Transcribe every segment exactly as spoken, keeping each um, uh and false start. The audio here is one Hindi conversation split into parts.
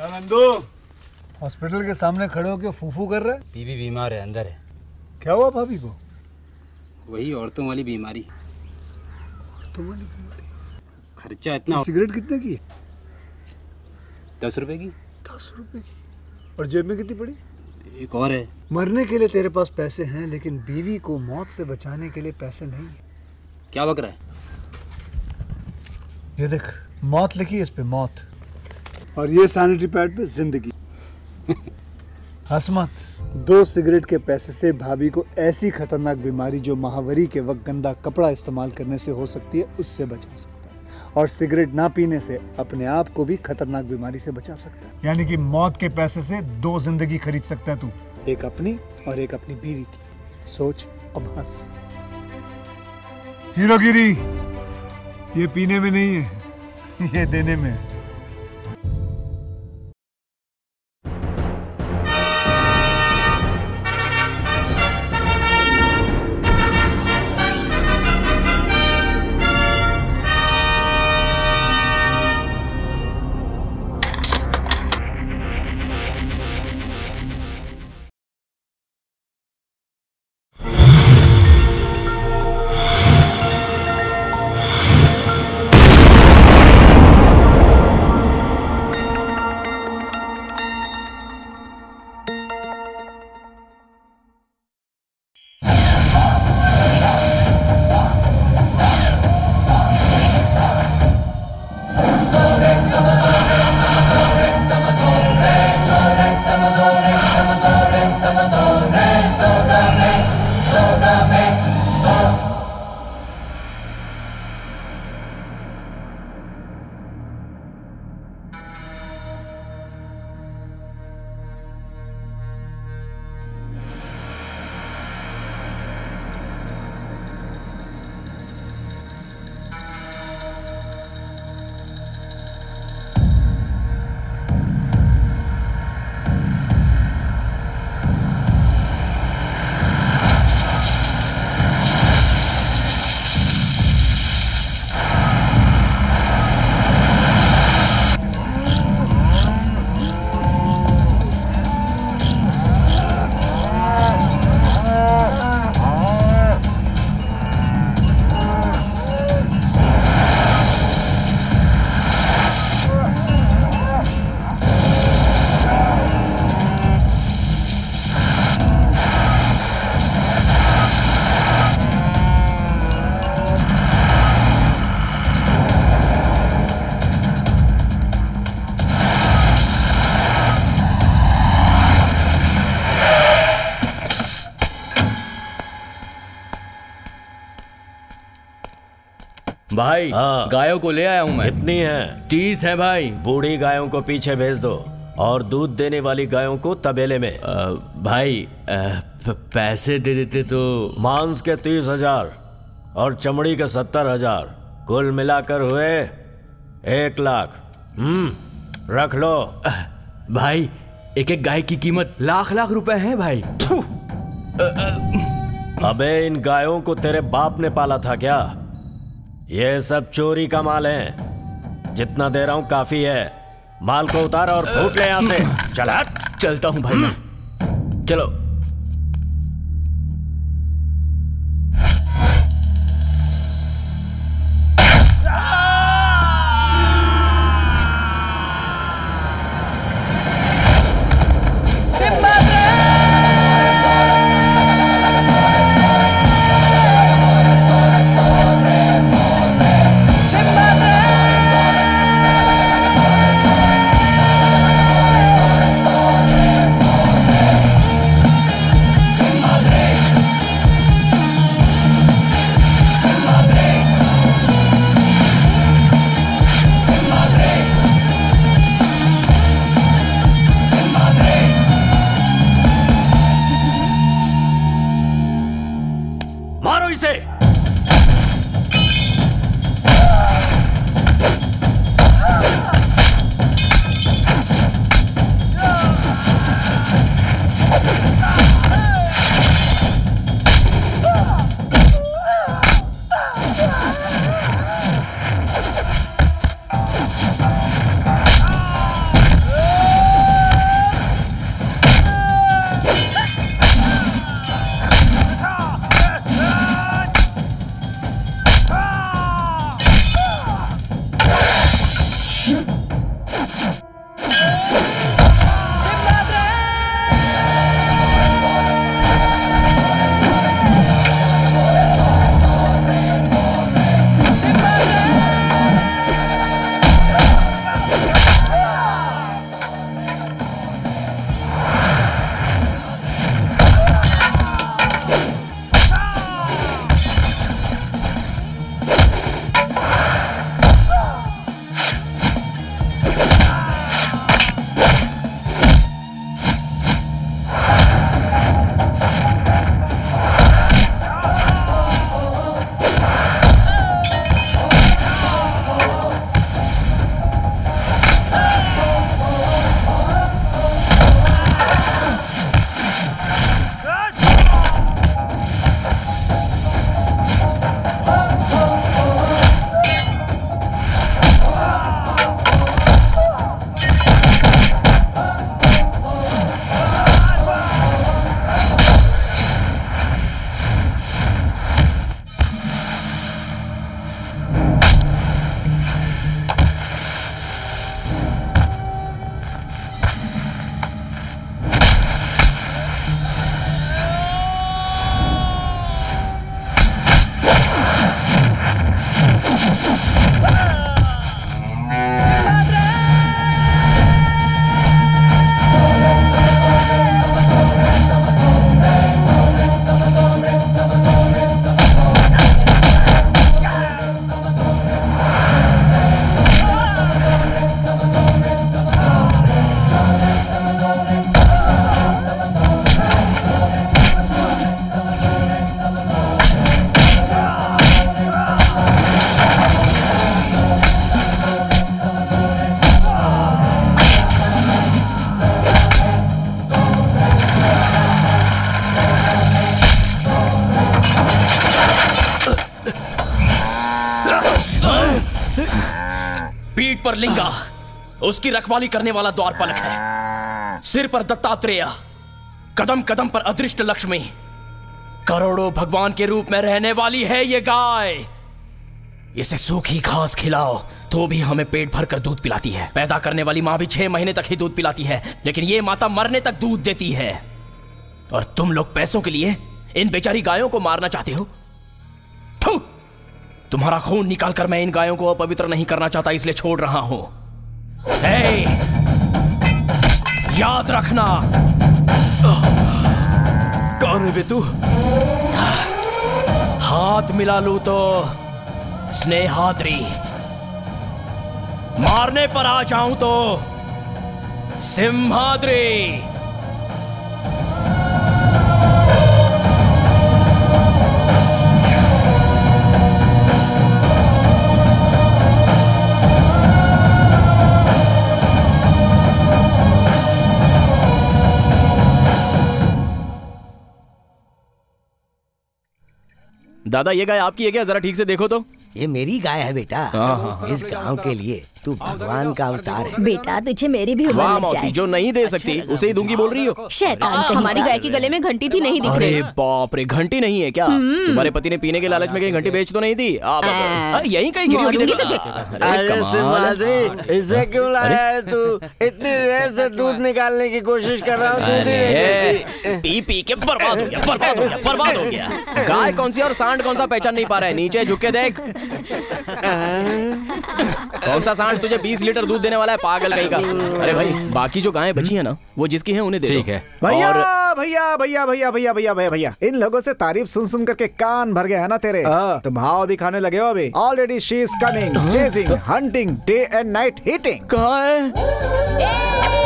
नंदू, हॉस्पिटल के सामने खड़े होकर फूफू कर रहे? बीबी बीमार है, अंदर है। क्या हुआ भाभी को? वही औरतों वाली बीमारी। औरतों वाली बीमारी? खर्चा इतना। सिगरेट कितने की? दस रुपए की। दस रुपए की? और जेब में कितनी पड़ी? एक और है। मरने के लिए तेरे पास पैसे हैं, लेकिन बीवी को मौत से बचाने के लिए पैसे नहीं है। क्या बक रहा है? ये देख, मौत लिखी है इस पे, मौत। और ये सैनिटरी पैड पे जिंदगी। हंस मत। दो सिगरेट के पैसे से भाभी को ऐसी खतरनाक बीमारी जो महावरी के वक्त गंदा कपड़ा इस्तेमाल करने से हो सकती है, उससे बचा सकता है। और सिगरेट ना पीने से अपने आप को भी खतरनाक बीमारी से बचा सकता है। यानी कि मौत के पैसे से दो जिंदगी खरीद सकता है तू, एक अपनी और एक अपनी बीवी की। सोच, अब हंस। हीरोगिरी ये पीने में नहीं है, ये देने में है। भाई हाँ। गायों को ले आया हूँ मैं। कितनी है? तीस है भाई। बूढ़ी गायों को पीछे भेज दो और दूध देने वाली गायों को तबेले में। आ, भाई आ, पैसे दे देते तो। मांस के तीस हजार और चमड़ी के सत्तर हजार कुल मिलाकर हुए एक लाख। हम्म रख लो। आ, भाई एक एक गाय की कीमत लाख लाख रुपए है भाई। अबे इन गायों को तेरे बाप ने पाला था क्या? ये सब चोरी का माल है। जितना दे रहा हूं काफी है। माल को उतार और फूट ले यहाँ से। चला। चलता हूं भाई मैं। चलो। लिंगा, उसकी रखवाली करने वाला द्वारपालक है। सिर पर दत्तात्रेय, कदम कदम पर अदृष्ट लक्ष्मी, करोड़ों भगवान के रूप में रहने वाली है ये गाय। इसे सूखी घास खिलाओ तो भी हमें पेट भर कर दूध पिलाती है। पैदा करने वाली माँ भी छह महीने तक ही दूध पिलाती है, लेकिन ये माता मरने तक दूध देती है। और तुम लोग पैसों के लिए इन बेचारी गायों को मारना चाहते हो। थू! तुम्हारा खून निकालकर मैं इन गायों को अपवित्र नहीं करना चाहता, इसलिए छोड़ रहा हूं। हे! याद रखना। कौन है बे तू? हाथ मिला लूं तो स्नेहाद्री, मारने पर आ जाऊं तो सिंहाद्री। दादा ये गाय आपकी है क्या? जरा ठीक से देखो तो। ये मेरी गाय है बेटा। इस गांव के लिए तू भगवान का अवतार है। बेटा तुझे मेरी भी उम्र लग जाए। जो नहीं दे सकती उसे ही दूंगी बोल रही हो? शैतान को हमारी गाय के गले में घंटी थी, नहीं दिख रही। अरे बाप रे, घंटी नहीं है क्या? तुम्हारे पति ने पीने के लालच में कहीं घंटी बेच तो नहीं दी? यही कहीं गिरी होगी तुझे। इसे क्यों लाया है तू? इतनी देर से दूध निकालने की कोशिश कर रहा हूँ, दूध ही नहीं। पी पी के बर्बाद हो गया, बर्बाद हो गया, बर्बाद हो गया। गाय कौन सी और सांड कौन सा पहचान नहीं पा रहा है। नीचे झुक के देख। कौन सा सांड तुझे बीस लीटर दूध देने वाला है, पागल कहीं का। अरे भाई बाकी जो गायें बची है ना, वो जिसकी है उन्हें दे दो। ठीक है भैया भैया भैया भैया भैया भैया भैया भैया इन लोगों से तारीफ सुन सुन करके कान भर गया है ना तेरे। तुम भाव भी खाने लगे हो अभी। Already she is coming, chasing, hunting, day and night hitting. कहाँ है?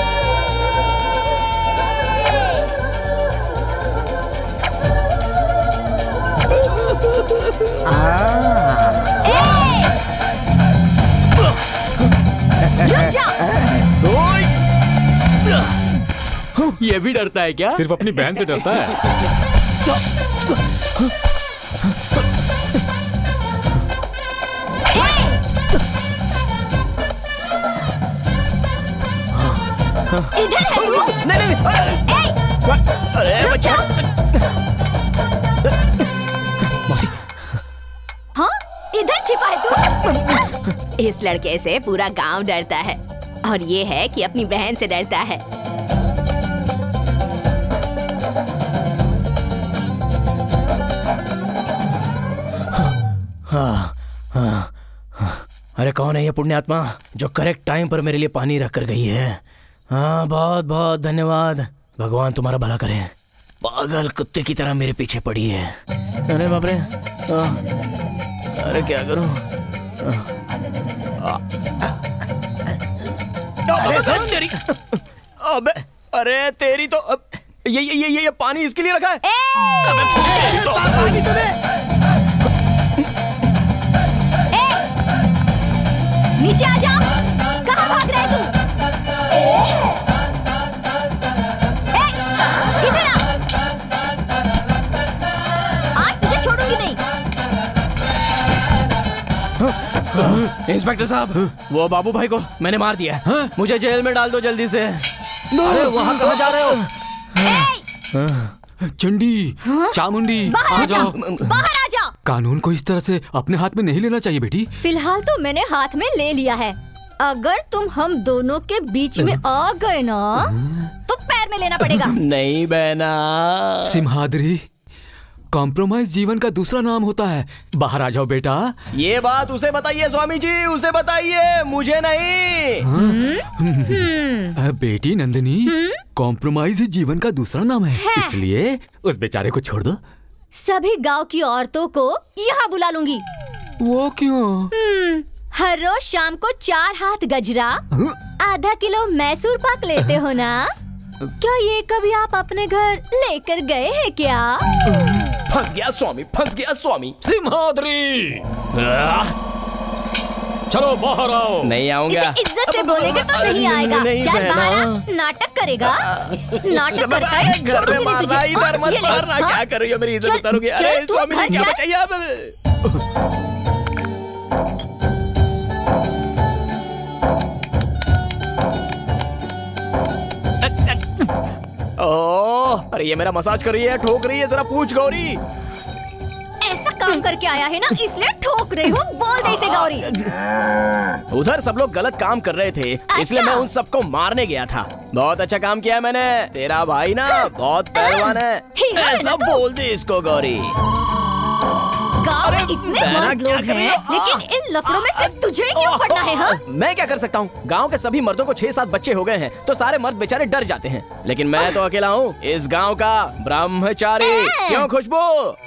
ये भी डरता है क्या? सिर्फ अपनी बहन से डरता है। इधर है तू? नहीं नहीं नहीं। अरे बच्चा। मौसी। हाँ इधर छिपा है तू? इस लड़के से पूरा गांव डरता है, और ये है कि अपनी बहन से डरता है। हाँ, हाँ, हाँ। अरे कौन है ये पुण्यात्मा जो करेक्ट टाइम पर मेरे लिए पानी रख कर गई है? हाँ बहुत बहुत धन्यवाद, भगवान तुम्हारा भला करे। पागल कुत्ते की तरह मेरे पीछे पड़ी है। अरे बाप रे, अरे क्या करूं? अरे तेरी, अबे अरे तेरी तो ये ये ये ये पानी इसके लिए रखा है। नीचे आ जा, कहाँ भाग रहा है तू? इधर आ, आज तुझे छोड़ूंगी नहीं। इंस्पेक्टर साहब, वो बाबू भाई को मैंने मार दिया है। मुझे जेल में डाल दो जल्दी से। अरे वहाँ कहाँ जा रहे हो? चंडी, चामुंडी, बाहर आ जाओ, बाहर आ जा। कानून को इस तरह से अपने हाथ में नहीं लेना चाहिए बेटी। फिलहाल तो मैंने हाथ में ले लिया है, अगर तुम हम दोनों के बीच में आ गए ना तो पैर में लेना पड़ेगा। नहीं बहना। सिंहाद्री, कॉम्प्रोमाइज जीवन का दूसरा नाम होता है। बाहर आ जाओ बेटा। ये बात उसे बताइए स्वामी जी, उसे बताइए, मुझे नहीं। हाँ? बेटी नंदिनी, कॉम्प्रोमाइज ही जीवन का दूसरा नाम है, है। इसलिए उस बेचारे को छोड़ दो। सभी गांव की औरतों को यहाँ बुला लूंगी। वो क्यों? हर रोज शाम को चार हाथ गजरा, आधा किलो मैसूर पाक लेते हो ना? क्या ये कभी आप अपने घर लेकर गए हैं क्या? फंस गया स्वामी, फंस गया स्वामी। सिंहाद्री, चलो बाहर आओ। नहीं आऊंगा। इसे इज्जत से बोलेगा तो नहीं आएगा। चल बाहर आ, नाटक करेगा, नाटक करता है। छोड़ूंगी नहीं तुझे। इधर मत मारना, क्या कर रही हो? मेरी इज्जत उतारोगी। अरे स्वामी जी क्या बचाइए आप। अरे ये मेरा मसाज कर रही है, ठोक रही है, जरा पूछ गौरी। ऐसा काम करके आया है ना, इसलिए ठोक रही हूँ। बोल दे इसे गौरी। उधर सब लोग गलत काम कर रहे थे, अच्छा। इसलिए मैं उन सबको मारने गया था। बहुत अच्छा काम किया मैंने। तेरा भाई ना बहुत पहलवान है। हीरा है ना ऐसा तू? बोल दे इसको गौरी। गाँव में इतने बहना, मर्द क्या लोग कर रही हैं, हो? लेकिन इन लफड़ों में सिर्फ तुझे ही क्यों पड़ना है? हाँ? मैं क्या कर सकता हूँ? गांव के सभी मर्दों को छह सात बच्चे हो गए हैं, तो सारे मर्द बेचारे डर जाते हैं। लेकिन मैं तो अकेला हूँ, इस गांव का ब्रह्मचारी। क्यों खुशबू?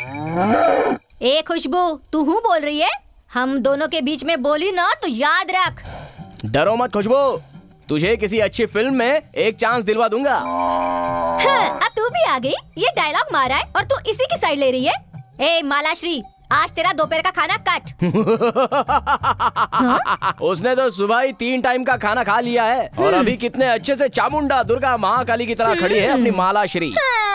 ए खुशबू, तू हूँ बोल रही है? हम दोनों के बीच में बोली ना तो याद रख। डरो मत खुशबू, तुझे किसी अच्छी फिल्म में एक चांस दिलवा दूंगा। हाँ, अब तू भी आ गई। ये डायलॉग मारा है और तू इसी की साइड ले रही है। ए मालाश्री, आज तेरा दोपहर का खाना कट। हाँ? उसने तो सुबह ही तीन टाइम का खाना खा लिया है और अभी कितने अच्छे से चामुंडा दुर्गा महाकाली की तरह खड़ी है अपनी मालाश्री।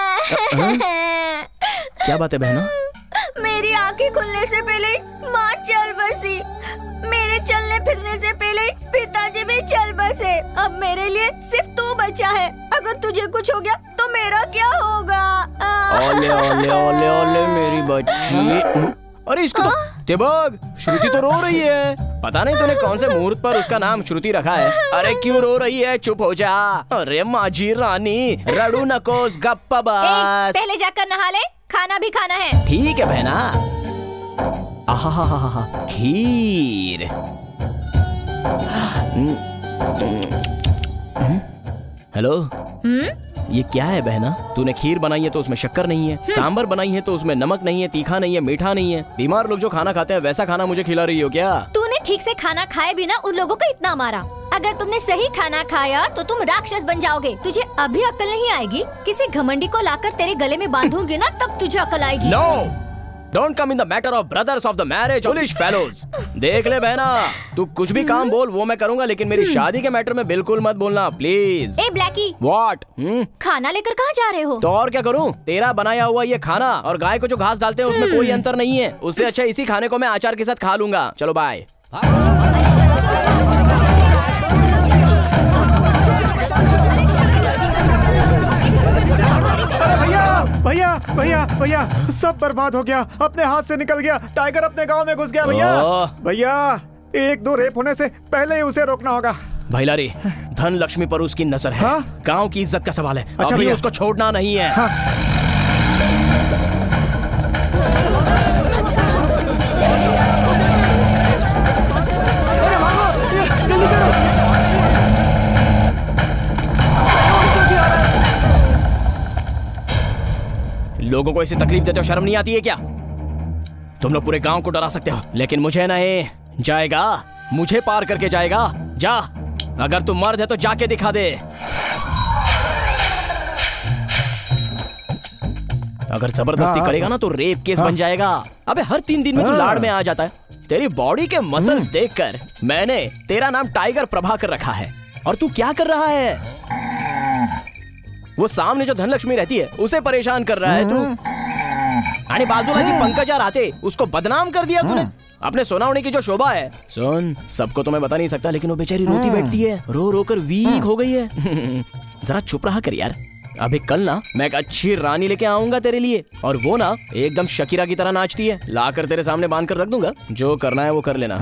क्या बात है बहना? मेरी आंखें खुलने से पहले माँ चल बसी। मेरे चलने फिरने से पहले पिताजी भी चल बसे। अब मेरे लिए सिर्फ तू बचा है। अगर तुझे कुछ हो गया तो मेरा क्या होगा? ओले ओले ओले ओले मेरी बच्ची। अरे इसको तो तेबग, श्रुति तो रो रही है। पता नहीं तूने कौन से मुहूर्त पर उसका नाम श्रुति रखा है। अरे क्यों रो रही है? चुप हो जा। अरे माझी रानी, रड़ू नकोस गप्पा बस। पहले जाकर नहा ले, खाना भी खाना है। ठीक है बहना। आहा, खीर। हेलो, हम्म? ये क्या है बहना? तूने खीर बनाई है तो उसमें शक्कर नहीं है, सांबर बनाई है तो उसमें नमक नहीं है, तीखा नहीं है, मीठा नहीं है। बीमार लोग जो खाना खाते हैं वैसा खाना मुझे खिला रही हो क्या? तूने ठीक से खाना खाए बिना उन लोगों को इतना मारा। अगर तुमने सही खाना खाया तो तुम राक्षस बन जाओगे। तुझे अभी अकल नहीं आएगी। किसी घमंडी को लाकर तेरे गले में बांधूंगी ना, तब तुझे अकल आएगी। No, don't come in the matter of brothers of the marriage, foolish fellows. देख ले बहना, तू कुछ भी काम बोल वो मैं करूंगा, लेकिन मेरी शादी के मैटर में बिल्कुल मत बोलना प्लीज। A Blackie, what? खाना लेकर कहाँ जा रहे हो? तो और क्या करूं? तेरा बनाया हुआ ये खाना और गाय को जो घास डालते हैं उसमें कोई अंतर नहीं है। उससे अच्छा इसी खाने को मैं अचार के साथ खा लूंगा। चलो बाय। भैया भैया भैया सब बर्बाद हो गया, अपने हाथ से निकल गया। टाइगर अपने गांव में घुस गया भैया। भैया एक दो रेप होने से पहले ही उसे रोकना होगा। भाईलारी, धन लक्ष्मी पर उसकी नजर है। हाँ? गांव की इज्जत का सवाल है। अच्छा अभी भैया, उसको छोड़ना नहीं है। हाँ। लोगों को ऐसी तकलीफ देते हो, शर्म नहीं आती है क्या? तुम लोग पूरे गांव को डरा सकते हो, लेकिन मुझे नहीं। जाएगा, मुझे पार करके जाएगा। जा, अगर तू मर्द है तो जाके दिखा दे। अगर जबरदस्ती हाँ, करेगा ना तो रेप केस हाँ, बन जाएगा। अबे हर तीन दिन में तू हाँ, लाड़ में आ जाता है। तेरी बॉडी के मसल्स देखकर मैंने तेरा नाम टाइगर प्रभाकर रखा है। और तू क्या कर रहा है? वो सामने जो धनलक्ष्मी रहती है उसे परेशान कर रहा है तू। अरे बाजूला जी पंकजा राते, उसको बदनाम कर दिया तूने। अपने सोना होने की जो शोभा है। सुन, सबको तो मैं बता नहीं सकता, लेकिन वो बेचारी रोती बैठती है, रो रो कर वीक हो गई है। जरा चुप रहा कर यार। अभी कल ना मैं एक अच्छी रानी लेके आऊंगा तेरे लिए, और वो ना एकदम शकीरा की तरह नाचती है। लाकर तेरे सामने बांध कर रख दूंगा, जो करना है वो कर लेना।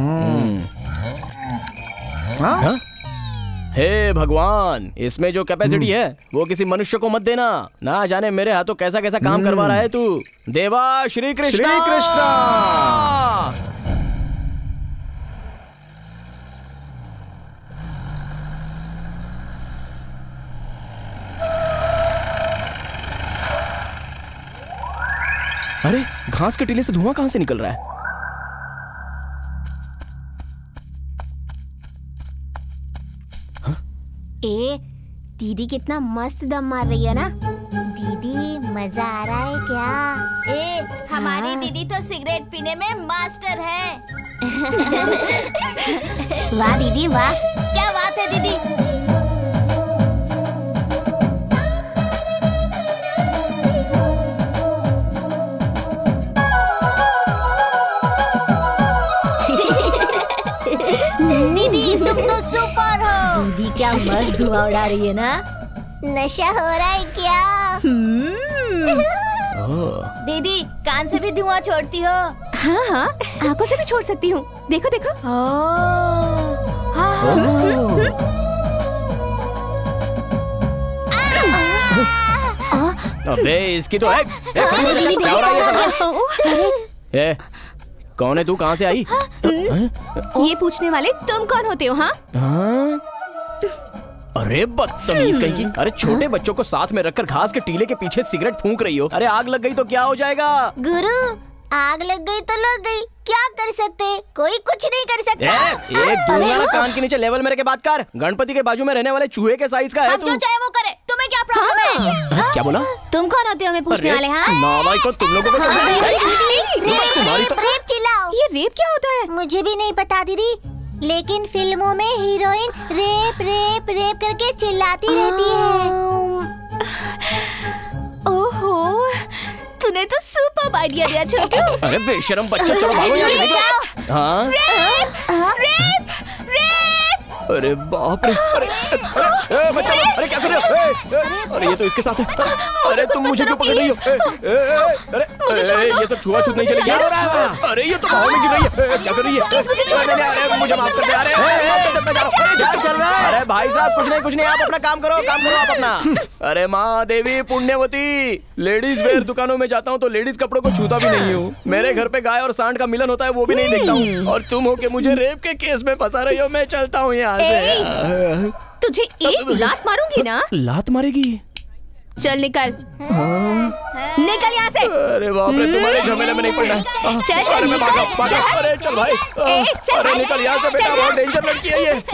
हाँ? हे भगवान, इसमें जो कैपेसिटी है वो किसी मनुष्य को मत देना। ना जाने मेरे हाथों कैसा कैसा काम करवा रहा है तू। देवा श्री कृष्ण। श्री कृष्ण। अरे घास के टीले से धुआं कहां से निकल रहा है? ए, दीदी कितना मस्त दम मार रही है ना। दीदी मजा आ रहा है क्या? ए, हमारी दीदी तो सिगरेट पीने में मास्टर है। वाह दीदी वाह। क्या बात है दीदी। दीदी तुम तो सुपर हो। दीदी क्या मस्त धुआं उड़ा रही है ना। नशा हो रहा है क्या? हम्म दीदी कान से भी धुआं छोड़ती हो? हाँ हाँ, आंखों से भी छोड़ सकती हूँ। देखो देखो। अबे इसकी तो है। क्या हो रहा है ये? ए, कौन है तू? कहाँ से आई? ये पूछने वाले तुम कौन होते हो? हाँ हाँ? अरे बदतमीज कहीं की। अरे छोटे बच्चों को साथ में रखकर घास के टीले के पीछे सिगरेट फूंक रही हो। अरे आग लग गई तो क्या हो जाएगा? गुरु, आग लग गई तो लग गई, क्या कर सकते? कोई कुछ नहीं कर सकता। ए, एक दूंगा कान के नीचे लेवल मेरे के बात कर। गणपति के बाजू में रहने वाले चूहे के साइज का है तू। जो चाहे वो करे, तुम्हें क्या प्रॉब्लम है? क्या बोला? तुम कौन होते हो हमें पूछने वाले? हाँ ना भाई को तुम लोगों को रेप चिल्लाओ। ये रेप क्या होता है? मुझे भी नहीं पता दीदी, लेकिन फिल्मों में हीरोइन रेप रेप रेप करके चिल्लाती रहती है। ओहो, तूने तो सुपर आइडिया दिया छोटू। अरे बेशरम बच्चा, चलो भागो यहाँ से। हाँ? Rape, rape, rape. अरे बाप रे! अरे अरे ए, बच्चा, अरे क्या कर रहे हो? ए, ए, अरे ये तो इसके साथ है। अरे तुम मुझे क्यों पकड़ रही हो? ए, ए, ए, अरे ए, ये सब छुआ-छूत नहीं चलेगी। क्या हो रहा है? अरे ये तो भाव में गिर रही है। क्या कर रही है? अरे मुझे माफ कर दे। अरे क्या चल रहा है? अरे भाई साहब कुछ नहीं कुछ नहीं, आप अपना काम करो, काम करो आप अपना। अरे माँ देवी पुण्यवती, लेडीज वेयर दुकानों में जाता हूँ तो लेडीज कपड़ों को छूता भी नहीं हूँ। मेरे घर पे गाय और सांड का मिलन होता है वो भी नहीं देखता हूँ, और तुम हो के मुझे रेप के केस में फंसा रही हो। मैं चलता हूँ यहाँ से। तुझे एक लात मारूंगी ना। लात मारेगी? चल निकल, निकल यहाँ से। अरे बाप रे, तुम्हारे झमेले में नहीं पड़ना है। चल चल अरे मैं भागा, भागा। अरे चल भाई, अरे निकल यहाँ से बेटा, बहुत डेंजर लड़की है ये।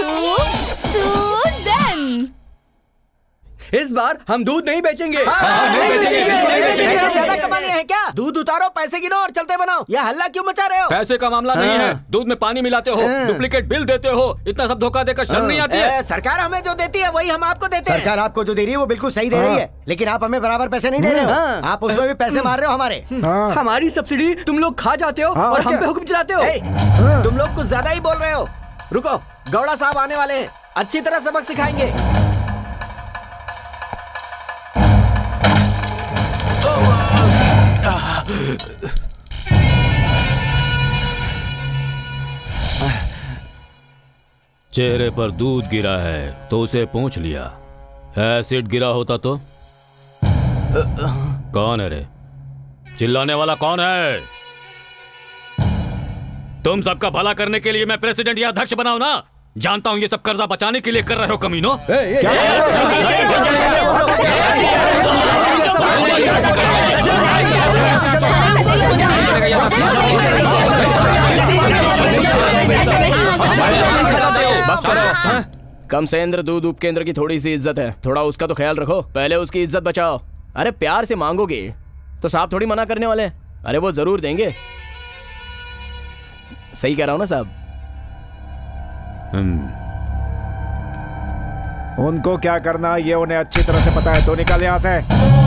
मधुसूदन, इस बार हम दूध नहीं बेचेंगे। ज्यादा कमानी है क्या? दूध उतारो, पैसे गिनो और चलते बनाओ। यह हल्ला क्यों मचा रहे हो? पैसे का मामला नहीं है, दूध में पानी मिलाते हो, डुप्लीकेट बिल देते हो, इतना सब धोखा देकर शर्म नहीं आती है? सरकार हमें जो देती है वही हम आपको देते हैं। सरकार आपको जो दे रही है वो बिल्कुल सही दे रही है, लेकिन आप हमें बराबर पैसे नहीं दे रहे हो। आप उसमें भी पैसे मार रहे हो हमारे। हमारी सब्सिडी तुम लोग खा जाते हो और हम पे हुक्म चलाते हो। तुम लोग कुछ ज्यादा ही बोल रहे हो। रुको, गौड़ा साहब आने वाले हैं, अच्छी तरह सबक सिखाएंगे। चेहरे पर दूध गिरा है तो उसे पूछ लिया, एसिड गिरा होता तो? कौन है रे? चिल्लाने वाला कौन है? तुम सबका भला करने के लिए मैं प्रेसिडेंट या अध्यक्ष बनाऊं ना? जानता हूं ये सब कर्जा बचाने के लिए कर रहे हो कमीनों। बस करो। कमसेंद्र दूध उपकेंद्र की थोड़ी सी इज्जत है, थोड़ा उसका तो ख्याल रखो। पहले उसकी इज्जत बचाओ। अरे प्यार से मांगोगे तो साहब थोड़ी मना करने वाले हैं। अरे वो जरूर देंगे। सही कह रहा हूं ना साहब? उनको क्या करना ये उन्हें अच्छी तरह से पता है, तो निकल यहाँ से।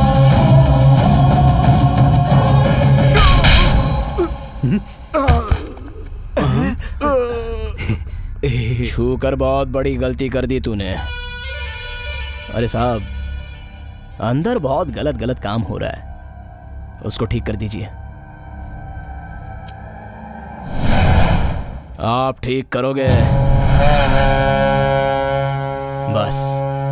छू कर बहुत बड़ी गलती कर दी तूने। अरे साहब, अंदर बहुत गलत गलत काम हो रहा है, उसको ठीक कर दीजिए। आप ठीक करोगे बस।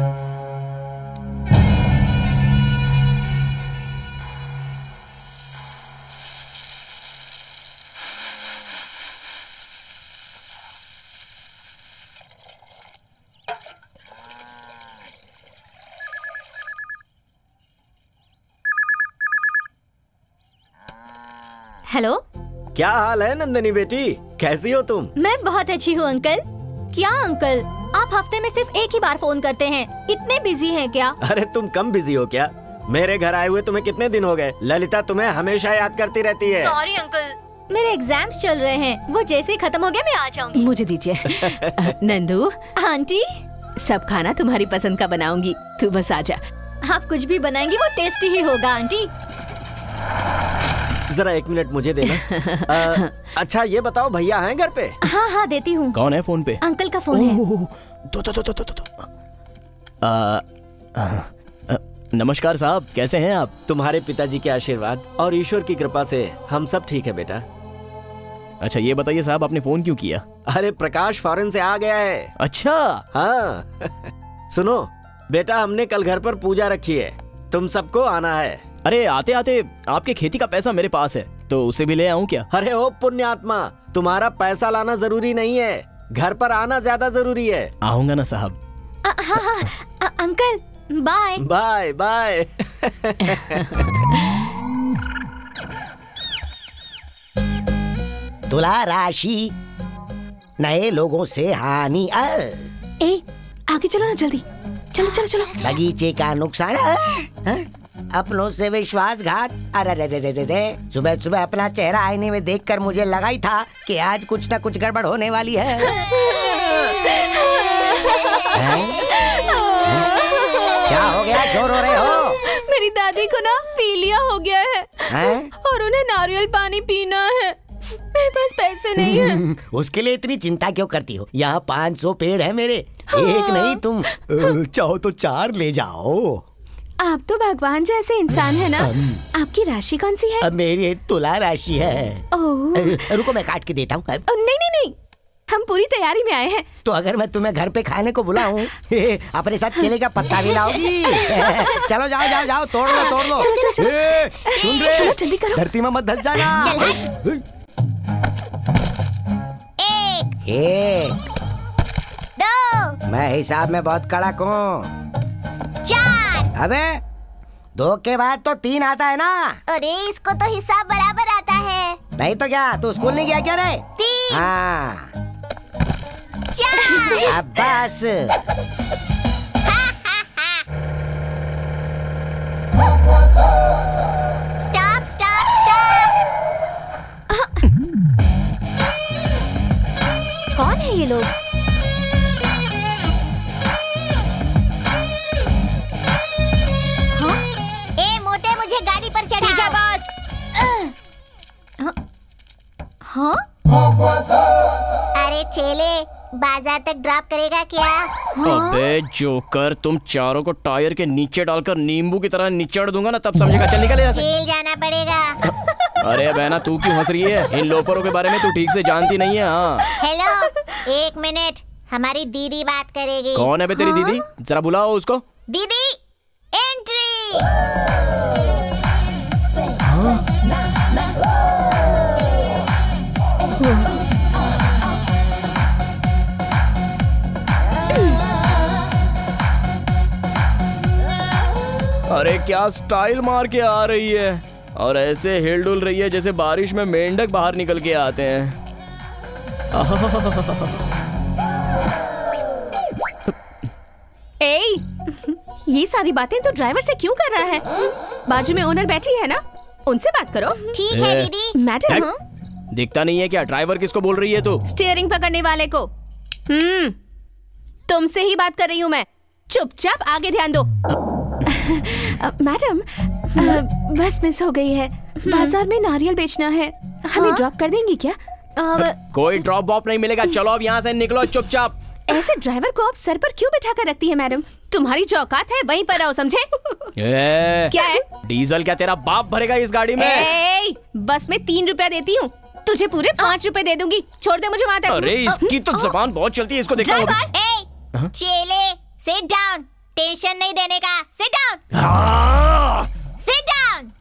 हेलो, क्या हाल है नंदनी बेटी, कैसी हो तुम? मैं बहुत अच्छी हूँ अंकल। क्या अंकल, आप हफ्ते में सिर्फ एक ही बार फोन करते हैं, इतने बिजी हैं क्या? अरे तुम कम बिजी हो क्या? मेरे घर आए हुए तुम्हें कितने दिन हो गए? ललिता तुम्हें हमेशा याद करती रहती है। सॉरी अंकल, मेरे एग्जाम्स चल रहे हैं, वो जैसे ही खत्म हो गया मैं आ जाऊंगी। मुझे दीजिए। नंदू, आंटी, सब खाना तुम्हारी पसंद का बनाऊंगी, तू बस आजा। आप कुछ भी बनाएंगी वो टेस्टी ही होगा आंटी। जरा एक मिनट मुझे देना। आ, अच्छा ये बताओ, भैया हैं घर पे? हाँ हाँ देती हूँ। कौन है फोन पे? अंकल का फोन है। दो दो दो दो दो दो। आ, आ, नमस्कार साहब, कैसे हैं आप? तुम्हारे पिताजी के आशीर्वाद और ईश्वर की कृपा से हम सब ठीक है बेटा। अच्छा ये बताइए साहब, आपने फोन क्यों किया? अरे प्रकाश फॉरेन से आ गया है। अच्छा हाँ सुनो बेटा, हमने कल घर पर पूजा रखी है, तुम सबको आना है। अरे आते आते आपके खेती का पैसा मेरे पास है, तो उसे भी ले आऊं क्या? अरे ओ पुण्यात्मा, तुम्हारा पैसा लाना जरूरी नहीं है, घर पर आना ज्यादा जरूरी है। आऊंगा ना साहब। हाँ हाँ अंकल बाय बाय बाय। तुला राशि नए लोगों से हानि। अ ए आगे चलो ना जल्दी, चलो चलो चलो। बगीचे का नुकसान, अ? अपनों से विश्वासघात। अरे रे रे रे रे, सुबह सुबह अपना चेहरा आईने में देखकर मुझे लगा ही था कि आज कुछ ना कुछ गड़बड़ होने वाली है। क्या हो गया, क्यों रो रहे हो? मेरी दादी को ना पीलिया हो गया है, है? और उन्हें नारियल पानी पीना है। मेरे पास पैसे नहीं है। उसके लिए इतनी चिंता क्यों करती हो? यहाँ पाँच सौ पेड़ है मेरे। हाँ। एक नहीं, तुम चाहो तो चार ले जाओ। आप तो भगवान जैसे इंसान है ना। आपकी राशि कौन सी है? अब मेरी तुला राशि है। ओह। रुको मैं काट के देता हूँ। नहीं नहीं नहीं, हम पूरी तैयारी में आए हैं। तो अगर मैं तुम्हें घर पे खाने को बुलाऊं, अपने साथ केले का पत्ता भी लाओगी? चलो जाओ जाओ जाओ, तोड़ लो तोड़ लो। चलो चलो चलो। ए, सुन रहे? चलो जल्दी करो। धरती में मत धस जाना। एक, एक, दो, मैं हिसाब में बहुत कड़क हूँ। चार। अबे दो के बाद तो तीन आता है ना? अरे इसको तो हिसाब बराबर आता है। नहीं तो क्या, तू स्कूल नहीं गया क्या रे? तीन। हाँ चार। अब बस। Stop stop stop. कौन है ये लोग? ए मोटे, मुझे गाड़ी पर चढ़ा। ठीक है बॉस। हाँ? अरे चेले, बाजार तक ड्रॉप करेगा क्या? अबे जोकर, तुम चारों को टायर के नीचे डालकर नींबू की तरह निचोड़ दूंगा ना, तब समझेगा। चल निकल यहाँ से। जेल जाना पड़ेगा। अरे बहना, तू क्यों हंस रही है? इन लोफरों के बारे में तू ठीक से जानती नहीं है। हाँ हेलो, एक मिनट, हमारी दीदी बात करेगी। कौन है बे तेरी दीदी? जरा बुलाओ उसको। दीदी एंट्री। अरे क्या स्टाइल मार के आ रही है, और ऐसे हिल डुल रही है जैसे बारिश में मेंढक बाहर निकल के आते हैं। ए, ये सारी बातें तो ड्राइवर से क्यों कर रहा है? बाजू में ओनर बैठी है ना, उनसे बात करो। ठीक है दीदी। मैडम, हाँ? दिखता नहीं है क्या? ड्राइवर किसको बोल रही है तू? स्टीयरिंग पकड़ने वाले को। हम्म, तुमसे ही बात कर रही हूँ मैं। चुपचाप आगे ध्यान दो। मैडम, बस मिस हो गई है। बाजार में नारियल बेचना है, हमें ड्रॉप कर देंगी क्या? कोई ड्रॉप वॉप नहीं मिलेगा, चलो अब यहाँ से निकलो चुपचाप। ऐसे ड्राइवर को आप सर पर क्यों बिठा कर रखती है मैडम? तुम्हारी जो औकात है वहीं पर रहो, समझे? ए, क्या है? डीजल क्या तेरा बाप भरेगा इस गाड़ी में? ए, बस में तीन रुपया देती हूँ, तुझे पूरे पाँच रुपए दे दूंगी। छोड़ दे मुझे वहाँ तक। अरे इसकी तो जबान बहुत चलती है, इसको देखो। चेले, सिट डाउन। टेंशन नहीं देने का। Sit down. Sit down.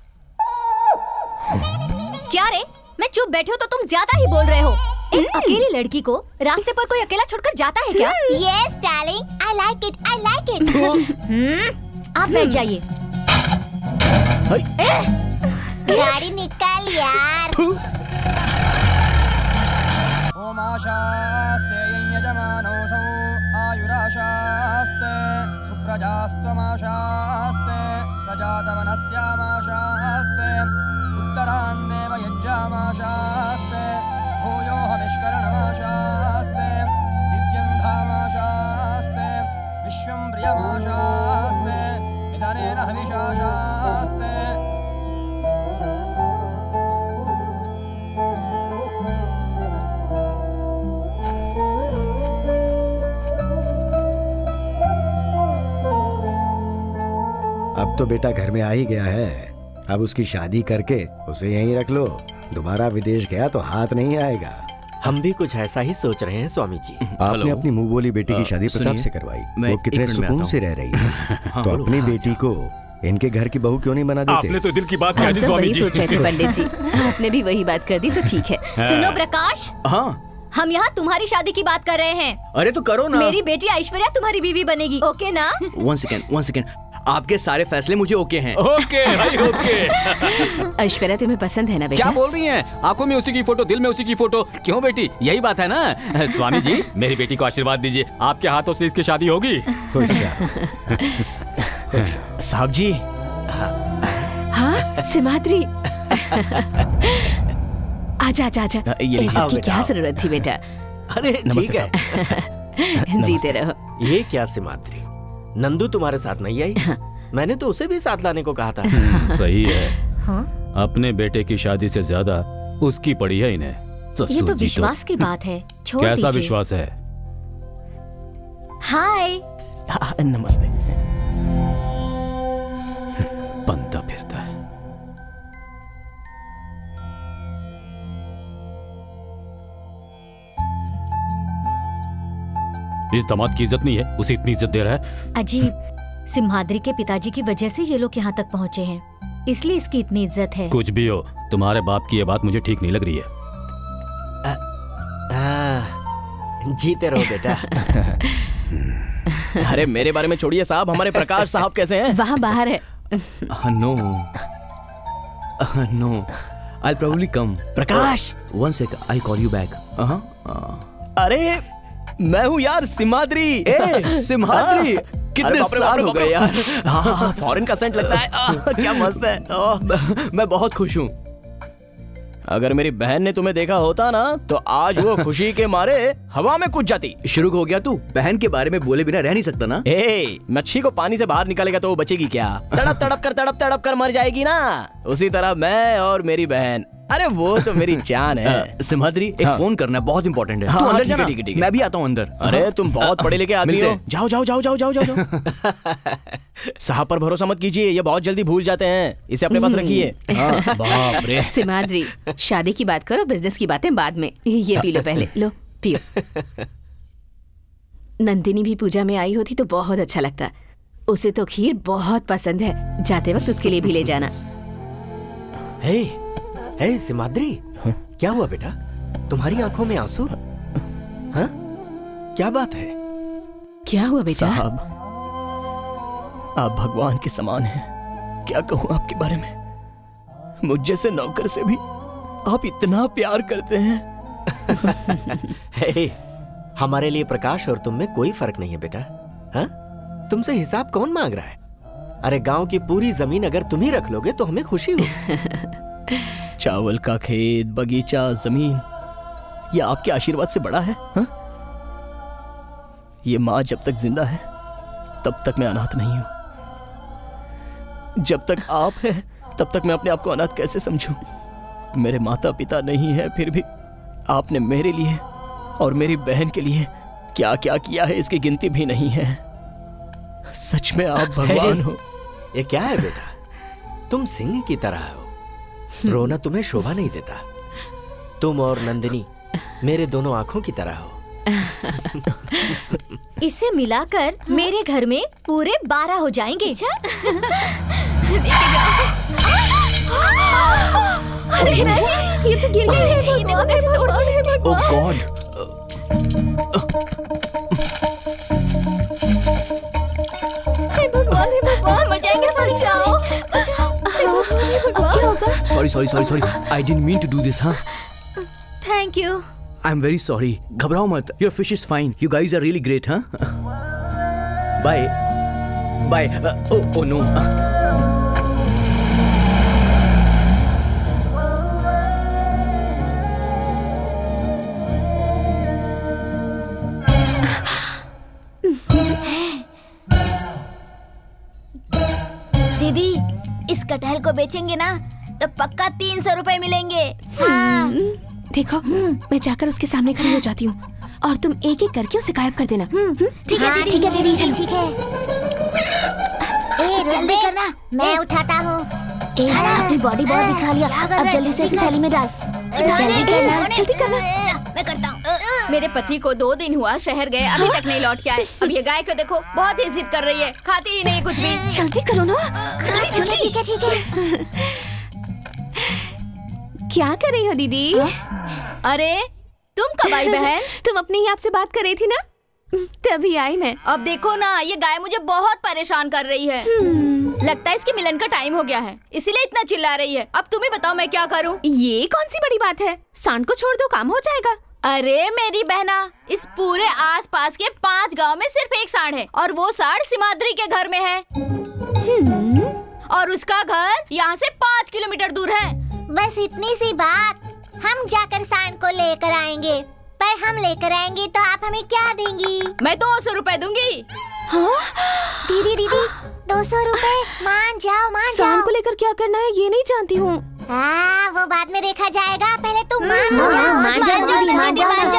क्या रे, मैं चुप बैठी हूँ तो तुम ज्यादा ही बोल रहे हो। एक अकेली लड़की को रास्ते पर कोई अकेला छोड़कर जाता है क्या? Yes, darling. I like it. I like it. हम्म, आप बैठ जाइए। गाड़ी निकाल यार। ओम आशास्ते यजमानोऽसौ आयुराशास्ते सुप्रजास्त्वमाशास्ते सजातमनस्यामाशास्ते उत्तरान्देव यज्ञामाशास्ते भूयो हविष्करणमाशास्ते दिव्यं धामाशास्ते विश्वं प्रियमाशास्ते विधनेन हविषाशास्ते। अब तो बेटा घर में आ ही गया है, अब उसकी शादी करके उसे यहीं रख लो। दोबारा विदेश गया तो हाथ नहीं आएगा। हम भी कुछ ऐसा ही सोच रहे हैं स्वामी जी। आपने अपनी मुंह बोली बेटी की शादी प्रताप से करवाई, वो कितने सुकून से रह रही है। तो अपनी बेटी को इनके घर की बहू क्यों नहीं बना देते? आपने तो दिल की बात कह दी स्वामी जी। सोच रहे थे पंडित जी, आपने भी वही बात कर दी तो ठीक है। सुनो प्रकाश, हाँ हम यहाँ तुम्हारी शादी की बात कर रहे हैं। अरे तो करो ना। मेरी बेटी ऐश्वर्या तुम्हारी बीवी बनेगी, ओके ना? वन सेकेंड वन सेकेंड आपके सारे फैसले मुझे ओके हैं। ओके भाई ओके। ऐश्वर्या तुम्हें पसंद है ना बेटा? क्या बोल रही हैं? आंखों में उसी की फोटो, दिल में उसी की फोटो। क्यों बेटी, यही बात है ना? स्वामी जी मेरी बेटी को आशीर्वाद दीजिए, आपके हाथों से इसकी शादी होगी। साहब जी। हाँ सिमाद्री, आजा आजा आजा। ये सब की क्या जरूरत थी बेटा? अरे ठीक है। जीते रहो। ये क्या सिमाद्री, नंदू तुम्हारे साथ नहीं आई? मैंने तो उसे भी साथ लाने को कहा था। सही है। हाँ? अपने बेटे की शादी से ज्यादा उसकी पड़ी है इन्हें। ये तो विश्वास की बात है, छोड़ दीजिए। कैसा विश्वास है? हाय। नमस्ते। बनता फिरता है। इस दामाद की इज्जत नहीं है, उसे इतनी इज्जत दे रहा है। अजीब, सिम्हाद्री के पिताजी की वजह से ये लोग यहाँ तक पहुँचे हैं, इसलिए इसकी इतनी इज्जत है। कुछ भी हो, तुम्हारे बाप की ये बात मुझे ठीक नहीं लग रही है। आ, आ, जीते रहो बेटा। अरे मेरे बारे में छोड़िए साहब, हमारे प्रकाश साहब कैसे हैं? वहाँ बाहर है। No no, I probably come. Prakash one second, I call you back. अरे मैं हूँ यार, सिम्हाद्री। ए, सिम्हाद्री कितने साल हो गए यार। हाँ, फॉरेन का सेंट लगता है। आ, क्या मस्त है। आ, मैं बहुत खुश हूँ। अगर मेरी बहन ने तुम्हें देखा होता ना तो आज वो खुशी के मारे हवा में कूद जाती। शुरू हो गया तू, बहन के बारे में बोले बिना रह नहीं सकता ना। ए, मच्छी को पानी से बाहर निकालेगा तो वो बचेगी क्या? तड़प तड़प कर तड़प तड़प कर मर जाएगी ना। उसी तरह मैं और मेरी बहन, अरे वो तो मेरी जान है। सिम्हाद्री एक हाँ। फोन करना है, बहुत इंपॉर्टेंट है। हाँ, तू अंदर ठीक है, जाना, ठीक है, ठीक है। मैं भी आता हूँ अंदर। अरे तुम बहुत पढ़े लिखे आदमी हो। जाओ जाओ जाओ जाओ जाओ जाओ जाओ। साहब पर भरोसा मत कीजिए, ये बहुत जल्दी भूल जाते हैं, इसे अपने पास रखिए। हाँ, बाप रे। सिमाद्री, शादी की बात करो, बिजनेस की बातें बाद में। ये पी लो पहले, लो पियो। नंदिनी भी पूजा में आई होती तो बहुत अच्छा लगता, उसे तो खीर बहुत पसंद है। जाते वक्त उसके लिए भी ले जाना। हे, हे सिमाद्री, क्या हुआ बेटा? तुम्हारी आंखों में आंसू? हाँ? क्या बात है? क्या हुआ बेटा? साहब, आप भगवान के समान हैं। क्या कहूँ आपके बारे में? मुझ जैसे नौकर से भी आप इतना प्यार करते हैं। हे, हमारे लिए प्रकाश और तुम में कोई फर्क नहीं है बेटा। हाँ? तुमसे हिसाब कौन मांग रहा है? अरे गांव की पूरी जमीन अगर तुम ही रख लोगे तो हमें खुशी हो। चावल का खेत, बगीचा, जमीन, ये आपके आशीर्वाद से बड़ा है। हा? ये माँ जब तक जिंदा है तब तक मैं अनाथ नहीं हूं। जब तक आप हैं तब तक मैं अपने आप को अनाथ कैसे समझूं? मेरे माता पिता नहीं है, फिर भी आपने मेरे लिए और मेरी बहन के लिए क्या क्या किया है इसकी गिनती भी नहीं है। सच में आप भगवान हो। ये क्या है बेटा? तुम सिंह की तरह हो, रोना तुम्हें शोभा नहीं देता। तुम और नंदिनी मेरे दोनों आंखों की तरह हो। इसे मिलाकर मेरे घर में पूरे बारह हो जाएंगे। लेके जाओ। अरे नहीं, ये तो गिर गई है। ये देखो कैसे तोड़ गई है। ओह गॉड। हे भगवान, हे भगवान, मर जाएंगे। बचाओ, बचाओ। अब क्या होगा? Sorry sorry sorry sorry, I didn't mean to do this. हाँ, thank you. I am very sorry. घबराओ मत, your fish is fine, you guys are really great. हाँ, बाय बाय। Oh no. दीदी, इस कटहल को बेचेंगे ना तो पक्का तीन सौ रुपए मिलेंगे। हाँ। देखो, मैं जाकर उसके सामने खड़ी हो जाती हूँ और तुम एक एक करके उसे गायब कर देना। ठीक है दीदी, ठीक है दीदी, ठीक है। ए जल्दी करना, मैं उठाता हूँ। ए अपनी बॉडी बहुत दिखा लिया, अब जल्दी से इसे थैली में डाल। जल्दी करना, जल्दी करना। मैं करता हूँ। मेरे पति को दो दिन हुआ शहर गए, अभी तक नहीं लौट के आए। अब ये गाय को देखो, बहुत ही जिद कर रही है, खाती ही नहीं कुछ भी। जल्दी करो ना, जल्दी जल्दी। ठीक है ठीक है। क्या कर रही हो दीदी? अरे तुम कब आई बहन? तुम अपने ही आप से बात कर रही थी ना, तभी आई मैं। अब देखो ना, ये गाय मुझे बहुत परेशान कर रही है। लगता है इसके मिलन का टाइम हो गया है, इसीलिए इतना चिल्ला रही है। अब तुम ही बताओ मैं क्या करूं? ये कौन सी बड़ी बात है, सांड को छोड़ दो, काम हो जाएगा। अरे मेरी बहना, इस पूरे आसपास के पांच गांव में सिर्फ एक सांड है, और वो सांड सिमाद्री के घर में है। और उसका घर यहाँ से पाँच किलोमीटर दूर है। बस इतनी सी बात, हम जाकर सांड को लेकर आएंगे। पर हम लेकर आएंगे तो आप हमें क्या देंगी? मैं दो सौ रुपए दूंगी। हाँ? दीदी दीदी दो सौ रुपए, मान जाओ मान जाओ। सांड को लेकर क्या करना है ये नहीं जानती हूँ। हाँ वो बाद में देखा जाएगा, पहले तुम मान जाओ मान जाओ दीदी मान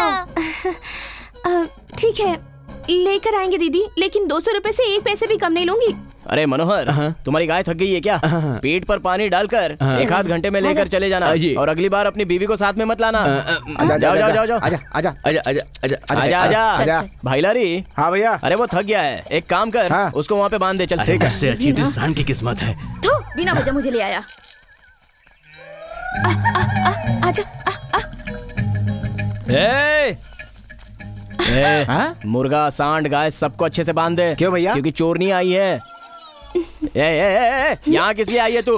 जाओ। ठीक है लेकर आएंगे दीदी, लेकिन दो सौ रुपए से एक पैसे भी कम नहीं लूंगी। अरे मनोहर, तुम्हारी गाय थक गई है क्या? पेट पर पानी डालकर एक आध घंटे में लेकर चले जाना, और अगली बार अपनी बीवी को साथ में मत लाना। जाओ जाओ जाओ जाओ। आजा आजा आजा आजा आजा आजा आजा। भाई लारी। हाँ भैया। अरे वो थक गया है, एक काम कर, उसको वहाँ पे बांध दे। चल ठीक है, इससे अच्छी तो सांड की किस्मत है। तो बिना वजह मुझे ले आया। आजा। ए, ए, मुर्गा सांड गाय सबको अच्छे से बांध दे। क्यों भैया? क्योंकि चोरनी आई है। ए, ए, ए, ए, यहाँ किस लिए आई है तू?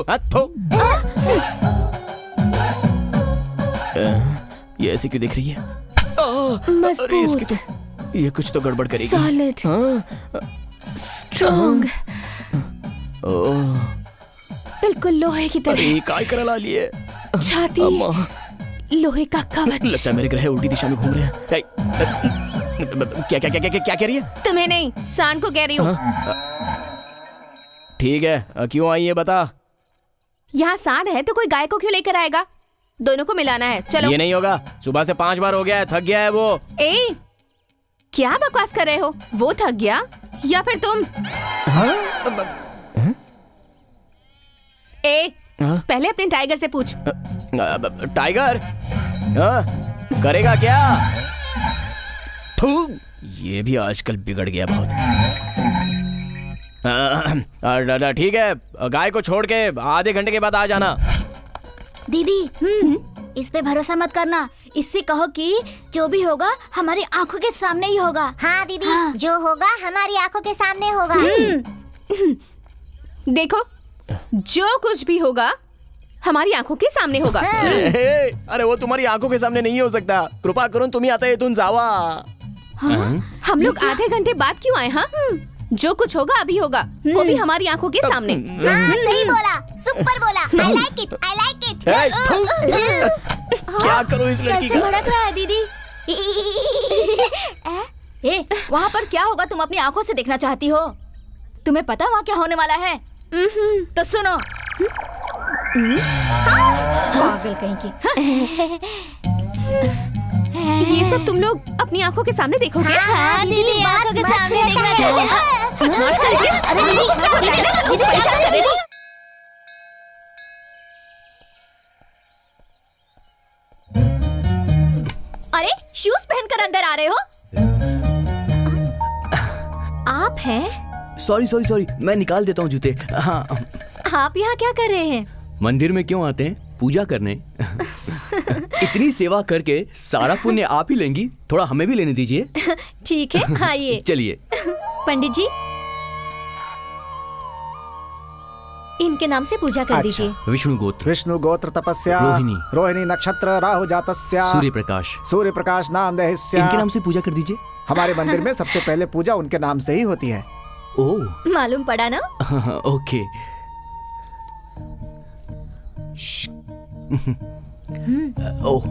ये ऐसी क्यों दिख रही है? अरे इसकी तो ये कुछ तो गड़बड़ करेगी। सॉलिड, स्ट्रॉन्ग, बिल्कुल लोहे की तरह। काय करा लिए छाती लोहे का कवच। लगता है मेरे ग्रह उल्टी दिशा में घूम रहे हैं। क्या क्या क्या क्या क्या कह रही है? तुम्हें नहीं, सांड को कह रही हूँ। ठीक है, क्यों आई है बता। यहाँ सांड है तो कोई गाय को क्यों लेकर आएगा? दोनों को मिलाना है, चलो। ये नहीं होगा, सुबह से पांच बार हो गया है, थक गया है वो। ए, क्या बकवास कर रहे हो? वो थक गया या फिर तुम? हाँ? ए, पहले अपने टाइगर से पूछ। टाइगर? हाँ, करेगा क्या? ये भी आजकल बिगड़ गया बहुत। ठीक है, गाय को छोड़ के आधे घंटे के बाद आ जाना। दीदी हम्म इस पे भरोसा मत करना, इससे कहो कि जो भी होगा हमारी आंखों के सामने ही होगा। हाँ दीदी, हाँ। जो होगा हमारी आंखों के सामने होगा। देखो, जो कुछ भी होगा हमारी आंखों के सामने होगा। अरे वो तुम्हारी आंखों के सामने नहीं हो सकता। कृपा करो तुम्ही आता येथून जावा। हाँ? हम लोग आधे घंटे बाद क्यों आए? हाँ, जो कुछ होगा अभी होगा, वो भी हमारी आंखों के सामने। हाँ, सही बोला, सुपर बोला। I like it, I like it। क्या करो इस लड़की का? कैसे भड़क रहा है दीदी? ए, वहाँ पर क्या होगा तुम अपनी आंखों से देखना चाहती हो? तुम्हें पता वहाँ क्या होने वाला है? तो सुनो। पागल कहीं की। ये सब तुम लोग अपनी आंखों के सामने देखोगे? हाँ, दीदी आंखों के सामने देखना चाहते हैं। अरे दीदी, मुझे परेशान कर रही थी। अरे शूज पहनकर अंदर आ रहे हो? आप हैं? सॉरी सॉरी सॉरी, मैं निकाल देता हूँ जूते। हाँ। आप यहाँ क्या कर रहे हैं? मंदिर में क्यों आते हैं? पूजा करने। इतनी सेवा करके सारा पुण्य आप ही लेंगी, थोड़ा हमें भी लेने दीजिए। ठीक है, आइए। चलिए। पंडित जी, इनके नाम से पूजा कर अच्छा। दीजिए। विष्णु गोत्र। विष्णु गोत्र तपस्या रोहिणी। रोहिणी नक्षत्र राहु जातस्या सूर्य प्रकाश। सूर्य प्रकाश नाम देहस्या। इनके नाम से पूजा कर दीजिए। हमारे मंदिर में सबसे पहले पूजा उनके नाम से ही होती है। ओह, मालूम पड़ा ना? ओके। ओह,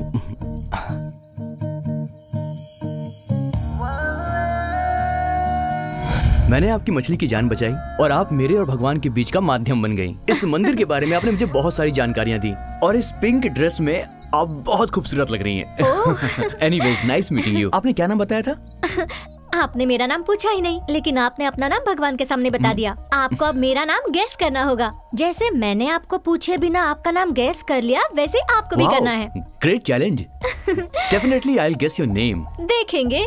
मैंने आपकी मछली की जान बचाई और आप मेरे और भगवान के बीच का माध्यम बन गई। इस मंदिर के बारे में आपने मुझे बहुत सारी जानकारियां दी और इस पिंक ड्रेस में आप बहुत खूबसूरत लग रही हैं। Anyways, nice meeting you. आपने क्या नाम बताया था? आपने मेरा नाम पूछा ही नहीं, लेकिन आपने अपना नाम भगवान के सामने बता दिया। आपको अब मेरा नाम गेस करना होगा। जैसे मैंने आपको पूछे बिना आपका नाम गेस कर लिया, वैसे आपको भी करना है। Great challenge. Definitely I will guess your name. देखेंगे।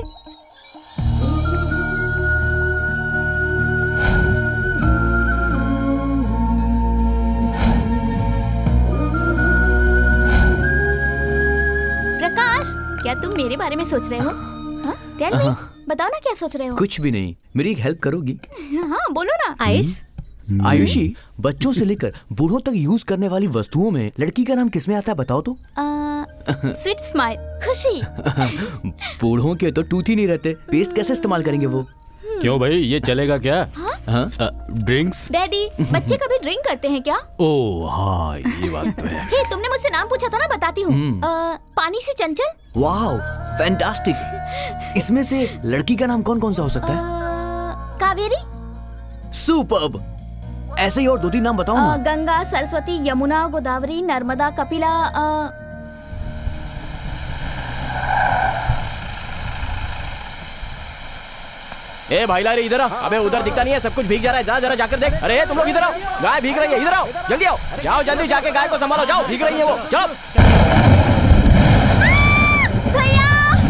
प्रकाश, क्या तुम मेरे बारे में सोच रहे हो? हाँ? टेल मी, बताओ ना क्या सोच रहे हो? कुछ भी नहीं, मेरी एक हेल्प करोगी? हाँ बोलो ना। आयुष, आयुषी, बच्चों से लेकर बूढ़ों तक यूज करने वाली वस्तुओं में लड़की का नाम किसमें आता है बताओ तो? स्वीट स्माइल, खुशी। बूढ़ों के तो टूथ ही नहीं रहते, पेस्ट कैसे इस्तेमाल करेंगे वो? क्यों भाई, ये चलेगा क्या? हाँ? ड्रिंक्स? डैडी, बच्चे कभी ड्रिंक करते हैं क्या? ओह हाँ, ये बात तो है। हे, तुमने मुझसे नाम पूछा था ना, बताती हूँ। पानी से चंचल। Wow, fantastic. इसमें से लड़की का नाम कौन कौन सा हो सकता है? कावेरी। सुपर्ब। ऐसे ही और दो तीन नाम बताओ ना। गंगा, सरस्वती, यमुना, गोदावरी, नर्मदा, कपिला। आ... ए भाई लारी, इधर आओ। अबे उधर दिखता नहीं है, सब कुछ भीग जा रहा है। जा जरा जाकर देख। अरे तुम लोग इधर आओ, गाय भीग रही है, इधर आओ, जल्दी आओ, जाओ जल्दी जाके गाय को संभालो, जाओ, भीग रही है वो, जाओ। भैया,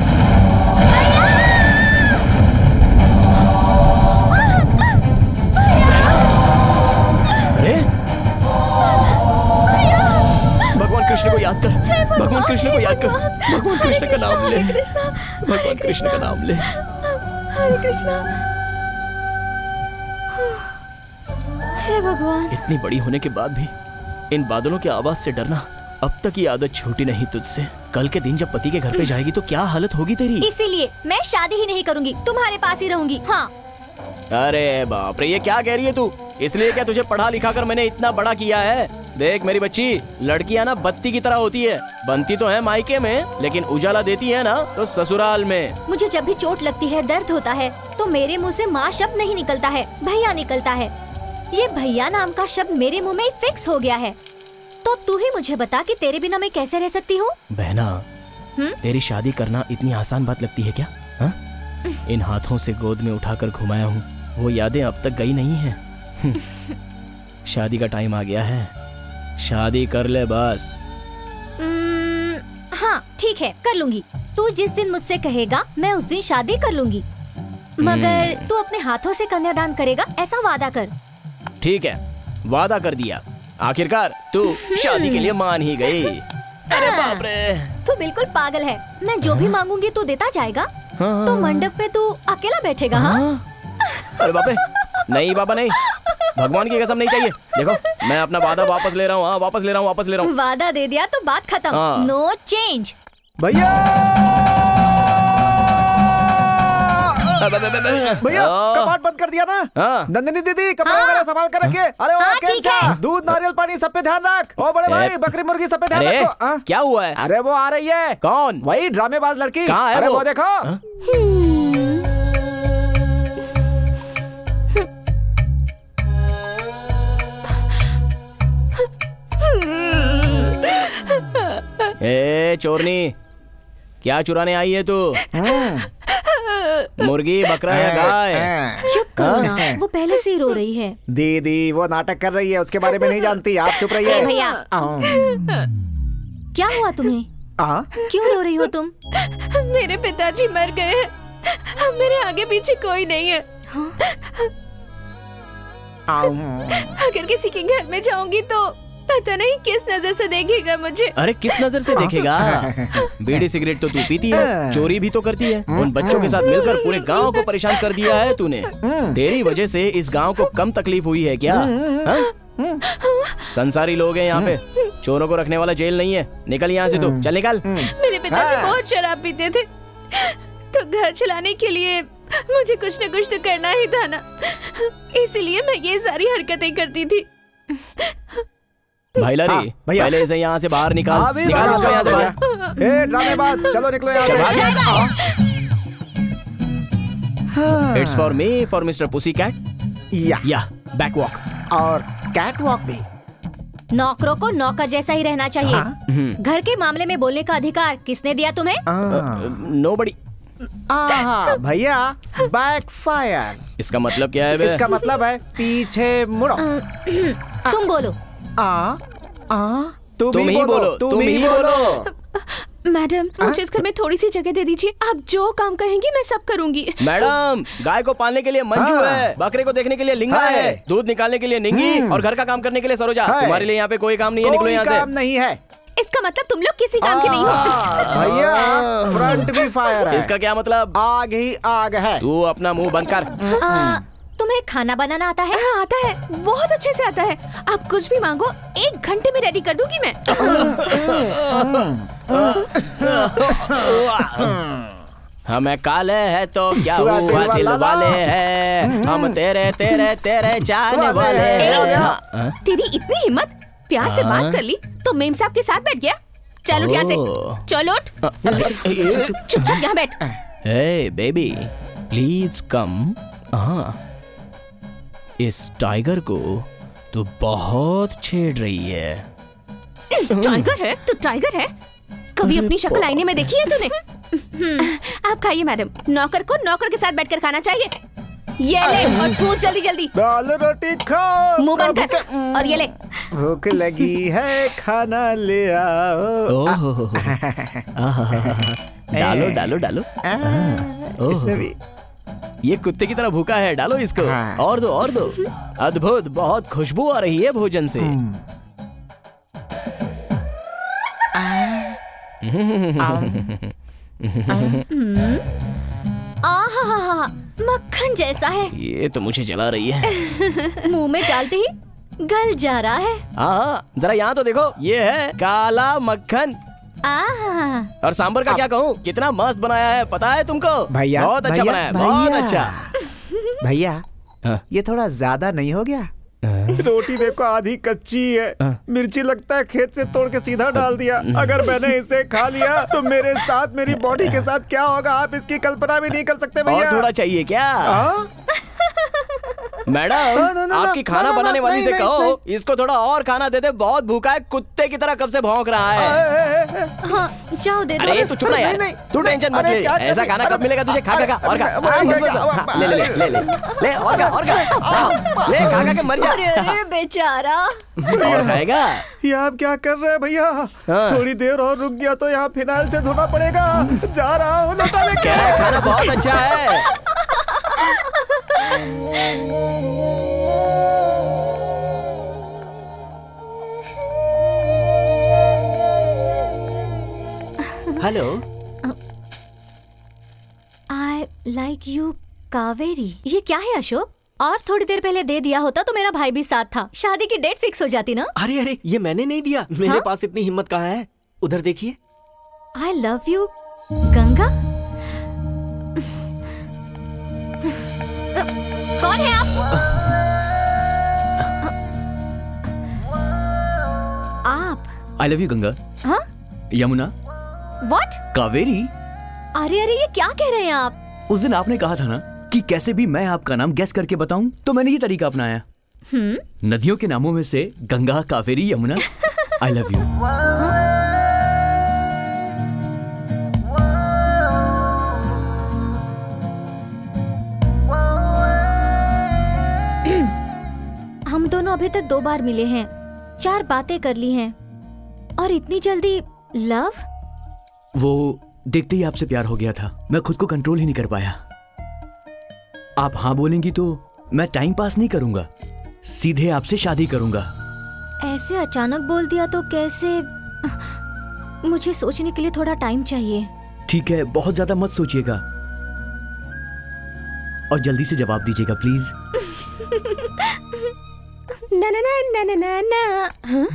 अरे भगवान कृष्ण को याद कर, भगवान कृष्ण को याद कर, भगवान कृष्ण का नाम ले, भगवान कृष्ण का नाम ले। हरे कृष्णा। हे भगवान। इतनी बड़ी होने के बाद भी इन बादलों की आवाज से डरना, अब तक ये आदत छूटी नहीं तुझसे। कल के दिन जब पति के घर पे जाएगी तो क्या हालत होगी तेरी? इसीलिए मैं शादी ही नहीं करूंगी, तुम्हारे पास ही रहूंगी। हाँ। अरे बाप रे, ये क्या कह रही है तू? इसलिए क्या तुझे पढ़ा लिखा कर मैंने इतना बड़ा किया है? देख मेरी बच्ची, लड़कियां ना बत्ती की तरह होती है, बनती तो है मायके में, लेकिन उजाला देती है ना तो ससुराल में। मुझे जब भी चोट लगती है, दर्द होता है, तो मेरे मुंह से माँ शब्द नहीं निकलता है, भैया निकलता है। ये भैया नाम का शब्द मेरे मुंह में फिक्स हो गया है। तो अब तू ही मुझे बता कि तेरे बिना मैं कैसे रह सकती हूँ? बहना, तेरी शादी करना इतनी आसान बात लगती है क्या? हा? इन हाथों से गोद में उठाकर घुमाया हूँ, वो यादें अब तक गई नहीं है। शादी का टाइम आ गया है, शादी कर ले बस। हाँ ठीक है, कर लूंगी। तू जिस दिन मुझसे कहेगा मैं उस दिन शादी कर लूंगी, मगर तू अपने हाथों से कन्यादान करेगा, ऐसा वादा कर। ठीक है, वादा कर दिया। आखिरकार तू शादी के लिए मान ही गई। अरे बाप रे, तू बिल्कुल पागल है। मैं जो भी मांगूंगी तू देता जाएगा, तो मंडप पे तू अकेला बैठेगा। हाँ? अरे बाप रे, नहीं बाबा नहीं, भगवान की कसम नहीं चाहिए। देखो मैं अपना वादा वापस ले रहा हूँ। हाँ वापस ले रहा हूँ, वापस ले रहा हूँ। वादा दे दिया तो बात खत्म। No change. भैया भैया कपाट बंद कर दिया ना? हाँ। नंदिनी दीदी कपड़े वगैरह संभाल कर रखिए। अरे हाँ, ओ ठीक है। दूध नारियल पानी सब पे ध्यान रख। ओ बड़े भाई, बकरी मुर्गी सब पे ध्यान अरे, रखो। आ? क्या हुआ है? अरे वो आ रही है। कौन? वही ड्रामेबाज लड़की। कहाँ है अरे वो? वो देखो। हाँ? ए चोरनी, क्या चुराने आई है तू? मुर्गी, बकरा या गाय? चुप करो ना, वो पहले से ही रो रही है। दीदी वो नाटक कर रही है, उसके बारे में नहीं जानती, आप चुप रहिए। भैया क्या हुआ तुम्हें? आ? क्यों रो रही हो तुम? मेरे पिताजी मर गए हैं, अब मेरे आगे पीछे कोई नहीं है। हाँ? अगर किसी के घर में जाऊंगी तो पता नहीं किस नजर से देखेगा मुझे। अरे किस नजर से देखेगा? बीड़ी सिगरेट तो तू पीती है, चोरी भी तो करती है, उन बच्चों के साथ मिलकर पूरे गांव को परेशान कर दिया है तूने। तेरी वजह से इस गांव को कम तकलीफ हुई है क्या? हा? संसारी लोग हैं यहाँ पे, चोरों को रखने वाला जेल नहीं है। निकल यहाँ से तू, चल निकल। मेरे पिताजी बहुत शराब पीते थे, तो घर चलाने के लिए मुझे कुछ न कुछ तो करना ही था ना, इसीलिए मैं ये सारी हरकतें करती थी। भाई लारी, पहले इसे यहाँ से बाहर निकाल, निकाल इसको यहाँ से बाहर। ए ड्रामेबाज, चलो निकलो यहाँ से। It's for me, for mister Pussycat. या या बैक वॉक और कैट वॉक भी। नौकरों को नौकर जैसा ही रहना चाहिए। घर के मामले में बोलने का अधिकार किसने दिया तुम्हें? नोबडी। हाँ भैया, बैकफायर। इसका मतलब क्या है बे? इसका मतलब है पीछे मुड़ो। तुम बोलो। आ आ तुम, तुम ही बोलो, तुम ही बोलो। मैडम, मुझे इस घर में थोड़ी सी जगह दे दीजिए। आप जो काम कहेंगी मैं सब करूंगी। मैडम, गाय को पालने के लिए मंजू है, बकरे को देखने के लिए लिंगा है, दूध निकालने के लिए निंगी और घर का काम करने के लिए सरोजा। तुम्हारे लिए यहाँ पे कोई काम नहीं है, निकलो यहाँ से। काम नहीं है। इसका मतलब तुम लोग किसी काम के नहीं हो। भैया, फ्रंट भी फायर है। इसका क्या मतलब? आग ही आग है। तू अपना मुंह बंद कर। आ, तुम्हें खाना बनाना आता है? हाँ, आता है, बहुत अच्छे से आता है। आप कुछ भी मांगो, एक घंटे में रेडी कर दूंगी मैं। हमें काले है तो क्या हुआ, दिल वाले हैं हम, तेरे तेरे तेरे चाहने वाले हैं। तेरी इतनी हिम्मत, प्यार से बात कर ली तो मेम साहब के साथ बैठ गया। चल उठ यहाँ से, चल उठ। चुपचाप यहाँ बैठ। Hey baby, please come. हाँ, इस टाइगर को तो बहुत छेड़ रही है। टाइगर है तो टाइगर है। कभी अपनी शक्ल आईने में देखी है तूने? आप खाइए मैडम, नौकर को नौकर के साथ बैठकर खाना चाहिए। ये ले और ठूस जल्दी जल्दी। दाल रोटी खाओ, मुंह बंद कर और ये ले। भूख लगी है, खाना ले आओ। डालो डालो डालो। इसमें भी ये कुत्ते की तरह भूखा है, डालो इसको। और दो और दो। अद्भुत, बहुत खुशबू आ रही है भोजन से। आहा, मक्खन जैसा है। ये तो मुझे जला रही है। मुंह में डालते ही गल जा रहा है। हाँ, जरा यहाँ तो देखो, ये है काला मक्खन। आहा। और सांबर का क्या कहूँ, कितना मस्त बनाया है, पता है तुमको? भैया, बहुत अच्छा बनाया है, बहुत अच्छा। भैया, ये थोड़ा ज्यादा नहीं हो गया? रोटी देखो आधी कच्ची है, मिर्ची लगता है खेत से तोड़ के सीधा डाल दिया। अगर मैंने इसे खा लिया तो मेरे साथ, मेरी बॉडी के साथ क्या होगा, आप इसकी कल्पना भी नहीं कर सकते भैया। और थोड़ा चाहिए क्या? मैडम, आपकी खाना बनाने वाली से कहो इसको थोड़ा और खाना दे दे, बहुत भूखा है, कुत्ते की तरह कब से भौंक रहा है। हाँ, जाओ दे दो। अरे तू चुप रह यार, तू टेंशन मत ले। ऐसा खाना कब मिलेगा तुझे? खा खा खा और खा। ले ले ले ले ले ले और खा और खा। ले खा खा के मर जा। अरे बेचारा। और खाएगा? ये आप क्या कर रहे हैं भैया? थोड़ी देर और रुक गया तो यहाँ फिनाइल से धोना पड़ेगा। जा रहा हूँ लौटा लेके। क्या खाना बहुत अच्छा है। Hello. I like you Kaveri. ये क्या है अशोक? और थोड़ी देर पहले दे दिया होता तो मेरा भाई भी साथ था, शादी की डेट फिक्स हो जाती ना। अरे अरे, ये मैंने नहीं दिया, मेरे हाँ? पास इतनी हिम्मत कहाँ है। उधर देखिए। I love you Ganga. कौन है आप? आप? I love you Ganga. हाँ? यमुना। What? कावेरी। अरे अरे, ये क्या कह रहे हैं आप? उस दिन आपने कहा था ना कि कैसे भी मैं आपका नाम गेस करके बताऊं, तो मैंने ये तरीका अपनाया। हम्म। नदियों के नामों में से Ganga, Kaveri, Yamuna. I love you. हम दोनों अभी तक दो बार मिले हैं, चार बातें कर ली हैं, और इतनी जल्दी लव? वो देखते ही आपसे प्यार हो गया था, मैं खुद को कंट्रोल ही नहीं कर पाया। आप हाँ बोलेंगी तो मैं टाइम पास नहीं करूंगा, सीधे आपसे शादी करूंगा। ऐसे अचानक बोल दिया तो कैसे? मुझे सोचने के लिए थोड़ा टाइम चाहिए। ठीक है, बहुत ज्यादा मत सोचिएगा और जल्दी से जवाब दीजिएगा प्लीज। ना ना ना ना ना ना। हाँ?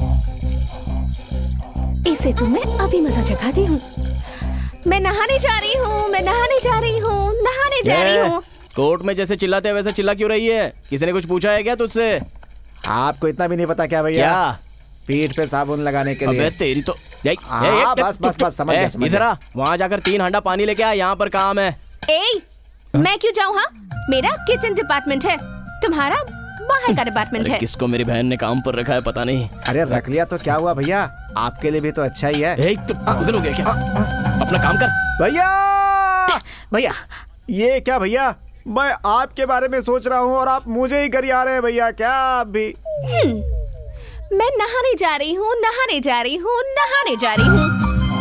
इसे तो मैं अभी मजा चखाती हूँ। मैं नहाने जा रही हूँ, मैं नहाने जा रही हूँ, नहाने जा रही हूँ। कोर्ट में जैसे चिल्लाते हैं वैसे चिल्ला क्यों रही है? किसी ने कुछ पूछा है क्या तुझसे? आपको इतना भी नहीं पता क्या भैया? क्या? पीठ पे साबुन लगाने के लिए। अबे तेरी तो आ, बस बस बस समझ गया, समझ इधर आ, वहाँ जाकर तीन हांडा पानी लेके आ, यहाँ पर काम है। ए, मैं क्यों जाऊँ? हाँ, मेरा किचन डिपार्टमेंट है, तुम्हारा बाहर का डिपार्टमेंट है। किसको मेरी बहन ने काम पर रखा है पता नहीं। अरे रख लिया तो क्या हुआ भैया, आपके लिए भी तो अच्छा ही है। ए, तू उधर हो गया क्या? अपना काम कर भैया। भैया ये क्या भैया, मैं आपके बारे में सोच रहा हूँ और आप मुझे ही गरिया रहे हैं भैया, क्या आप भी? मैं नहाने जा रही हूँ, नहाने जा रही हूँ, नहाने जा रही हूँ।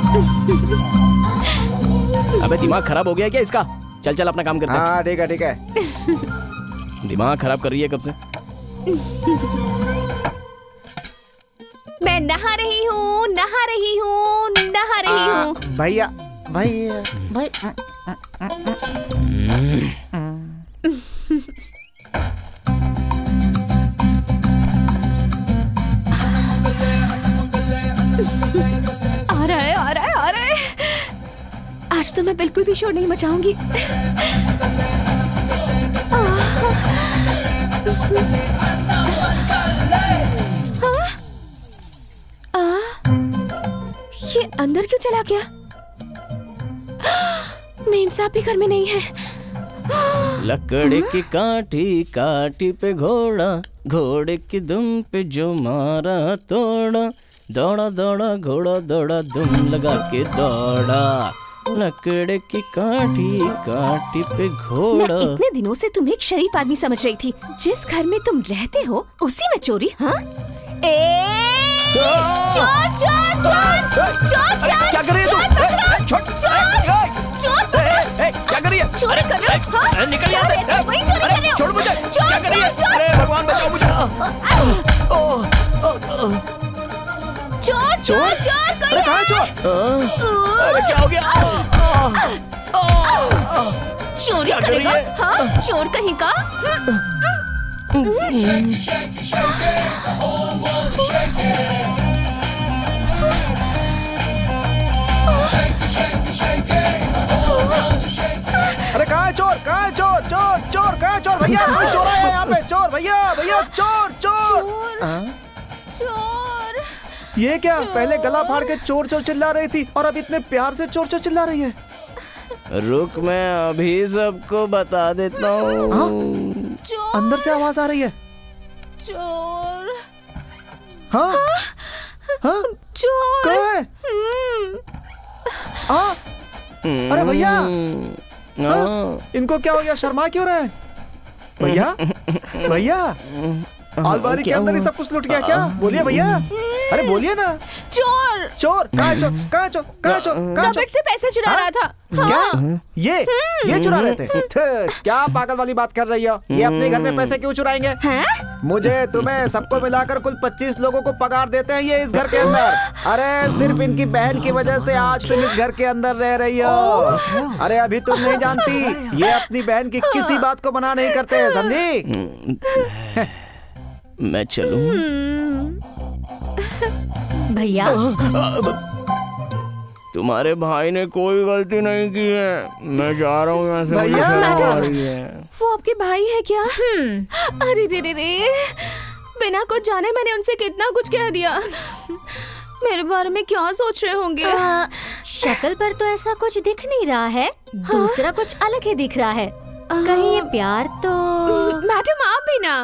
अबे दिमाग खराब हो गया क्या इसका? चल चल अपना काम करते हैं। हाँ ठीक है ठीक है। दिमाग खराब कर रही है कब से। मैं नहा रही हूँ, नहा रही हूँ, नहा रही हूँ। भैया भैया भाई आ रहा है, आ रहा है, आ रहा है। आज तो मैं बिल्कुल भी शोर नहीं मचाऊंगी। आ, ये अंदर क्यों चला गया? मेम साहब भी घर में नहीं है। लकड़ी की काठी काठी पे घोड़ा, घोड़े की दुम पे जो मारा तोड़ा, दौड़ा दौड़ा घोड़ा दौड़ा दुम लगा के दौड़ा। लकड़ी की काठी काठी पे घोड़ा। मैं इतने दिनों से तुम्हें एक शरीफ आदमी समझ रही थी। जिस घर में तुम रहते हो उसी में चोरी? हाँ चोर चोर चोर चोर क्या कर रही है तू? चोर क्या कर रही है? चोरी कर रहे हो? हाँ? निकल यहाँ से। वही चोरी कर रहे हो। छोड़ मुझे। क्या कर रही है? अरे भगवान बचाओ मुझे। चोर चोर चोर अरे कहाँ है चोर? अरे क्या हो गया? चोरी करेगा? हाँ चोर कहीं का। अरे कहाँ है चोर? कहाँ है चोर? चोर चोर कहाँ है चोर? भैया कोई चोर है यहाँ पे। चोर भैया भैया चोर चोर चोर। ये क्या, पहले गला फाड़ के चोर चोर चिल्ला रही थी और अब इतने प्यार से चोर चोर चिल्ला रही है। रुक मैं अभी सबको बता देता हूँ। अंदर से आवाज आ रही है। चोर। हाँ हाँ चोर कहाँ है? हाँ अरे भैया इनको क्या हो गया, शर्मा क्यों रहे हैं? भैया भैया अलमारी के अंदर ही सब कुछ लुट गया क्या? बोलिए भैया, अरे बोलिए ना। चोर चोर कहाँ है? चोर कहाँ है? चोर कहाँ है? चोर कहाँ? कबर्ड से पैसे चुरा रहा था। क्या ये ये चुरा रहे थे? क्या पागल वाली बात कर रही हो? ये अपने घर में पैसे क्यों चुराएंगे? मुझे तुम्हें सबको मिलाकर कुल पच्चीस लोगों को पगार देते हैं ये इस घर के अंदर। अरे सिर्फ इनकी बहन की वजह से आज तुम इस घर के अंदर रह रही हो। अरे अभी तुम नहीं जानती, ये अपनी बहन की किसी बात को मना नहीं करते, समझी? मैं चलूं? भैया तुम्हारे भाई ने कोई गलती नहीं की है, मैं जा रहा हूँ यहाँ से। भैया वो आपके भाई है क्या? अरे रे रे रे, बिना कुछ जाने मैंने उनसे कितना कुछ कह दिया। मेरे बारे में क्या सोच रहे होंगे? आ, शक्ल पर तो ऐसा कुछ दिख नहीं रहा है, दूसरा कुछ अलग ही दिख रहा है। कहीं ये प्यार तो? मैडम आप भी ना।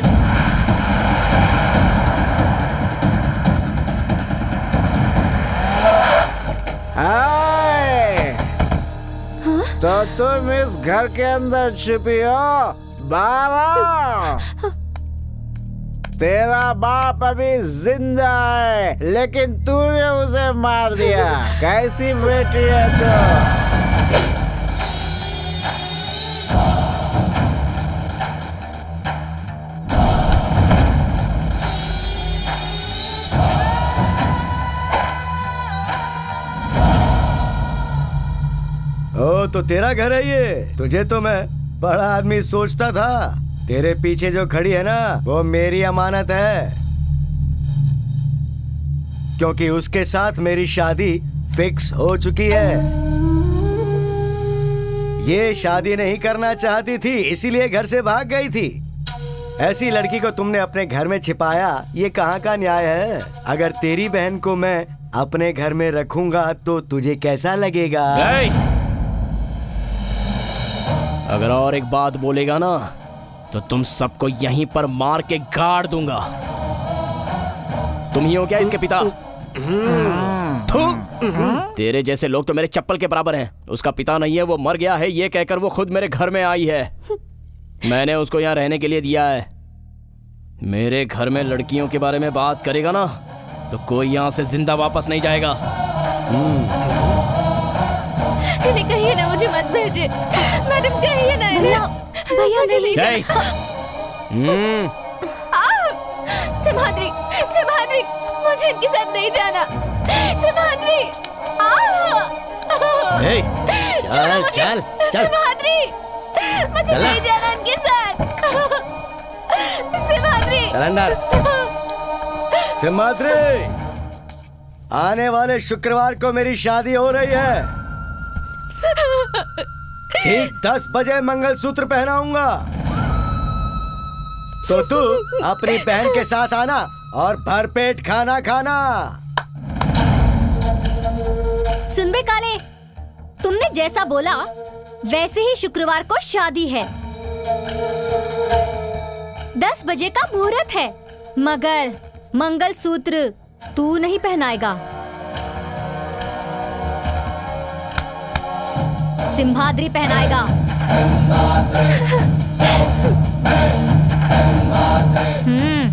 हाय, तो तुम इस घर के अंदर छुपी हो? बारह तेरा बाप अभी जिंदा है लेकिन तूने उसे मार दिया। कैसी बेटी है तू? ओ तो तेरा घर है ये? तुझे तो मैं बड़ा आदमी सोचता था। तेरे पीछे जो खड़ी है ना वो मेरी अमानत है, क्योंकि उसके साथ मेरी शादी फिक्स हो चुकी है। ये शादी नहीं करना चाहती थी इसीलिए घर से भाग गई थी। ऐसी लड़की को तुमने अपने घर में छिपाया, ये कहाँ का न्याय है? अगर तेरी बहन को मैं अपने घर में रखूंगा तो तुझे कैसा लगेगा? अगर और एक बात बोलेगा ना तो तुम सबको यहीं पर मार के गाड़ दूंगा। तुम ही हो क्या इसके पिता? थू। तेरे जैसे लोग तो मेरे चप्पल के बराबर हैं। उसका पिता नहीं है, वो मर गया है, ये कहकर वो खुद मेरे घर में आई है। मैंने उसको यहाँ रहने के लिए दिया है। मेरे घर में लड़कियों के बारे में बात करेगा ना तो कोई यहाँ से जिंदा वापस नहीं जाएगा। इन्हें कहिए ना मुझे मत भेजे। मैडम कहिए ना इन्हें। भैया नहीं जाना। सिम्हाद्री, सिम्हाद्री, मुझे इनके साथ नहीं जाना। सिम्हाद्री, चल चल चल। सिम्हाद्री, मुझे नहीं जाना इनके साथ। सिम्हाद्री, चल अंदर। सिम्हाद्री, आने वाले शुक्रवार को मेरी शादी हो रही है। ठीक दस बजे मंगलसूत्र पहनाऊंगा, तो तू अपनी बहन के साथ आना और भरपेट खाना खाना। सुन बे काले, तुमने जैसा बोला वैसे ही शुक्रवार को शादी है। दस बजे का मुहूर्त है, मगर मंगलसूत्र तू नहीं पहनाएगा। सिम्हाद्री पहनाएगा। हम्म।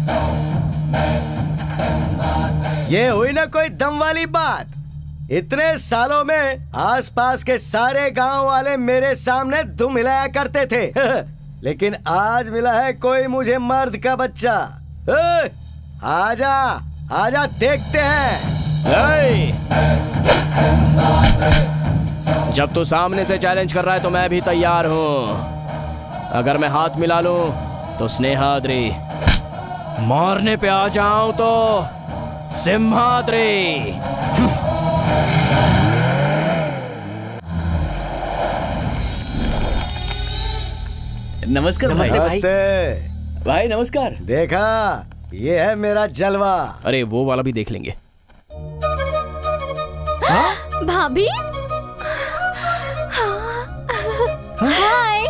ये हुई ना कोई दम वाली बात। इतने सालों में आसपास के सारे गांव वाले मेरे सामने दुम हिलाया करते थे। लेकिन आज मिला है कोई मुझे मर्द का बच्चा। ए, आजा आजा देखते हैं। जब तू सामने से चैलेंज कर रहा है तो मैं भी तैयार हूँ। अगर मैं हाथ मिला लूं तो स्नेहाद्री, मारने पे आ जाऊं तो सिम्हाद्री। नमस्कार भाई। नमस्ते भाई नमस्कार। देखा, ये है मेरा जलवा। अरे वो वाला भी देख लेंगे। भाभी, हाय।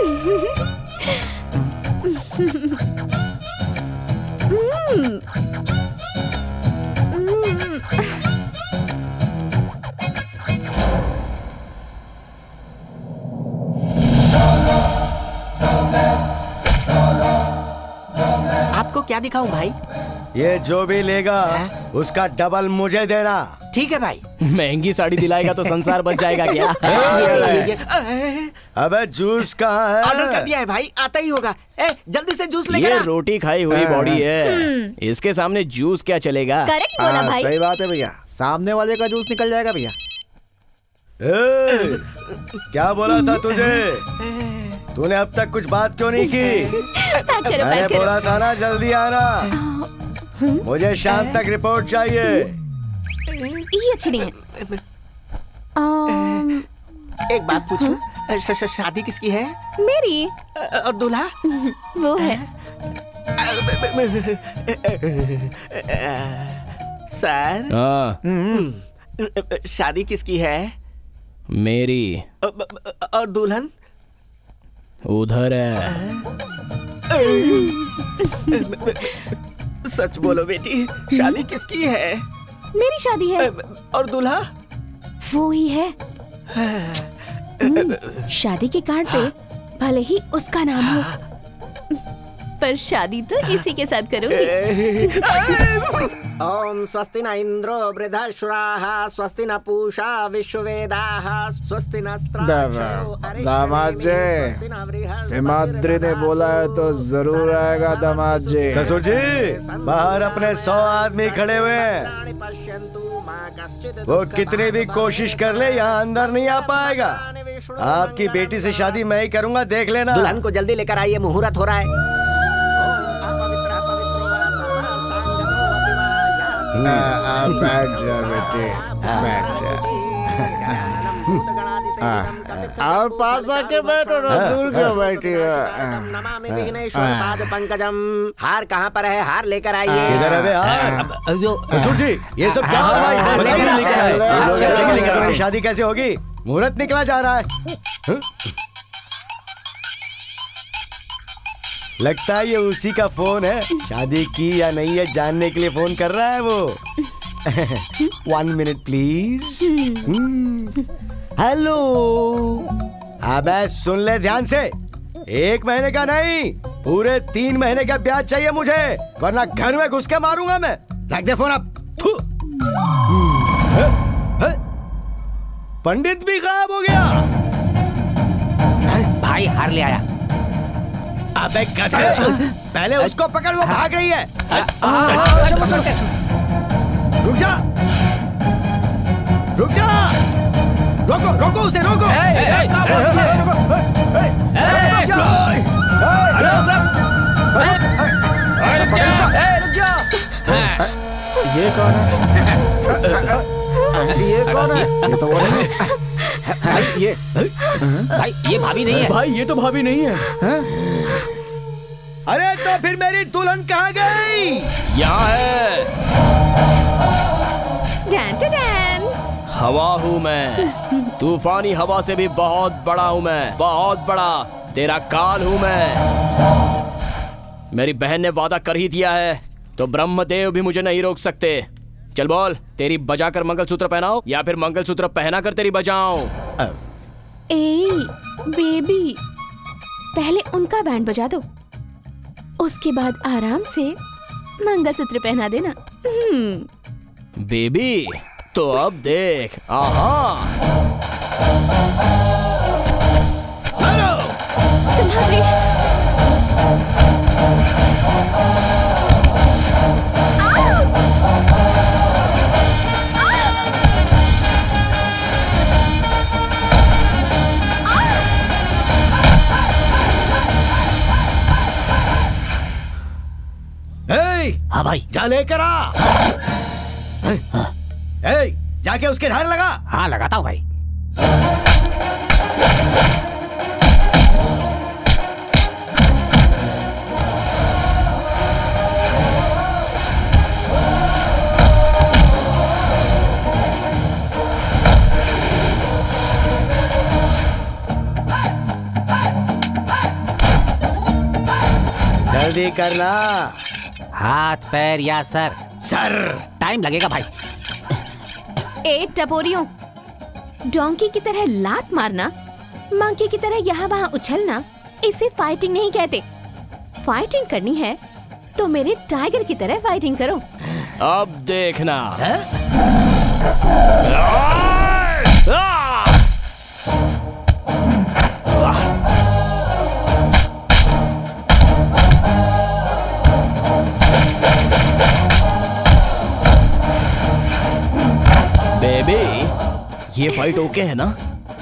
आपको क्या दिखाऊं भाई? ये जो भी लेगा उसका डबल मुझे देना। ठीक है भाई। महंगी साड़ी दिलाएगा तो संसार बच जाएगा क्या? अबे जूस कहाँ है? ऑर्डर कर दिया है भाई, आता ही होगा। ए, जल्दी से जूस लेकर ये आ। रोटी खाई हुई बॉडी है, इसके सामने जूस क्या चलेगा? करेक्ट बोला भाई। सही बात है भैया, सामने वाले का जूस निकल जाएगा भैया। ए, क्या बोला था तुझे? तूने अब तक कुछ बात क्यों नहीं की? मैंने बोला था ना जल्दी आना। मुझे शाम तक रिपोर्ट चाहिए। ये अच्छी नहीं है। आम, एक बात पूछूं? श, श, शादी किसकी है? मेरी। और दूल्हा? वो है। सर, हाँ। शादी किसकी है? मेरी। और दुल्हन? उधर है। सच बोलो बेटी, शादी किसकी है? मेरी शादी है। और दूल्हा? वो ही है। शादी के कार्ड पे भले ही उसका नाम हो, पर शादी तो इसी के साथ करूंगी। ओम स्वस्ति न इंद्रो वृद्धश्राः स्वस्ति न पूषा विश्ववेदाः स्वस्ति नस्त्राक्षो। दामाद जी, सिम्हाद्री ने बोला है तो जरूर आएगा दामाद जी। ससुर जी, बाहर अपने सौ आदमी खड़े हुए हैं। वो कितनी भी कोशिश कर ले यहाँ अंदर नहीं आ पाएगा। आपकी बेटी से शादी मैं ही करूँगा, देख लेना। दुल्हन को जल्दी लेकर आइए, मुहूर्त हो रहा है। बैठ जा बेटे, बैठ जा। आप पास आके बैठो ना, दूर क्यों बैठी हो? पंकजम, हार कहाँ पर है? हार लेकर आइए। इधर है बे हार। ससुर जी, ये सब क्या हो रहा है? मेरी शादी कैसे होगी? मुहूर्त निकला जा रहा है। लगता है ये उसी का फोन है। शादी की या नहीं है जानने के लिए फोन कर रहा है वो। One minute please. हेलो। अबे सुन ले ध्यान से, एक महीने का नहीं, पूरे तीन महीने का ब्याज चाहिए मुझे, वरना घर में घुस के मारूंगा मैं। रख दे फोन अब। पंडित भी गायब हो गया। भाई हार ले आया। अबे गधे, पहले उसको पकड़, वो भाग रही है। रुक जा, रुक जा, रोको रोको उसे, रोको। ये कौन है? ये कौन है? ये तो वो नहीं है। भाई ये भाई ये भाभी नहीं है। भाई ये तो भाभी नहीं है। अरे तो फिर मेरी दुल्हन कहाँ गई? यहाँ है। डैन डैन। हवा हूँ मैं, तूफानी हवा से भी बहुत बड़ा हूँ मैं, बहुत बड़ा। तेरा काल हूँ मैं। मेरी बहन ने वादा कर ही दिया है, तो ब्रह्मदेव भी मुझे नहीं रोक सकते। चल बोल, तेरी बजाकर मंगलसूत्र पहनाओ या फिर मंगलसूत्र पहनाकर तेरी बजाऊं? ए बेबी, पहले उनका बैंड बजा दो, उसके बाद आराम से मंगलसूत्र पहना देना। बेबी तो अब देख। आहा, संभाल रे। हाँ भाई, जा लेकर आ। ए, जाके उसके धार लगा। हाँ लगाता हूँ भाई। जल्दी करना। हाथ पैर या सर? सर। टाइम लगेगा भाई। ए टपोरियों, डोंकी की तरह लात मारना, मंकी की तरह यहाँ वहाँ उछलना, इसे फाइटिंग नहीं कहते। फाइटिंग करनी है तो मेरे टाइगर की तरह फाइटिंग करो। अब देखना। बेबी, ये फाइट ओके है ना?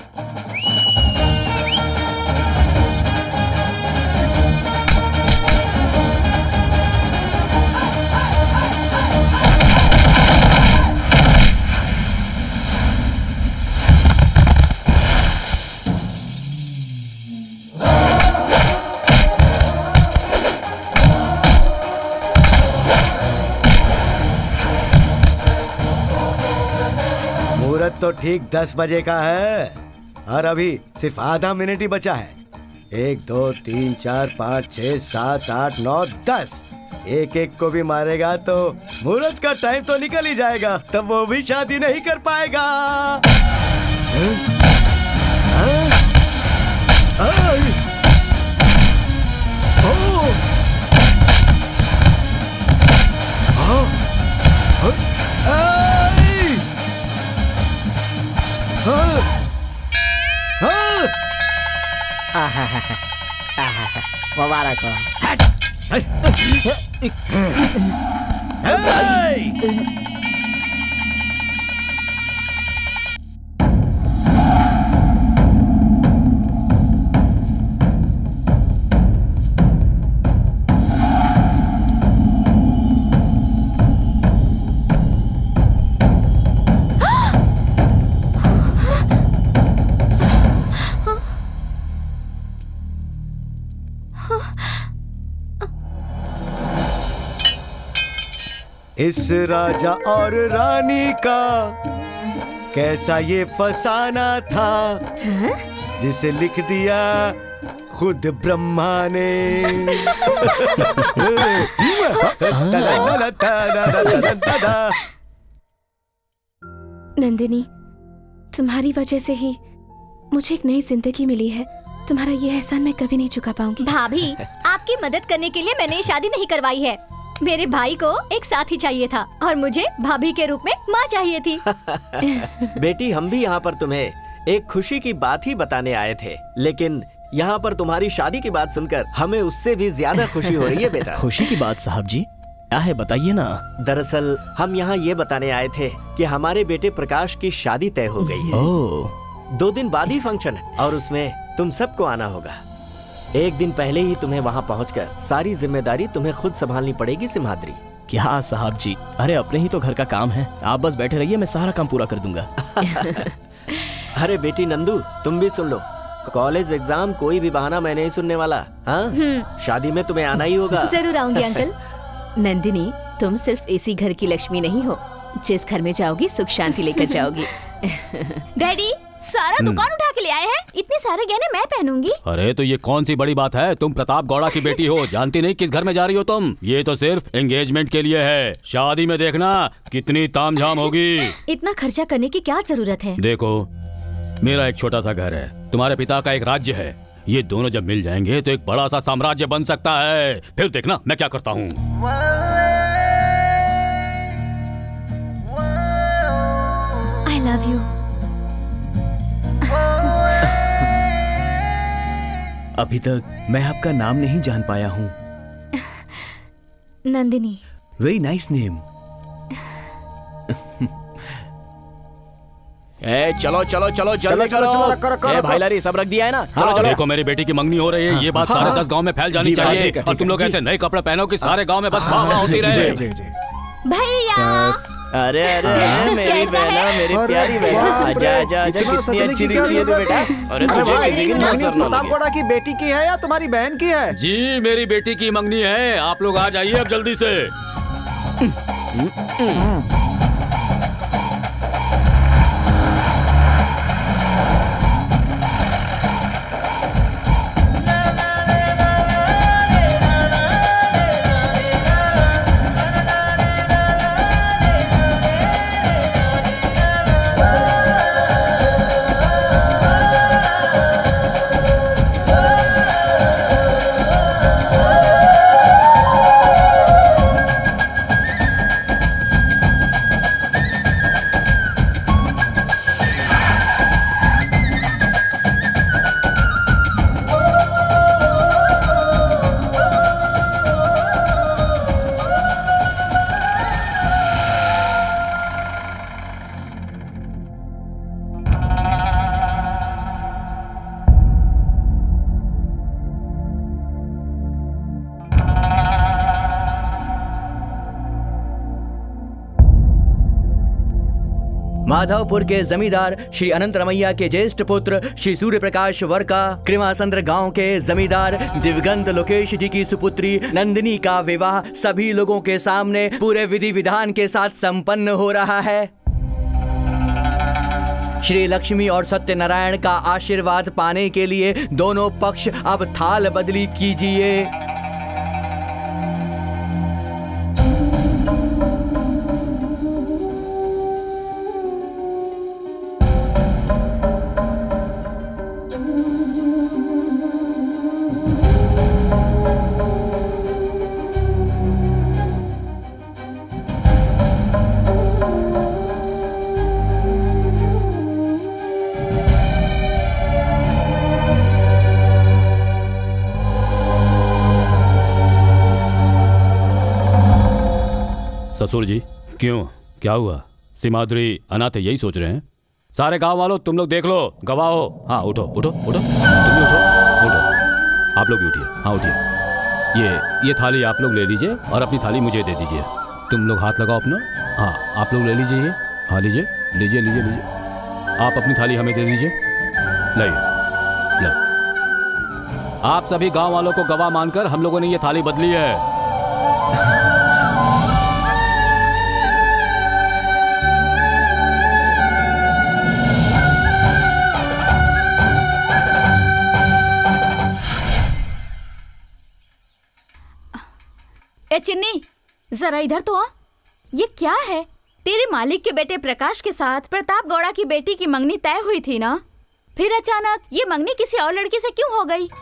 मुहूर्त तो ठीक दस बजे का है और अभी सिर्फ आधा मिनट ही बचा है। एक दो तीन चार पाँच छः सात आठ नौ दस, एक एक को भी मारेगा तो मुहूर्त का टाइम तो निकल ही जाएगा, तब वो भी शादी नहीं कर पाएगा। हाँ? हाँ? आई! ओ! हाँ? हाँ? आई! हाँ! हाँ! मुबारक हो। इस राजा और रानी का कैसा ये फसाना था, जिसे लिख दिया खुद ब्रह्मा ने। नंदिनी, तुम्हारी वजह से ही मुझे एक नई जिंदगी मिली है। तुम्हारा ये एहसान मैं कभी नहीं चुका पाऊंगी। भाभी, आपकी मदद करने के लिए मैंने ये शादी नहीं करवाई है। मेरे भाई को एक साथी चाहिए था और मुझे भाभी के रूप में माँ चाहिए थी। बेटी, हम भी यहाँ पर तुम्हें एक खुशी की बात ही बताने आए थे, लेकिन यहाँ पर तुम्हारी शादी की बात सुनकर हमें उससे भी ज्यादा खुशी हो रही है बेटा। खुशी की बात साहब जी, क्या है बताइए ना। दरअसल हम यहाँ ये बताने आए थे कि हमारे बेटे प्रकाश की शादी तय हो गई है। ओह। दो दिन बाद ही फंक्शन है और उसमें तुम सबको आना होगा। एक दिन पहले ही तुम्हें वहाँ पहुँचकर सारी जिम्मेदारी तुम्हें खुद संभालनी पड़ेगी सिम्हाद्री। क्या साहब जी, अरे अपने ही तो घर का काम है, आप बस बैठे रहिए, मैं सारा काम पूरा कर दूंगा। अरे बेटी नंदू, तुम भी सुन लो, कॉलेज एग्जाम कोई भी बहाना मैं नहीं सुनने वाला। हाँ, शादी में तुम्हें आना ही होगा। जरूर आऊंगी अंकल। नंदिनी, तुम सिर्फ इसी घर की लक्ष्मी नहीं हो, जिस घर में जाओगी सुख शांति लेकर जाओगी। डैडी, सारा दुकान उठा के ले आए हैं। इतने सारे गहने मैं पहनूंगी। अरे तो ये कौन सी बड़ी बात है, तुम प्रताप गौड़ा की बेटी हो, जानती नहीं किस घर में जा रही हो तुम। ये तो सिर्फ एंगेजमेंट के लिए है, शादी में देखना कितनी तामझाम होगी। इतना खर्चा करने की क्या जरूरत है। देखो, मेरा एक छोटा सा घर है, तुम्हारे पिता का एक राज्य है, ये दोनों जब मिल जाएंगे तो एक बड़ा सा साम्राज्य बन सकता है। फिर देखना मैं क्या करता हूँ। I love you. अभी तक मैं आपका नाम नहीं जान पाया हूँ। नंदिनी। Very nice name. ए, चलो चलो चलो चलो, जल्दी चलो, चलो, रखो, रखो, ए, रखो। भाई लारी सब रख दिया है ना। चलो हाँ, चलो। देखो मेरी बेटी की मंगनी हो रही है, ये बात हाँ, सारे हाँ। दस गांव में फैल जानी जी, चाहिए। ठीक है, और तुम लोग जी। ऐसे नए कपड़े पहनो कि सारे गांव में बस वाह वाह होती रहे। भैया। अरे अरे अरे मेरी कैसा है? बहना, मेरी अरे प्यारी बाप बहना, रे, आजा आजा आजा, इतना कितनी सजने अच्छी की क्या दिखती है तू जरूरत बेटा। है? अरे अरे तुझे भाई, किसी की ये नजर मंगनी न प्रताप लगे। गौड़ा की बेटी की है या तुम्हारी बहन की है? जी, मेरी बेटी की मंगनी है, आप लोग आ जाइए अब जल्दी से। माधवपुर के जमींदार श्री अनंत रमैया के ज्येष्ठ पुत्र श्री सूर्य प्रकाश वर्का कृमासंद्र गांव के जमींदार दिवगंत लोकेश जी की सुपुत्री नंदिनी का विवाह सभी लोगों के सामने पूरे विधि विधान के साथ संपन्न हो रहा है। श्री लक्ष्मी और सत्यनारायण का आशीर्वाद पाने के लिए दोनों पक्ष अब थाल बदली कीजिए। ससुर जी, क्यों, क्या हुआ? सिमाद्री अनाथ यही सोच रहे हैं। सारे गांव वालों तुम लोग देख लो, गवाह हो। हाँ उठो उठो उठो, तुम भी उठो उठो, आप लोग भी उठिए। हाँ उठिए। ये ये थाली आप लोग ले लीजिए और अपनी थाली मुझे दे दीजिए। तुम लोग हाथ लगाओ अपना। हाँ आप लोग ले लीजिए ये। हाँ लीजिए लीजिए लीजिए लीजिए। आप अपनी थाली हमें दे दीजिए। लाइए लो। आप सभी गांव वालों को गवाह मानकर हम लोगों ने ये थाली बदली है। ए चिन्नी, जरा इधर तो आ। ये क्या है? तेरे मालिक के बेटे प्रकाश के साथ प्रताप गौड़ा की बेटी की मंगनी तय हुई थी ना, फिर अचानक ये मंगनी किसी और लड़की से क्यों हो गई?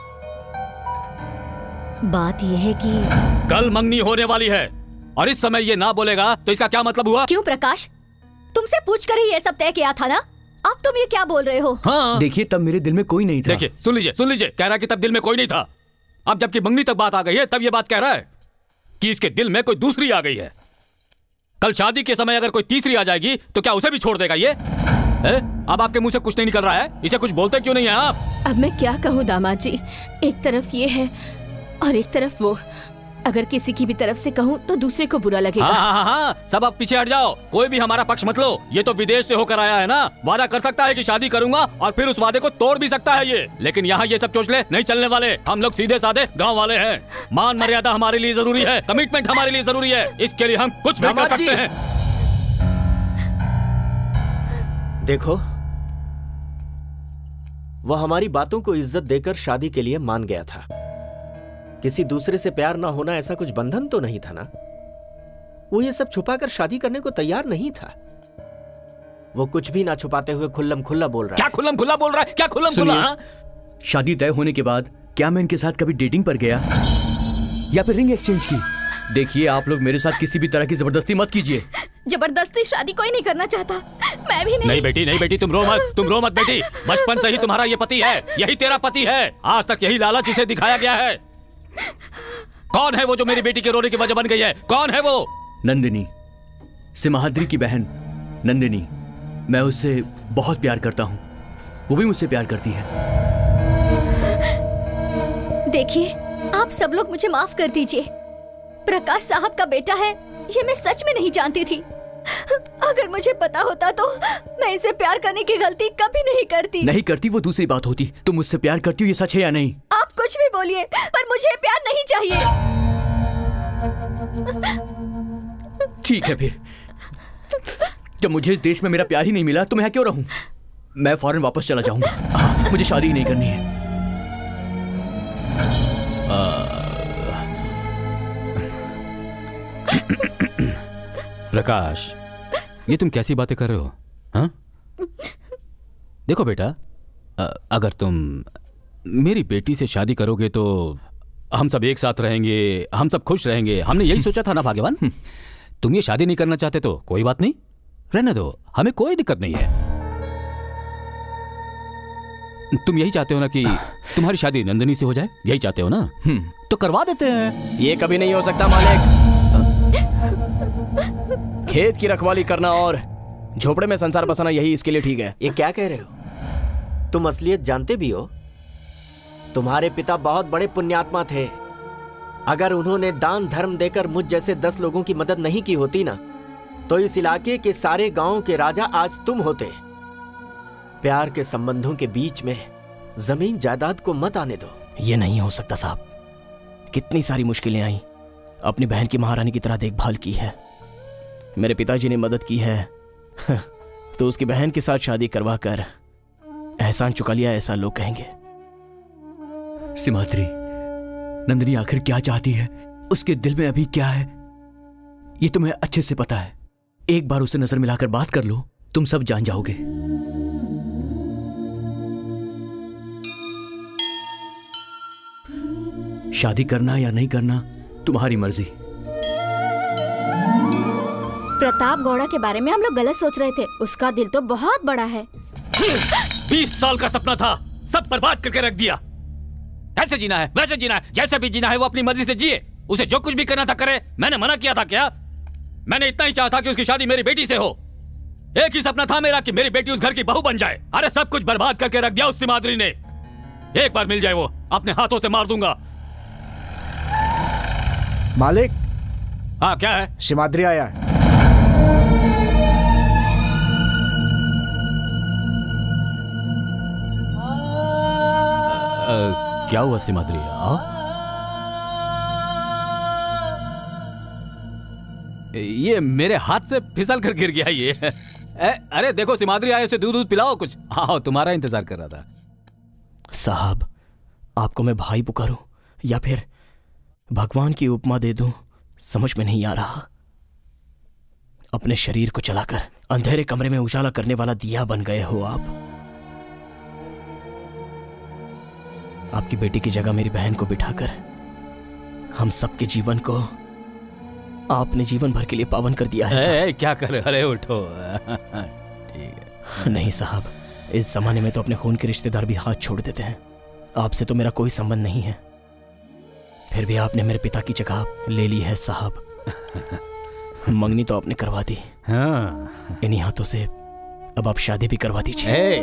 बात यह है कि कल मंगनी होने वाली है और इस समय ये ना बोलेगा तो इसका क्या मतलब हुआ? क्यों प्रकाश, तुमसे पूछ कर ही ये सब तय किया था ना, अब तुम ये क्या बोल रहे हो? हाँ। देखिए तब मेरे दिल में कोई नहीं था। देखिए सुन लीजिए सुन लीजिए, कह रहा है कि तब दिल में कोई नहीं था। अब जबकि मंगनी तक बात आ गई है तब ये बात कह रहा है कि इसके दिल में कोई दूसरी आ गई है। कल शादी के समय अगर कोई तीसरी आ जाएगी तो क्या उसे भी छोड़ देगा ये? है? अब आपके मुंह से कुछ नहीं निकल रहा है, इसे कुछ बोलते क्यों नहीं है आप? अब मैं क्या कहूँ दामाद जी, एक तरफ ये है और एक तरफ वो। अगर किसी की भी तरफ से कहूँ तो दूसरे को बुरा लगेगा। हाँ हाँ हाँ, सब अब पीछे हट जाओ, कोई भी हमारा पक्ष मत लो। ये तो विदेश से होकर आया है ना, वादा कर सकता है कि शादी करूंगा और फिर उस वादे को तोड़ भी सकता है ये। लेकिन यहाँ ये सब चोचले नहीं चलने वाले। हम लोग सीधे साधे गांव वाले हैं। मान मर्यादा हमारे लिए जरूरी है, कमिटमेंट हमारे लिए जरूरी है। इसके लिए हम कुछ भी कर सकते हैं। देखो, वह हमारी बातों को इज्जत देकर शादी के लिए मान गया था। किसी दूसरे से प्यार ना होना ऐसा कुछ बंधन तो नहीं था ना। वो ये सब छुपाकर शादी करने को तैयार नहीं था। वो कुछ भी ना छुपाते हुए खुल्लम खुल्ला बोल रहा है। क्या खुल्लम खुल्ला बोल रहा है? क्या खुल्लम खुल्ला? शादी तय होने के बाद क्या मैं इनके साथ कभी डेटिंग पर गया या फिर रिंग एक्सचेंज की? देखिए आप लोग मेरे साथ किसी भी तरह की जबरदस्ती मत कीजिए। जबरदस्ती शादी कोई नहीं करना चाहता, मैं भी नहीं। नहीं बेटी नहीं बेटी, तुम रो मत, तुम रो मत बेटी। बचपन से ही तुम्हारा ये पति है, यही तेरा पति है। आज तक यही लालच इसे दिखाया गया है। कौन है वो जो मेरी बेटी के रोने की वजह बन गई है? कौन है वो? नंदिनी, सिमाद्री की बहन नंदिनी। मैं उससे बहुत प्यार करता हूँ, वो भी मुझसे प्यार करती है। देखिए आप सब लोग मुझे माफ कर दीजिए। प्रकाश साहब का बेटा है ये मैं सच में नहीं जानती थी। अगर मुझे पता होता तो मैं इसे प्यार करने की गलती कभी नहीं करती। नहीं करती वो दूसरी बात होती, तुम मुझसे प्यार करती हो ये सच है या नहीं? आप कुछ भी बोलिए पर मुझे प्यार नहीं चाहिए। ठीक है फिर, जब मुझे इस देश में मेरा प्यार ही नहीं मिला तो मैं क्यों रहूं? मैं फौरन वापस चला जाऊंगा। मुझे शादी ही नहीं करनी है। प्रकाश, ये तुम कैसी बातें कर रहे हो? हाँ? देखो बेटा, अगर तुम मेरी बेटी से शादी करोगे तो हम सब एक साथ रहेंगे, हम सब खुश रहेंगे। हमने यही सोचा था ना भाग्यवान। तुम ये शादी नहीं करना चाहते तो कोई बात नहीं, रहने दो, हमें कोई दिक्कत नहीं है। तुम यही चाहते हो ना कि तुम्हारी शादी नंदिनी से हो जाए? यही चाहते हो ना? तो करवा देते हैं। ये कभी नहीं हो सकता मालिक। खेत की रखवाली करना और झोपड़े में संसार बसाना यही इसके लिए ठीक है। ये क्या कह रहे हो? तुम असलियत जानते भी हो? तुम्हारे पिता बहुत बड़े पुण्यात्मा थे। अगर उन्होंने दान धर्म देकर मुझ जैसे दस लोगों की मदद नहीं की होती ना, तो इस इलाके के सारे गांव के राजा आज तुम होते। प्यार के संबंधों के बीच में जमीन जायदाद को मत आने दो। ये नहीं हो सकता साहब। कितनी सारी मुश्किलें आई, अपनी बहन की महारानी की तरह देखभाल की है। मेरे पिताजी ने मदद की है तो उसकी बहन के साथ शादी करवा कर एहसान चुका लिया, ऐसा लोग कहेंगे। सिमाद्री, नंदिनी आखिर क्या चाहती है, उसके दिल में अभी क्या है, ये तुम्हें अच्छे से पता है। एक बार उसे नजर मिलाकर बात कर लो, तुम सब जान जाओगे। शादी करना या नहीं करना तुम्हारी मर्जी। प्रताप गौड़ा के बारे में हम लोग गलत सोच रहे थे। उसका दिल तो बहुत बड़ा है। बीस साल का सपना था, सब बर्बाद करके रख दिया। ऐसे जीना है, वैसे जीना है, जैसे भी जीना है वो अपनी मर्जी से जिए। उसे जो कुछ भी करना था करे। मैंने मना किया था क्या? मैंने इतना ही चाहा था कि उसकी शादी मेरी बेटी से हो। एक ही सपना था मेरा कि मेरी बेटी उस घर की बहू बन जाए। अरे सब कुछ बर्बाद करके रख दिया उस सिमाद्री ने। एक बार मिल जाए वो, अपने हाथों से मार दूंगा। मालिक। हाँ क्या है? सिमाद्री आया है। आ, क्या हुआ सिमाद्री? आओ। ये मेरे हाथ से फिसल कर गिर गया ये। ए, अरे देखो सिमाद्री आए, उसे दूध दूध पिलाओ कुछ। हाँ तुम्हारा इंतजार कर रहा था। साहब, आपको मैं भाई पुकारूं या फिर भगवान की उपमा दे दूं, समझ में नहीं आ रहा। अपने शरीर को चलाकर अंधेरे कमरे में उजाला करने वाला दिया बन गए हो आप। आपकी बेटी की जगह मेरी बहन को बिठाकर हम सबके जीवन को आपने जीवन भर के लिए पावन कर दिया है। ए, क्या कर रहे? अरे उठो। ठीक है। नहीं साहब, इस जमाने में तो अपने खून के रिश्तेदार भी हाथ छोड़ देते हैं। आपसे तो मेरा कोई संबंध नहीं है, फिर भी आपने मेरे पिता की जगह ले ली है साहब। मंगनी तो आपने करवा दी। हाँ। इन्हीं हाथों से अब आप शादी भी करवा दीजिए।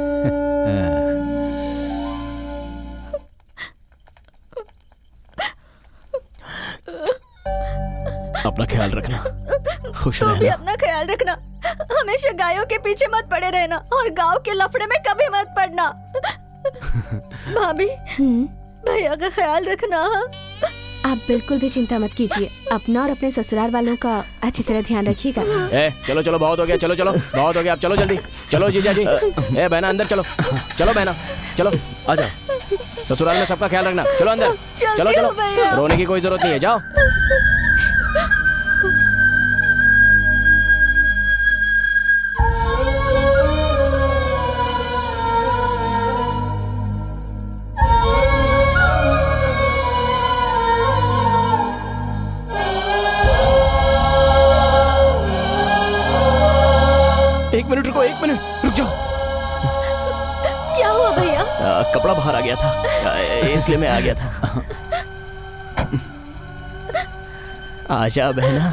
अपना ख्याल रखना, खुश तू भी रहना। अपना ख्याल रखना, हमेशा गायों के पीछे मत पड़े रहना और गांव के लफड़े में कभी मत पड़ना। भाभी, भैया का ख्याल रखना। आप बिल्कुल भी चिंता मत कीजिए, अपना और अपने ससुराल वालों का अच्छी तरह ध्यान रखिएगा। ए, चलो चलो बहुत हो गया, चलो चलो बहुत हो गया, आप चलो जल्दी, चलो जीजा जी। ए बहना अंदर चलो, चलो बहना चलो, आ जाओ। ससुराल में सबका ख्याल रखना, चलो अंदर, चलो चलो, रोने की कोई जरूरत नहीं है, जाओ। एक मिनट रुको, एक मिनट रुक जाओ। क्या हुआ भैया? आ, कपड़ा बाहर आ गया था, आ, इसलिए मैं आ गया था। आजा बहना,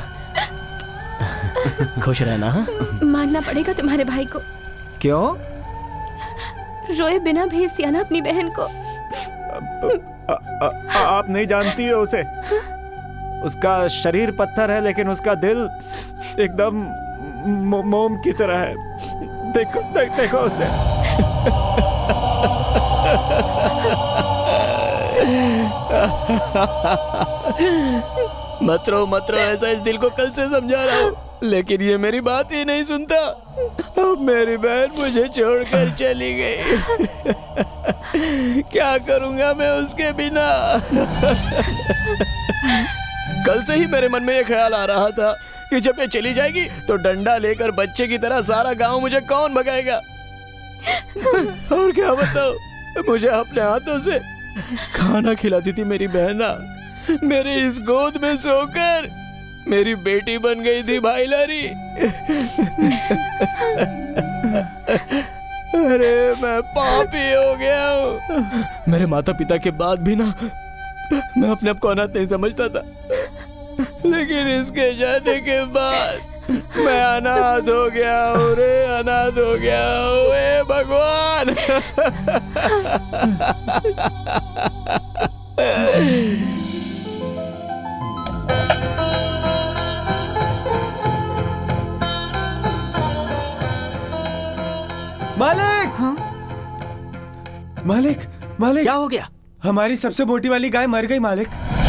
खुश रहना। हाँ? मानना पड़ेगा तुम्हारे भाई को। क्यों? रोए बिना भेज दिया ना अपनी बहन को। आ, आ, आ, आप नहीं जानती हो उसे। उसका शरीर पत्थर है लेकिन उसका दिल एकदम मो, मोम की तरह है। देखो देख, देखो उसे। मत रो मत रो, ऐसा इस दिल को कल से समझा रहा हूँ, लेकिन ये मेरी बात ही नहीं सुनता। अब मेरी बहन मुझे छोड़कर चली गई। क्या करूंगा मैं उसके बिना? कल से ही मेरे मन में ये ख्याल आ रहा था कि जब ये चली जाएगी तो डंडा लेकर बच्चे की तरह सारा गांव मुझे कौन भगाएगा। और क्या बताओ, मुझे अपने हाथों से खाना खिलाती थी मेरी बहना, मेरे इस गोद में सोकर मेरी बेटी बन गई थी भाई लारी। अरे मैं पापी हो गया हूँ। मेरे माता पिता के बाद भी ना मैं अपने आप को अनाथ नहीं समझता था, लेकिन इसके जाने के बाद मैं अनाथ हो गया हूँ रे, अनाथ हो गया हूँ। ए भगवान। मालिक, हाँ? मालिक, मालिक, क्या हो गया? हमारी सबसे मोटी वाली गाय मर गई मालिक।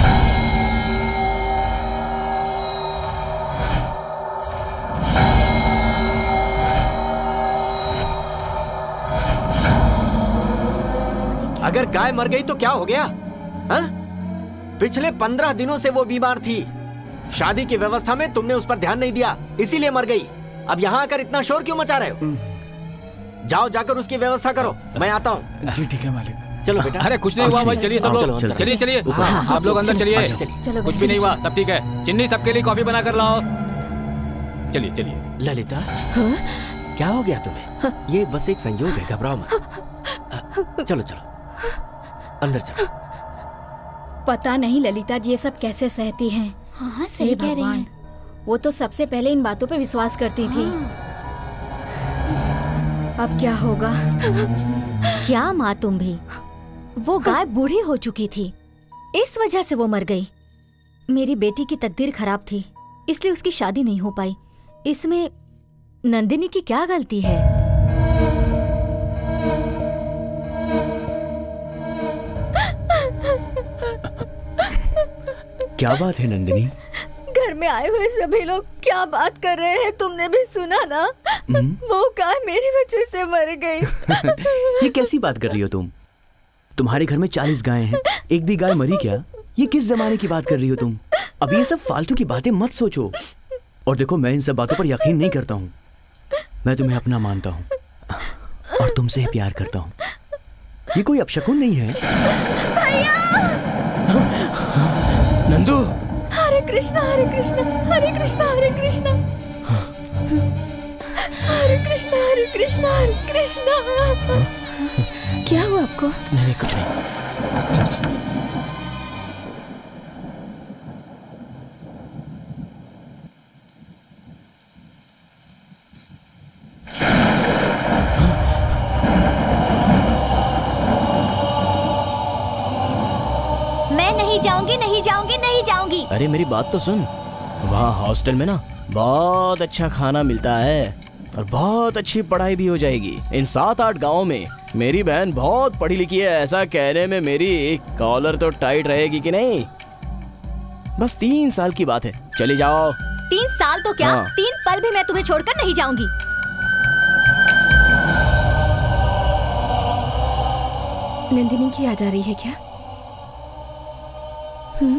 अगर गाय मर गई तो क्या हो गया? हा? पिछले पंद्रह दिनों से वो बीमार थी। शादी की व्यवस्था में तुमने उस पर ध्यान नहीं दिया, इसीलिए मर गई। अब यहाँ आकर इतना शोर क्यों मचा रहे हो? जाओ जाकर उसकी व्यवस्था करो, मैं आता हूँ। जी ठीक है मालिक। चलो बेटा। अरे कुछ नहीं हुआ भाई, चलिए सब लोग, चलिए चलिए सब लोग अंदर चलिए। कुछ भी नहीं हुआ, सब ठीक है। चिन्नी सबके लिए कॉफी बना कर लाओ। चलिए चलिए। ललिता, क्या हो गया तुम्हें? ये बस एक संयोग है, घबराओ मत। चलो चलो अंदर चलो। पता नहीं ललिता ये सब कैसे सहती हैं। हाँ हाँ सही कह रही हैं। वो तो सबसे पहले इन बातों पे विश्वास करती थी। अब क्या होगा? क्या माँ तुम भी? वो गाय बूढ़ी हो चुकी थी, इस वजह से वो मर गई। मेरी बेटी की तकदीर खराब थी, इसलिए उसकी शादी नहीं हो पाई। इसमें नंदिनी की क्या गलती है? क्या बात है नंदिनी? घर में आए हुए सभी लोग क्या बात कर रहे हैं, तुमने भी सुना ना? वो गाय मेरी वजह से मर गई। ये कैसी बात कर रही हो तुम? तुम्हारे घर में चालीस गायें हैं, एक भी गाय मरी क्या? ये किस जमाने की बात कर रही हो तुम? अब ये सब फालतू की बातें मत सोचो। और देखो, मैं इन सब बातों पर यकीन नहीं करता हूँ। मैं तुम्हें अपना मानता हूँ और तुमसे ही प्यार करता हूँ। ये कोई अपशकुन नहीं है। नंदू। हरे कृष्णा हरे कृष्णा हरे कृष्णा हरे कृष्णा हरे कृष्णा हरे कृष्णा हरे कृष्णा। क्या हुआ आपको? नहीं नहीं कुछ नहीं। मैं नहीं जाऊंगी, नहीं जाऊंगी, नहीं जाऊंगी। अरे मेरी बात तो सुन। वहाँ हॉस्टल में ना बहुत अच्छा खाना मिलता है और बहुत अच्छी पढ़ाई भी हो जाएगी। इन सात आठ गाँव में मेरी बहन बहुत पढ़ी लिखी है। ऐसा कहने में मेरी कॉलर तो टाइट रहेगी कि नहीं? बस तीन साल की बात है, चली जाओ। तीन साल तो क्या, हाँ। तीन पल भी मैं तुम्हें छोड़कर नहीं जाऊंगी। नंदिनी की याद आ रही है क्या? हम्म?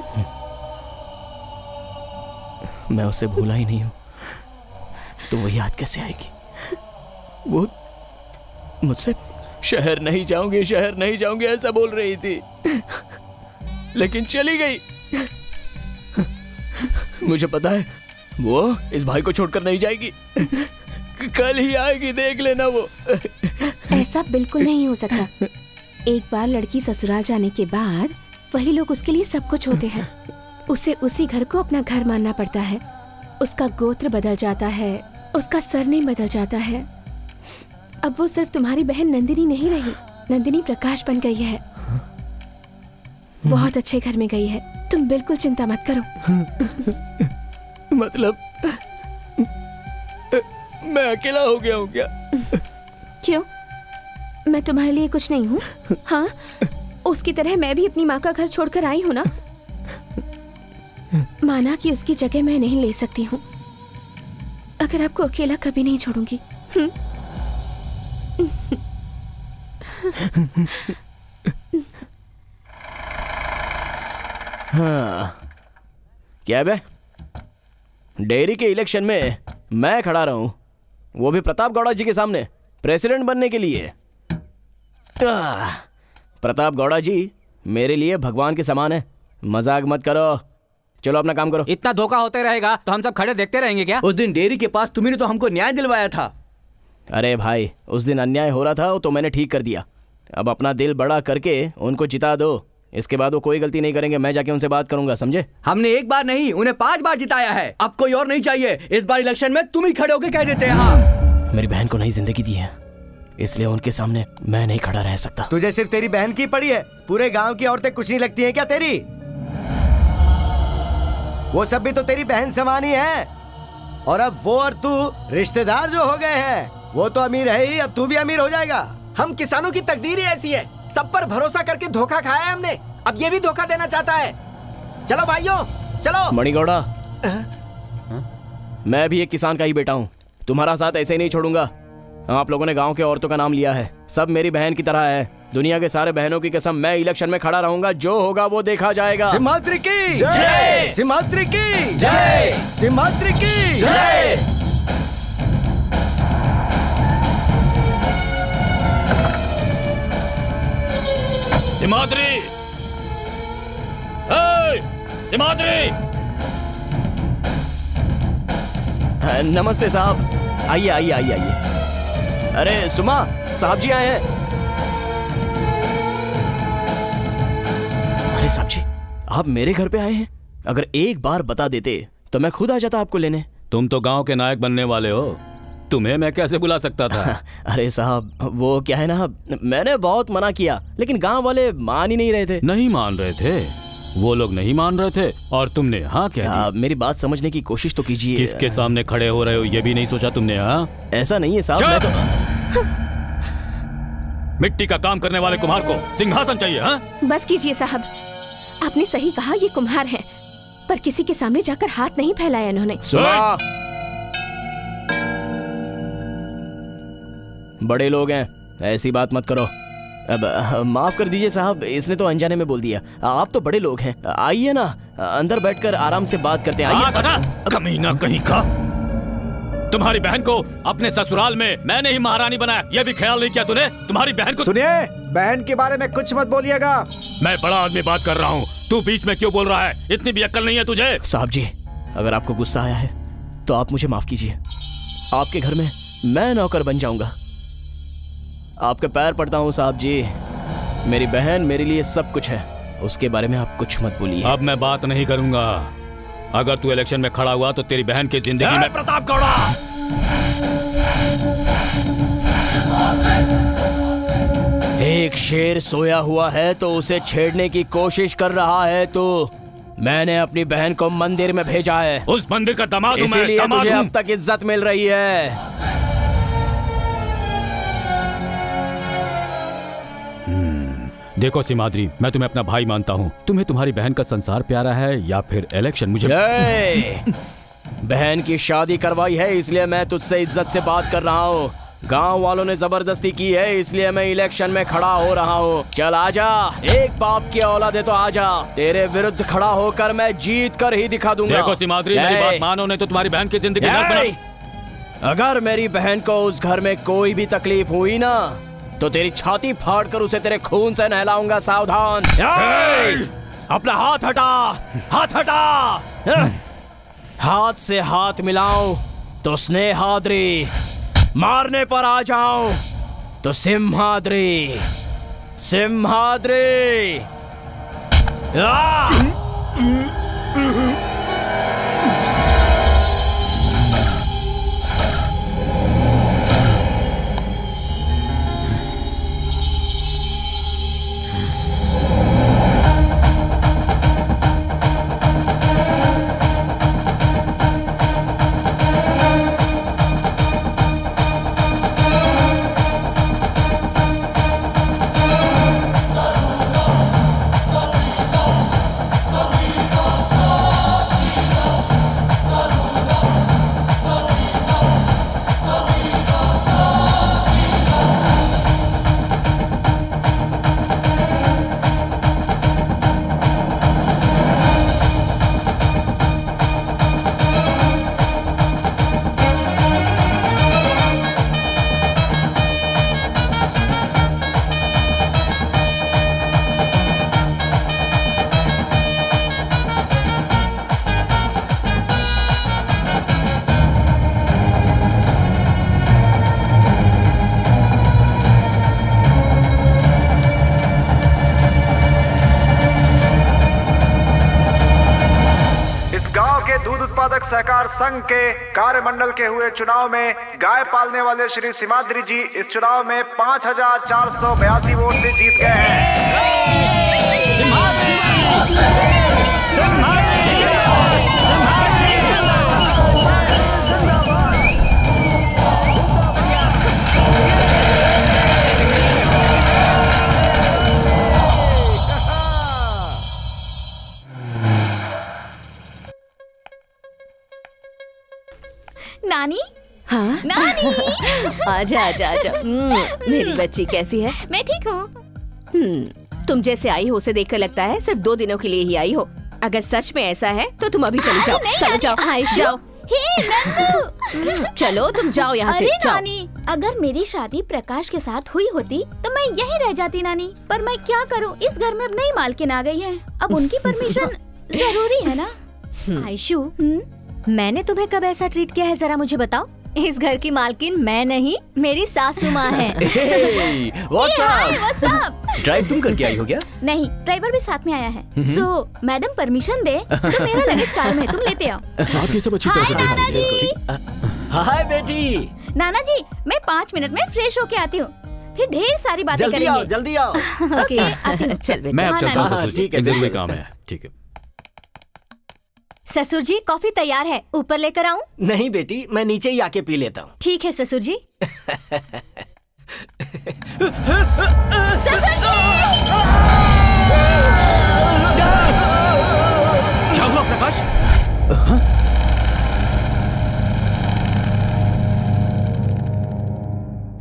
मैं उसे भूला ही नहीं हूँ, तो वो याद कैसे आएगी? वो मुझसे शहर नहीं जाऊंगी, शहर नहीं जाऊंगी ऐसा बोल रही थी, लेकिन चली गई। मुझे पता है वो इस भाई को छोड़कर नहीं जाएगी। कल ही आएगी, देख लेना। वो ऐसा बिल्कुल नहीं हो सकता। एक बार लड़की ससुराल जाने के बाद वही लोग उसके लिए सब कुछ होते हैं। उसे उसी घर को अपना घर मानना पड़ता है। उसका गोत्र बदल जाता है, उसका सरनेम बदल जाता है। अब वो सिर्फ तुम्हारी बहन नंदिनी नहीं रही, नंदिनी प्रकाश बन गई है। बहुत अच्छे घर में गई है, तुम बिल्कुल चिंता मत करो। मतलब मैं अकेला हो गया हूँ क्या? क्यों? मैं तुम्हारे लिए कुछ नहीं हूँ? हाँ, उसकी तरह मैं भी अपनी माँ का घर छोड़कर आई हूँ ना। माना कि उसकी जगह मैं नहीं ले सकती हूँ, अगर आपको अकेला कभी नहीं छोड़ूंगी। हुँ? हाँ, क्या बे? डेयरी के इलेक्शन में मैं खड़ा रहा हूँ, वो भी प्रताप गौड़ा जी के सामने प्रेसिडेंट बनने के लिए। आह, प्रताप गौड़ा जी मेरे लिए भगवान के समान है। मजाक मत करो, चलो अपना काम करो। इतना धोखा होते रहेगा तो हम सब खड़े देखते रहेंगे क्या? उस दिन डेयरी के पास तुम्ही ने तो हमको न्याय दिलवाया था। अरे भाई, उस दिन अन्याय हो रहा था तो मैंने ठीक कर दिया। अब अपना दिल बड़ा करके उनको जिता दो, इसके बाद वो कोई गलती नहीं करेंगे। मैं जाके उनसे बात करूंगा, समझे? हमने एक बार नहीं, उन्हें पांच बार जिताया है। अब कोई और नहीं चाहिए। इस बार इलेक्शन में तुम ही खड़े होके कह देते हैं हाँ। मेरी बहन को नई जिंदगी दी है, इसलिए उनके सामने मैं नहीं खड़ा रह सकता। तुझे सिर्फ तेरी बहन की पड़ी है, पूरे गांव की औरतें कुछ नहीं लगती हैं क्या तेरी? वो सब भी तो तेरी बहन समान ही है। और अब वो और तू रिश्तेदार जो हो गए हैं, वो तो अमीर है ही, अब तू भी अमीर हो जाएगा। हम किसानों की तकदीर ही ऐसी है, सब पर भरोसा करके धोखा खाया है हमने, अब ये भी धोखा देना चाहता है। चलो भाइयों चलो। मणिगौड़ा, मैं भी एक किसान का ही बेटा हूँ, तुम्हारा साथ ऐसे ही नहीं छोड़ूंगा। आप लोगों ने गांव के औरतों का नाम लिया है, सब मेरी बहन की तरह है। दुनिया के सारे बहनों की कसम, मैं इलेक्शन में खड़ा रहूंगा, जो होगा वो देखा जाएगा। सिंहाद्री की जय, सिंहाद्री की जय, सिंहाद्री की जय। सिंहाद्री, सिंहाद्री। नमस्ते साहब, आइए आइए आइए आइए। अरे सुमा, साहब जी आए हैं। अरे साहब जी, आप मेरे घर पे आए हैं? अगर एक बार बता देते तो मैं खुद आ जाता आपको लेने। तुम तो गांव के नायक बनने वाले हो, तुम्हें मैं कैसे बुला सकता था? अरे साहब, वो क्या है ना, मैंने बहुत मना किया लेकिन गांव वाले मान ही नहीं रहे थे। नहीं मान रहे थे? वो लोग नहीं मान रहे थे और तुमने हाँ कह दी? मेरी बात समझने की कोशिश तो कीजिए। किसके सामने खड़े हो रहे हो ये भी नहीं सोचा तुमने? हाँ, ऐसा नहीं है साहब, मैं तो... मिट्टी का काम करने वाले कुम्हार को सिंहासन चाहिए। हाँ, बस कीजिए साहब, आपने सही कहा, ये कुम्हार हैं, पर किसी के सामने जाकर हाथ नहीं फैलाया इन्होंने। बड़े लोग हैं, ऐसी बात मत करो। अब अ, माफ कर दीजिए साहब, इसने तो अनजाने में बोल दिया। आप तो बड़े लोग हैं, आइए ना अंदर बैठकर आराम से बात करते हैं। हाँ, दादा, कमीना कहीं का। तुम्हारी बहन को अपने ससुराल में मैंने ही महारानी बनाया, यह भी ख्याल नहीं किया तूने? तुम्हारी बहन को सुनिए, बहन के बारे में कुछ मत बोलिएगा। मैं बड़ा आदमी बात कर रहा हूँ, तू बीच में क्यों बोल रहा है? इतनी भी अक्ल नहीं है तुझे? साहब जी, अगर आपको गुस्सा आया है तो आप मुझे माफ कीजिए। आपके घर में मैं नौकर बन जाऊंगा। आपके पैर पड़ता हूँ साहब जी। मेरी बहन मेरे लिए सब कुछ है, उसके बारे में आप कुछ मत बोलिए। अब मैं बात नहीं करूंगा। अगर तू इलेक्शन में खड़ा हुआ तो तेरी बहन की जिंदगी में। प्रताप गौड़ा, एक शेर सोया हुआ है तो उसे छेड़ने की कोशिश कर रहा है, तो मैंने अपनी बहन को मंदिर में भेजा है। उस मंदिर का दामाद हूं मैं, इसीलिए दामाद तुझे हूं। अब तक इज्जत मिल रही है। देखो सिमाद्री, मैं तुम्हें अपना भाई मानता हूँ। तुम्हें तुम्हारी बहन का संसार प्यारा है या फिर इलेक्शन? मुझे बहन की शादी करवाई है इसलिए मैं तुझसे इज्जत से बात कर रहा हूँ। गांव वालों ने जबरदस्ती की है इसलिए मैं इलेक्शन में खड़ा हो रहा हूँ। चल आजा, एक बाप की औलाद है तो आजा। तेरे विरुद्ध खड़ा होकर मैं जीत कर ही दिखा दूंगा। देखो सिमाद्री, मेरी बात मानो नहीं तो तुम्हारी बहन की जिंदगी नर्क बना। अगर मेरी बहन को उस घर में कोई भी तकलीफ हुई ना तो तेरी छाती फाड़ कर उसे तेरे खून से नहलाऊंगा। सावधान। अपना हाथ हटा, हाथ हटा। हाथ से हाथ मिलाऊं तो स्नेहाद्री, मारने पर आ जाऊं तो सिंहाद्री, सिंहाद्री। आ! सहकार संघ के कार्यमंडल के हुए चुनाव में गाय पालने वाले श्री सिमाद्री जी इस चुनाव में पाँच हजार चार सौ बयासी वोट से जीत गए हैं। नानी, हाँ नानी। आजा आजा आजा। मेरी बच्ची कैसी है? मैं ठीक हूँ। हम्म, तुम जैसे आई हो उसे देखकर लगता है सिर्फ दो दिनों के लिए ही आई हो। अगर सच में ऐसा है तो तुम अभी चली जाओ। चलो जाओ, जाओ। हे नंदू, चलो तुम जाओ यहाँ से। अरे नानी, अगर मेरी शादी प्रकाश के साथ हुई होती तो मैं यहीं रह जाती नानी। पर मैं क्या करूँ, इस घर में अब नई मालकिन आ गई है, अब उनकी परमिशन जरूरी है ना। आयशु, मैंने तुम्हें कब ऐसा ट्रीट किया है, जरा मुझे बताओ। इस घर की मालकिन मैं नहीं, मेरी सासू माँ है। What's up? ड्राइव तुम करके आई हो क्या? नहीं, ड्राइवर भी साथ में आया है। सो मैडम परमिशन दे तो मेरा लगेज कार में, तुम लेते आओ। आप ये सब अच्छी तरह से नाना जी। हाय बेटी। नाना जी, मैं पाँच मिनट में फ्रेश होके आती हूँ, फिर ढेर सारी बातें जल्दी करेंगे। आओ, जल्दी आओ। ओके, आती हूँ। चल बेटा। मैं अब चलता हूँ ससुर जी, ठीक है, एक जरूरी ठीक है। काम है। ठीक है। ससुर जी, कॉफी तैयार है, ऊपर लेकर आऊं? नहीं बेटी, मैं नीचे ही आके पी लेता हूँ। ठीक है ससुर जी। ससुर जी! क्या हुआ Prakash?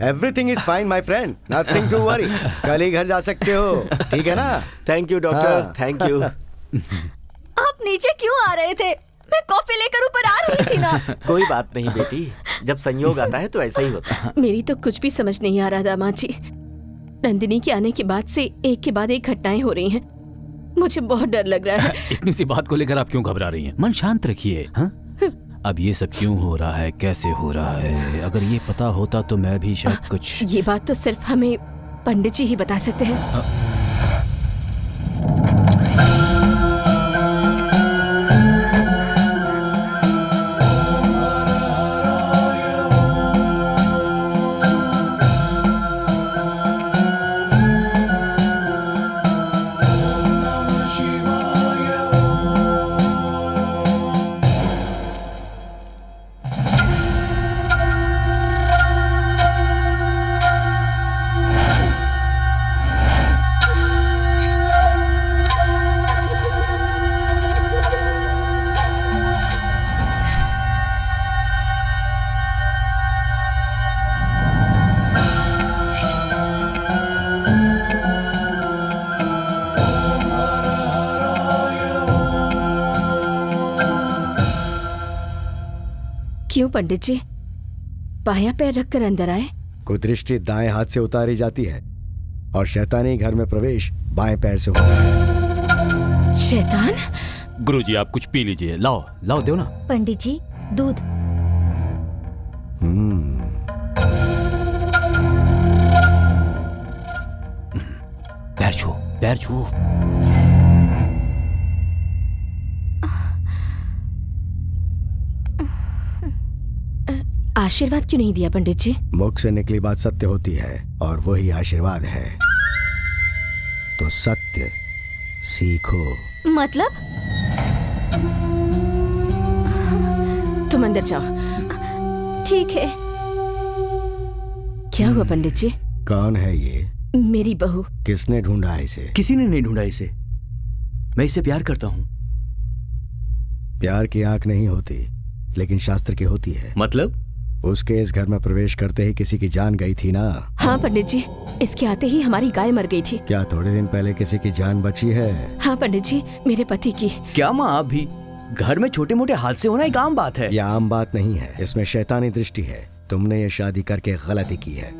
Everything is fine my friend, nothing to worry. कल ही घर जा सकते हो, ठीक है ना? Thank you doctor, thank you. आप नीचे क्यों आ रहे थे? मैं कॉफी लेकर ऊपर आ रही थी ना। कोई बात नहीं बेटी, जब संयोग आता है तो ऐसा ही होता है। मेरी तो कुछ भी समझ नहीं आ रहा दामाद जी। नंदिनी के आने के बाद से एक के बाद एक घटनाएं हो रही हैं। मुझे बहुत डर लग रहा है। इतनी सी बात को लेकर आप क्यों घबरा रही हैं? मन शांत रखिए। हाँ, अब ये सब क्यों हो रहा है, कैसे हो रहा है, अगर ये पता होता तो मैं भी शायद कुछ। ये बात तो सिर्फ हमें पंडित जी ही बता सकते हैं। आ... क्यों पंडित जी? बायां पैर रखकर अंदर आए? कुदृष्टि दाएं हाथ से उतारी जाती है और शैतानी घर में प्रवेश बाएं पैर से होता है। शैतान? गुरुजी आप कुछ पी लीजिए, लाओ लाओ दो ना। पंडित जी दूध। हम्म। पैर छू, पैर छू। आशीर्वाद क्यों नहीं दिया पंडित जी? मुख से निकली बात सत्य होती है और वही आशीर्वाद है। तो सत्य सीखो। मतलब? तुम अंदर जाओ। ठीक है। क्या हुआ पंडित जी? कौन है ये? मेरी बहू। किसने ढूंढा है इसे? किसी ने नहीं ढूंढा इसे। मैं इसे प्यार करता हूँ। प्यार की आंख नहीं होती, लेकिन शास्त्र की होती है। मतलब? उसके इस घर में प्रवेश करते ही किसी की जान गई थी ना? हाँ पंडित जी, इसके आते ही हमारी गाय मर गई थी। क्या थोड़े दिन पहले किसी की जान बची है? हाँ पंडित जी, मेरे पति की। क्या माँ आप भी? घर में छोटे मोटे हादसे होना एक आम बात है। यह आम बात नहीं है, इसमें शैतानी दृष्टि है। तुमने ये शादी करके गलती की है।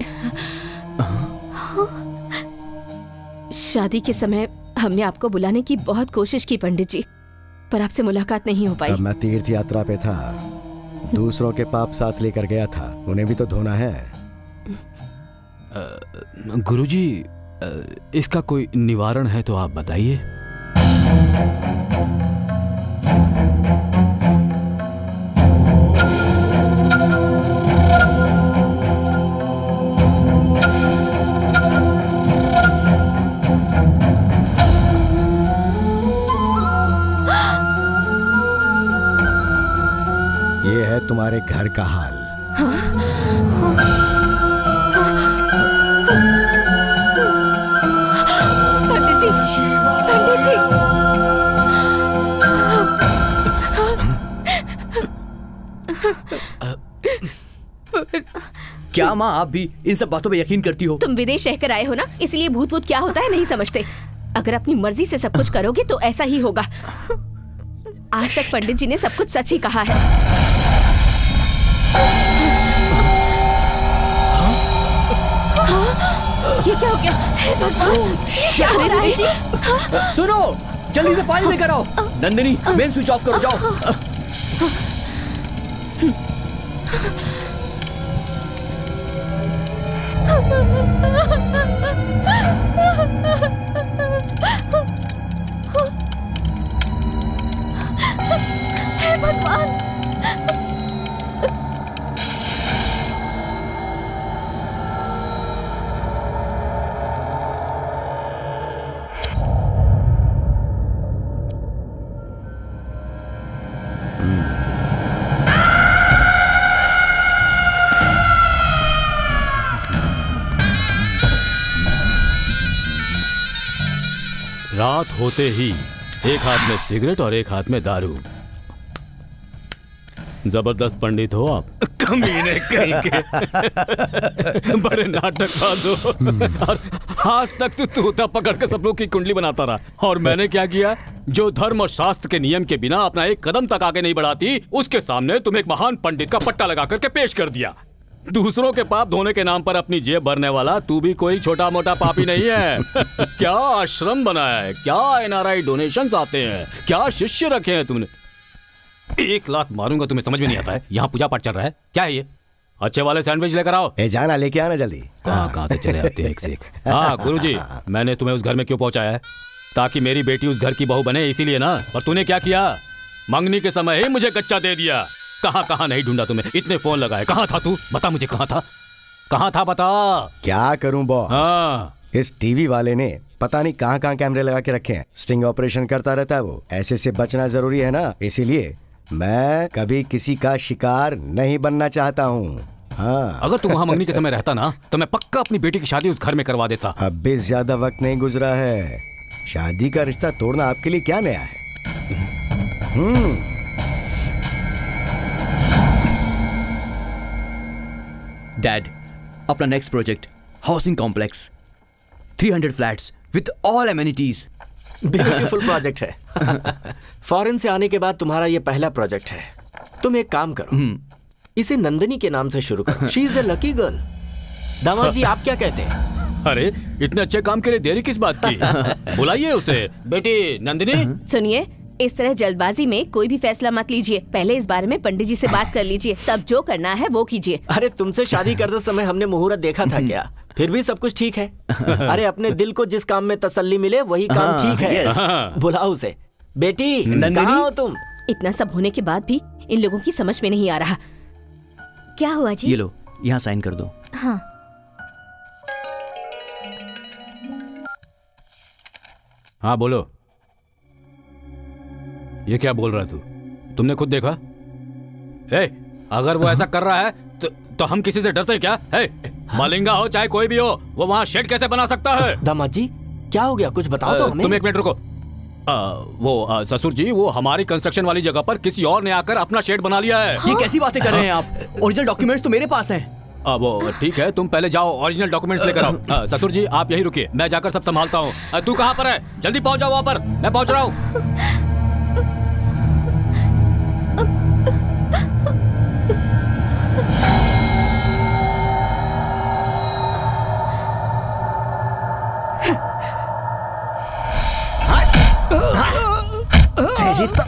शादी के समय हमने आपको बुलाने की बहुत कोशिश की पंडित जी, पर आपसे मुलाकात नहीं हो पाई। तब मैं तीर्थ यात्रा पे था, दूसरों के पाप साथ लेकर गया था, उन्हें भी तो धोना है। गुरुजी, इसका कोई निवारण है तो आप बताइए। ये है तुम्हारे घर का हाल। पंडित जी, पंडित जी। क्या माँ आप भी इन सब बातों पे यकीन करती हो? तुम विदेश रहकर आए हो ना, इसलिए भूत वूत क्या होता है नहीं समझते। अगर अपनी मर्जी से सब कुछ करोगे तो ऐसा ही होगा। आज तक पंडित जी ने सब कुछ सच ही कहा है। हाँ? ये क्या हो गया? हे भगवान, ये क्या हो रहा है जी? सुनो, जल्दी से पानी लेकर आओ। नंदिनी, मेन स्विच ऑफ करो, जाओ। हे भगवान। रात होते ही एक हाथ में सिगरेट और एक हाथ में दारू। जबरदस्त पंडित हो आप। कमीने कहीं के। बड़े नाटकबाज हो। और आज तक तू तोता पकड़ के सब लोग की कुंडली बनाता रहा, और मैंने क्या किया? जो धर्म और शास्त्र के नियम के बिना अपना एक कदम तक आगे नहीं बढ़ाती, उसके सामने तुम एक महान पंडित का पट्टा लगा करके पेश कर दिया। दूसरों के पाप धोने के नाम पर अपनी जेब भरने वाला तू भी कोई छोटा मोटा पापी नहीं है। क्या आश्रम बनाया है, क्या एनआरआई डोनेशंस आते हैं, क्या शिष्य रखे हैं तुमने। एक लाख मारूंगा, तुम्हें समझ में नहीं आता है? यहाँ पूजा पाठ चल रहा है, क्या है ये? अच्छे वाले सैंडविच लेकर आओ। ए जाना, लेके आना जल्दी। कहाँ कहाँ से चले आते हैं एक से एक। हाँ गुरुजी, मैंने तुम्हें उस घर में क्यों पहुंचाया है? ताकि मेरी बेटी उस घर की बहू बने, इसीलिए ना। और तूने क्या किया? मंगनी के समय ही मुझे कच्चा दे दिया। कहाँ कहाँ नहीं ढूंढा तुम्हें, इतने फोन लगाए, कहाँ था तू? बता मुझे, कहाँ था? कहाँ था बता। क्या करूं बॉस? हाँ। इस टीवी वाले ने पता नहीं कहाँ कहाँ कैमरे लगा के रखे हैं। स्टिंग ऑपरेशन करता रहता है वो। ऐसे से बचना जरूरी है ना, इसीलिए मैं कभी किसी का शिकार नहीं बनना चाहता हूँ। हाँ। अगर तू वहाँ मंगनी के समय रहता ना, तो मैं पक्का अपनी बेटी की शादी उस घर में करवा देता। अब भी ज्यादा वक्त नहीं गुजरा है। शादी का रिश्ता तोड़ना आपके लिए क्या नया है? हम्म। डैड, अपना next project housing complex, three hundred flats with all amenities. Beautiful project है। फॉरेन से आने के बाद तुम्हारा ये पहला प्रोजेक्ट है। तुम एक काम करो, इसे नंदिनी के नाम से शुरू करो। She is a lucky girl. दामाद जी, आप क्या कहते हैं? अरे इतने अच्छे काम के लिए देरी किस बात की? बुलाइए उसे। बेटी नंदिनी। सुनिए, इस तरह जल्दबाजी में कोई भी फैसला मत लीजिए। पहले इस बारे में पंडित जी से बात कर लीजिए, तब जो करना है वो कीजिए। अरे तुमसे शादी करते समय हमने मुहूर्त देखा था क्या? फिर भी सब कुछ ठीक है। अरे अपने दिल को जिस काम में तसल्ली मिले वही काम ठीक है। बुलाओ उसे। बेटी कहाँ हो तुम? इतना सब होने के बाद भी इन लोगों की समझ में नहीं आ रहा। क्या हुआ जी? ये लो, यहाँ साइन कर दो। हाँ। हाँ बोलो। ये क्या बोल रहा है तू? तुमने खुद देखा? ए, अगर वो ऐसा कर रहा है तो, तो हम किसी से डरते क्या? ए, मालिंगा हो चाहे कोई भी हो, वो वहाँ शेड कैसे बना सकता है? दामाद जी क्या हो गया, कुछ बताओ तो हमें। तुम एक मिनट रुको। आ, वो आ, ससुर जी, वो हमारी कंस्ट्रक्शन वाली जगह पर किसी और ने आकर अपना शेड बना लिया है। ये कैसी बातें कर रहे हैं आप? ओरिजिनल डॉक्यूमेंट्स तो मेरे पास हैं। आ, वो ठीक है, तुम पहले जाओ ओरिजिनल डॉक्यूमेंट्स लेकर आओ। आ, ससुर जी आप यहीं रुकिए, मैं जाकर सब संभालता हूँ। तू कहाँ पर है? जल्दी पहुँच जाओ वहाँ पर, मैं पहुँच रहा हूँ। तेरी तो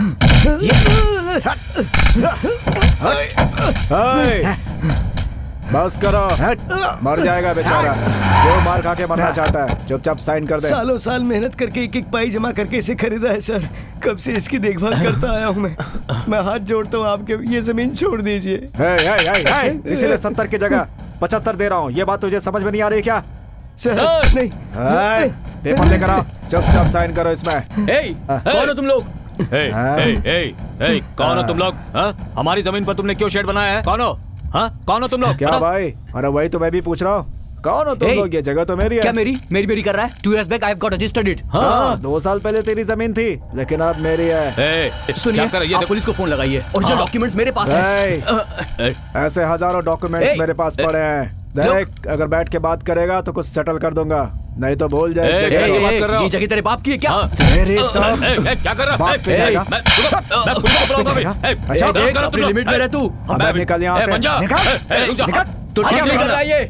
बस करो, मर जाएगा बेचारा। जो मार खा के मरना चाहता है, चुपचाप साइन कर दे। सालों साल मेहनत करके एक एक पाई जमा करके इसे खरीदा है सर। कब से इसकी देखभाल करता आया हूँ मैं। मैं हाथ जोड़ता हूँ आपके, ये जमीन छोड़ दीजिए। इसीलिए सत्तर की जगह पचहत्तर दे रहा हूँ। ये बात तुझे समझ में नहीं आ रही क्या? सर नहीं। पेपर लेकर आओ, चुपचाप साइन करो इसमें। कौन हो तुम लोग? ए, ए, ए, ए, कौन हो तुम लोग? हाँ? हमारी जमीन पर तुमने क्यों शेड बनाया है? कौन हो? हाँ? कौन हो तुम लोग? क्या भाई? अरे वही तो मैं भी पूछ रहा हूँ, कौन हो तुम लोग? ये जगह तो मेरी है। क्या मेरी? मेरी मेरी कर रहा है? Two years back I have got registered it. हाँ, दो साल पहले तेरी जमीन थी, लेकिन अब मेरी है। सुनिए, आप पुलिस को फोन लगाइए और जो डॉक्यूमेंट्स मेरे पास हैं। ऐसे हजारों डॉक्यूमेंट्स मेरे पास पड़े हैं। देख, अगर बैठ के बात करेगा तो कुछ सेटल कर दूंगा, नहीं तो भूल जाए। ये जगह तेरे बाप की है क्या? तेरे तो क्या कर रहा है? बाप पे जाएगा। मैं मैं पुलिस को बुलाऊंगा भी। अच्छा, देख अपनी लिमिट में रह तू। अब निकल यहाँ से। निकल, निकल। तो ठीक नहीं कर रहा ये।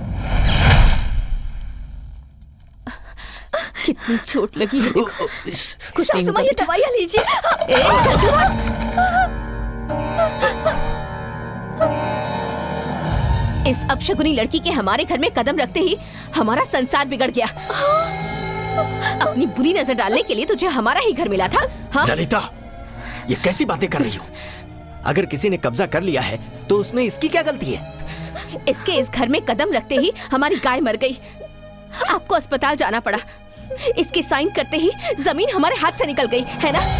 कितनी चोट लगी है। कुछ नहीं हुआ, ये दवाइयाँ लीजिए। इस अपशकुनी लड़की के हमारे घर में कदम रखते ही हमारा संसार बिगड़ गया। अपनी बुरी नजर डालने के लिए तुझे हमारा ही घर मिला था। हाँ? ललिता, ये कैसी बातें कर रही हो? अगर किसी ने कब्जा कर लिया है तो उसमें इसकी क्या गलती है? इसके इस घर में कदम रखते ही हमारी गाय मर गई। आपको अस्पताल जाना पड़ा। इसके साइन करते ही जमीन हमारे हाथ से निकल गई, है ना?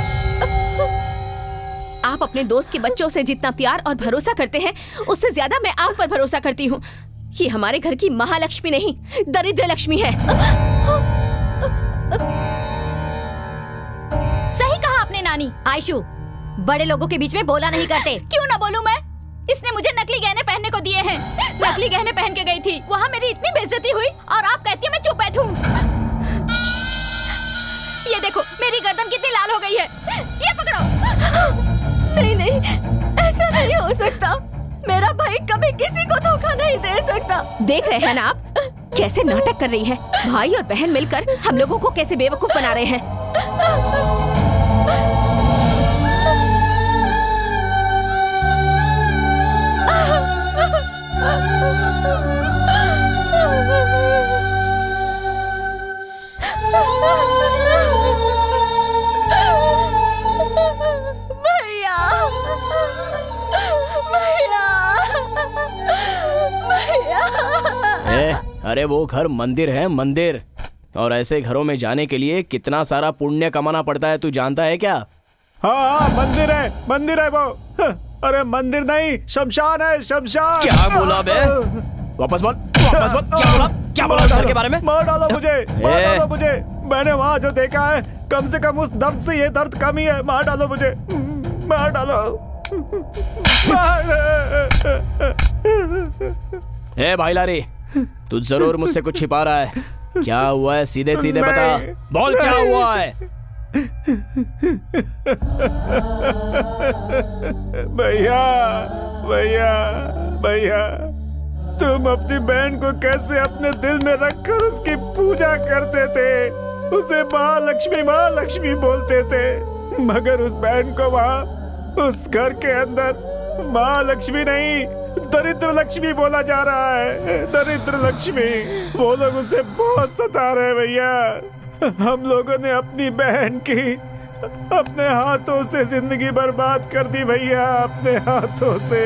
आप अपने दोस्त के बच्चों से जितना प्यार और भरोसा करते हैं, उससे ज्यादा मैं आप पर भरोसा करती हूँ। ये हमारे घर की महालक्ष्मी नहीं, दरिद्र लक्ष्मी है। सही कहा आपने नानी। आयशु, बड़े लोगों के बीच में बोला नहीं करते। क्यों ना बोलूं मैं? इसने मुझे नकली गहने पहनने को दिए हैं। नकली गहने पहन के गई थी, वहाँ मेरी इतनी बेइज्जती हुई और आप कहती हैं मैं चुप बैठूं। ये देखो मेरी गर्दन कितनी लाल हो गई है। ये पकड़ो। नहीं नहीं, ऐसा नहीं हो सकता। मेरा भाई कभी किसी को धोखा नहीं दे सकता। देख रहे हैं ना आप कैसे नाटक कर रही है। भाई और बहन मिलकर हम लोगों को कैसे बेवकूफ बना रहे हैं। भैया, भैया, भैया। ए, अरे वो घर मंदिर है, मंदिर। और ऐसे घरों में जाने के लिए कितना सारा पुण्य कमाना पड़ता है, तू जानता है क्या? हाँ हाँ मंदिर है, मंदिर है वो। अरे मंदिर नहीं, शमशान है, शमशान। क्या बोला बे? वापस बोल, वापस बोल। क्या बोला? क्या बोला घर के बारे में? मार डालो मुझे, मार डालो मुझे। मैंने वहाँ जो देखा है, कम से कम उस दर्द से ये दर्द कम ही है। मार डालो मुझे, मार डालो। ए भाई लारी, तू जरूर मुझसे कुछ छिपा रहा है। क्या हुआ है? सीधे सीधे बता। बोल क्या हुआ है? भैया, भैया, भैया, तुम अपनी बहन को कैसे अपने दिल में रखकर उसकी पूजा करते थे। उसे महालक्ष्मी महालक्ष्मी बोलते थे, मगर उस बहन को वहाँ उस घर के अंदर महालक्ष्मी नहीं, दरिद्र लक्ष्मी बोला जा रहा है। दरिद्र लक्ष्मी। वो लोग उसे बहुत सता रहे हैं भैया। हम लोगों ने अपनी बहन की अपने हाथों से जिंदगी बर्बाद कर दी भैया, अपने हाथों से।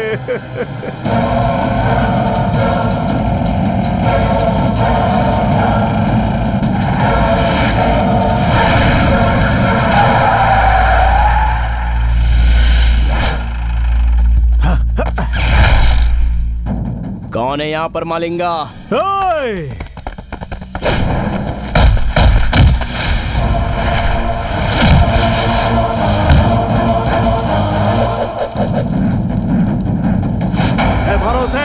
कौन है यहाँ पर मालिंगा? भरोसे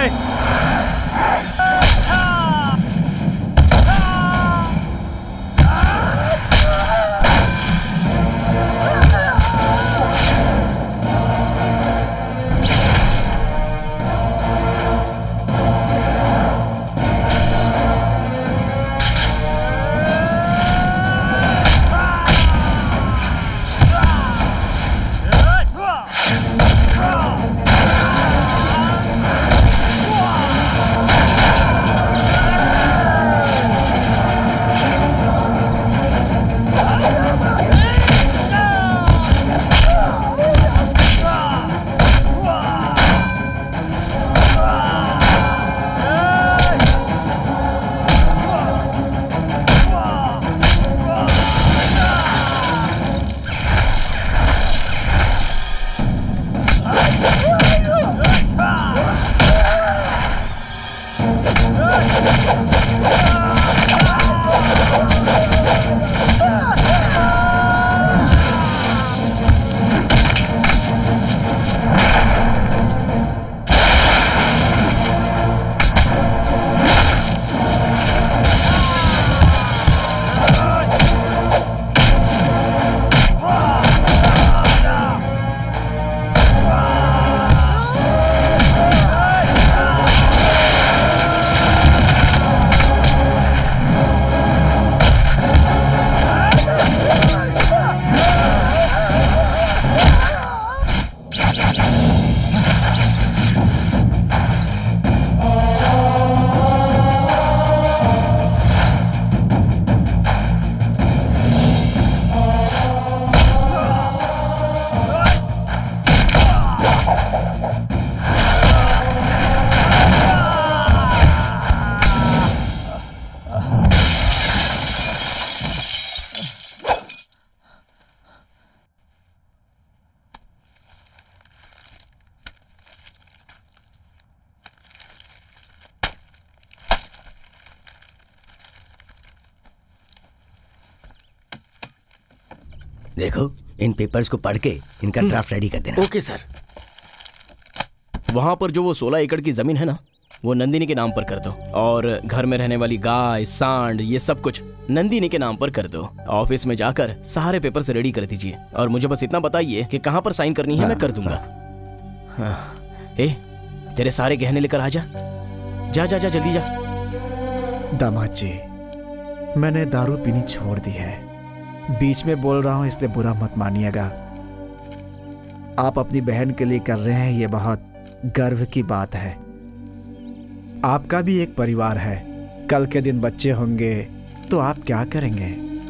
देखो इन पेपर्स को पढ़ के इनका ड्राफ्ट रेडी कर देना। Okay sir. वहां पर जो वो सोलह एकड़ की जमीन है ना, वो नंदिनी के नाम पर कर दो। और घर में रहने वाली गाय, सांड, ये सब कुछ नंदिनी के नाम पर कर दो। ऑफिस में जाकर सारे पेपर्स रेडी कर दीजिए और मुझे बस इतना बताइए कि कहाँ पर साइन करनी है। हाँ। मैं कर दूंगा। हाँ। ए, तेरे सारे गहने लेकर आ जा। जा जा जा जल्दी जा। दामाद जी, मैंने दारू पीनी छोड़ दी है। बीच में बोल रहा हूं इसलिए बुरा मत मानिएगा। आप अपनी बहन के लिए कर रहे हैं, ये बहुत गर्व की बात है। आपका भी एक परिवार है, कल के दिन बच्चे होंगे तो आप क्या करेंगे?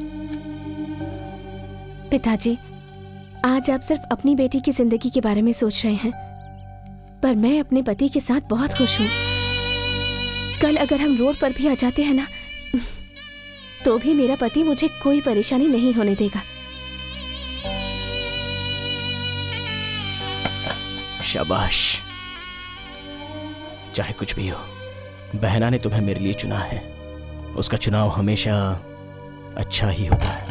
पिताजी, आज आप सिर्फ अपनी बेटी की जिंदगी के बारे में सोच रहे हैं, पर मैं अपने पति के साथ बहुत खुश हूँ। कल अगर हम रोड पर भी आ जाते हैं ना, तो भी मेरा पति मुझे कोई परेशानी नहीं होने देगा। शाबाश। चाहे कुछ भी हो, बहना ने तुम्हें मेरे लिए चुना है। उसका चुनाव हमेशा अच्छा ही होता है।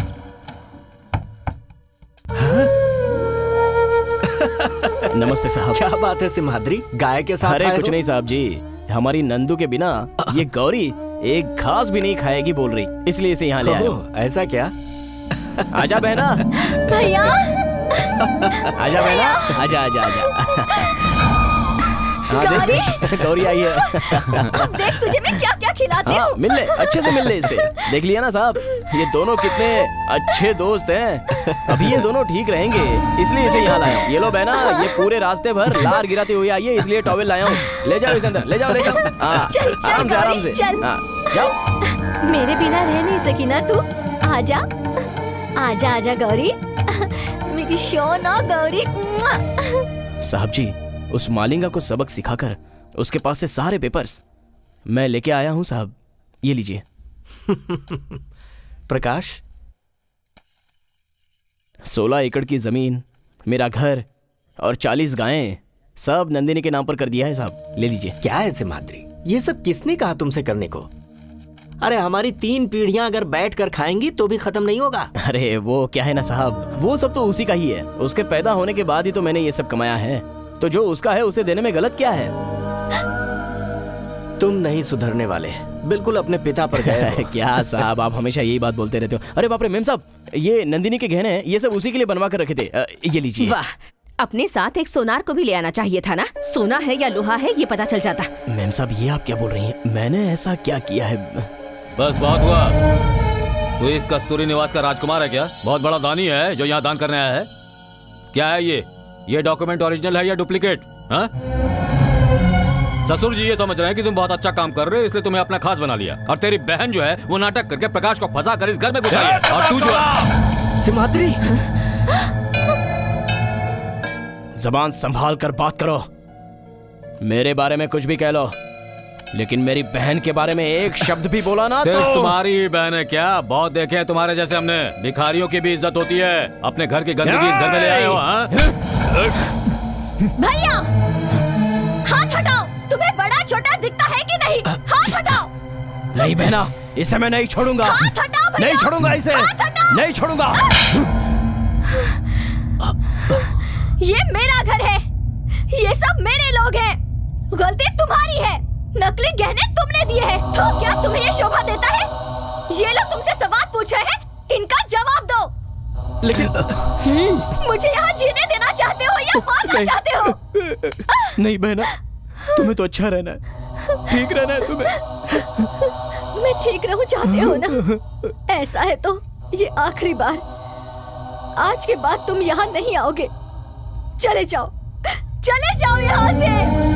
नमस्ते साहब। क्या बात है सिमाद्री, गाय के साथ? अरे कुछ नहीं साहब जी, हमारी नंदू के बिना ये गौरी एक घास भी नहीं खाएगी बोल रही, इसलिए इसे यहाँ ले आया। ऐसा क्या? आजा बहना। भैया। आजा बहना, आजा आजा आजा। गौरी, गौरी आई है। अब देख तुझे मैं क्या क्या खिलाती हूँ। मिल ले, अच्छे से मिल ले इसे। देख लिया ना साहब, ये दोनों कितने अच्छे दोस्त हैं। अभी ये दोनों ठीक रहेंगे, इसलिए इसे यहाँ लाया हूँ। ये लो बहना, ये पूरे रास्ते भर लार गिराते हुए आई है, इसलिए टॉवेल लाया हूँ। ले जाओ इसे अंदर, ले जाओ ले जाओ। हाँ, चल, चल, आराम से आराम से। चल। हाँ, जाओ। मेरे बिना रह नहीं सकी ना तू। आजा आजा आजा गौरी, मेरी शोना गौरी। साहब जी, उस मालिंगा को सबक सिखाकर उसके पास से सारे पेपर्स मैं लेके आया हूं साहब, ये लीजिए। प्रकाश, सोलह एकड़ की जमीन, मेरा घर और चालीस गायें सब नंदिनी के नाम पर कर दिया है साहब, ले लीजिए। क्या है सिमाद्री, ये सब किसने कहा तुमसे करने को? अरे हमारी तीन पीढ़ियां अगर बैठ कर खाएंगी तो भी खत्म नहीं होगा। अरे वो क्या है ना साहब, वो सब तो उसी का ही है। उसके पैदा होने के बाद ही तो मैंने ये सब कमाया है, तो जो उसका है उसे देने में गलत क्या है? तुम नहीं सुधरने वाले, बिल्कुल अपने पिता पर गए हो। क्या साहब, आप हमेशा यही बात बोलते रहते हो। अरे बाप रे मेम साहब, ये नंदिनी के गहने हैं, ये सब उसी के लिए बनवा कर रखे थे, ये लीजिए। वाह, अपने साथ एक सोनार को भी ले आना चाहिए था ना। सोना है या लोहा है ये पता चल जाता। मेम साहब, ये आप क्या बोल रही हैं? मैंने ऐसा क्या किया है? बस बहुत हुआ। तू इस कस्तूरी निवास का राजकुमार है क्या? बहुत बड़ा दानी है जो यहाँ दान करने आया है। क्या है ये ये डॉक्यूमेंट ओरिजिनल है या डुप्लीकेट? हाँ, ससुर जी ये समझ रहे हैं कि तुम बहुत अच्छा काम कर रहे हो, इसलिए तुम्हें अपना खास बना लिया। और तेरी बहन जो है वो नाटक करके प्रकाश को फंसा कर इस घर में घुसाई है। और तू जो है सिमाद्री, जबान संभाल कर बात करो। मेरे बारे में कुछ भी कह लो, लेकिन मेरी बहन के बारे में एक शब्द भी बोला ना सिर्फ तो... तुम्हारी ही बहन है क्या? बहुत देखे हैं तुम्हारे जैसे हमने। भिखारियों की भी इज्जत होती है। अपने घर की गंदगी इस घर में ले आए हो। हाँ? भैया हाथ हटाओ, तुम्हें बड़ा छोटा दिखता है कि नहीं? हाथ हटाओ। नहीं बहना, इसे मैं नहीं छोड़ूंगा। हाथ हटाओ भैया। नहीं छोड़ूंगा इसे, नहीं छोड़ूंगा। ये मेरा घर है, ये सब मेरे लोग हैं, गलती तुम्हारी है। नकली गहने तुमने दिए हैं, तो क्या तुम्हें ये शोभा देता है? ये लोग तुमसे सवाल पूछ रहे हैं, इनका जवाब दो। लेकिन मुझे यहाँ जीने देना चाहते हो या मारना चाहते हो? नहीं बहना, तुम्हें तो अच्छा रहना है, ठीक रहना है तुम्हें। मैं ठीक रहूं चाहते हो ना? ऐसा है तो ये आखिरी बार, आज के बाद तुम यहाँ नहीं आओगे। चले जाओ, चले जाओ यहाँ से।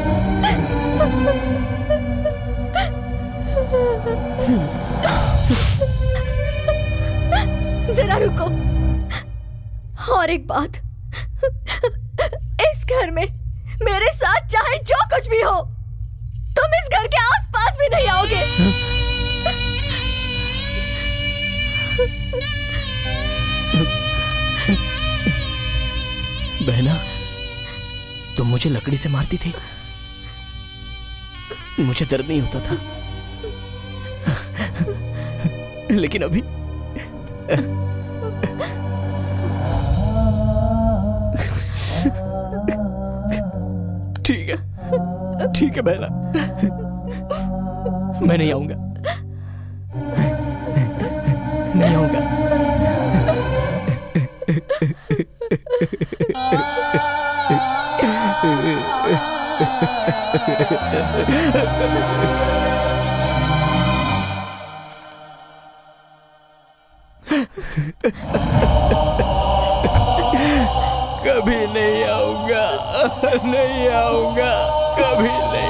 जरा रुको, और एक बात, इस घर में मेरे साथ चाहे जो कुछ भी हो, तुम इस घर के आसपास भी नहीं आओगे। बहना, तुम मुझे लकड़ी से मारती थी, मुझे दर्द नहीं होता था, लेकिन अभी ठीक है। ठीक है बहना, मैं नहीं आऊंगा, नहीं आऊंगा। कभी नहीं आऊंगा, नहीं आऊंगा, कभी नहीं।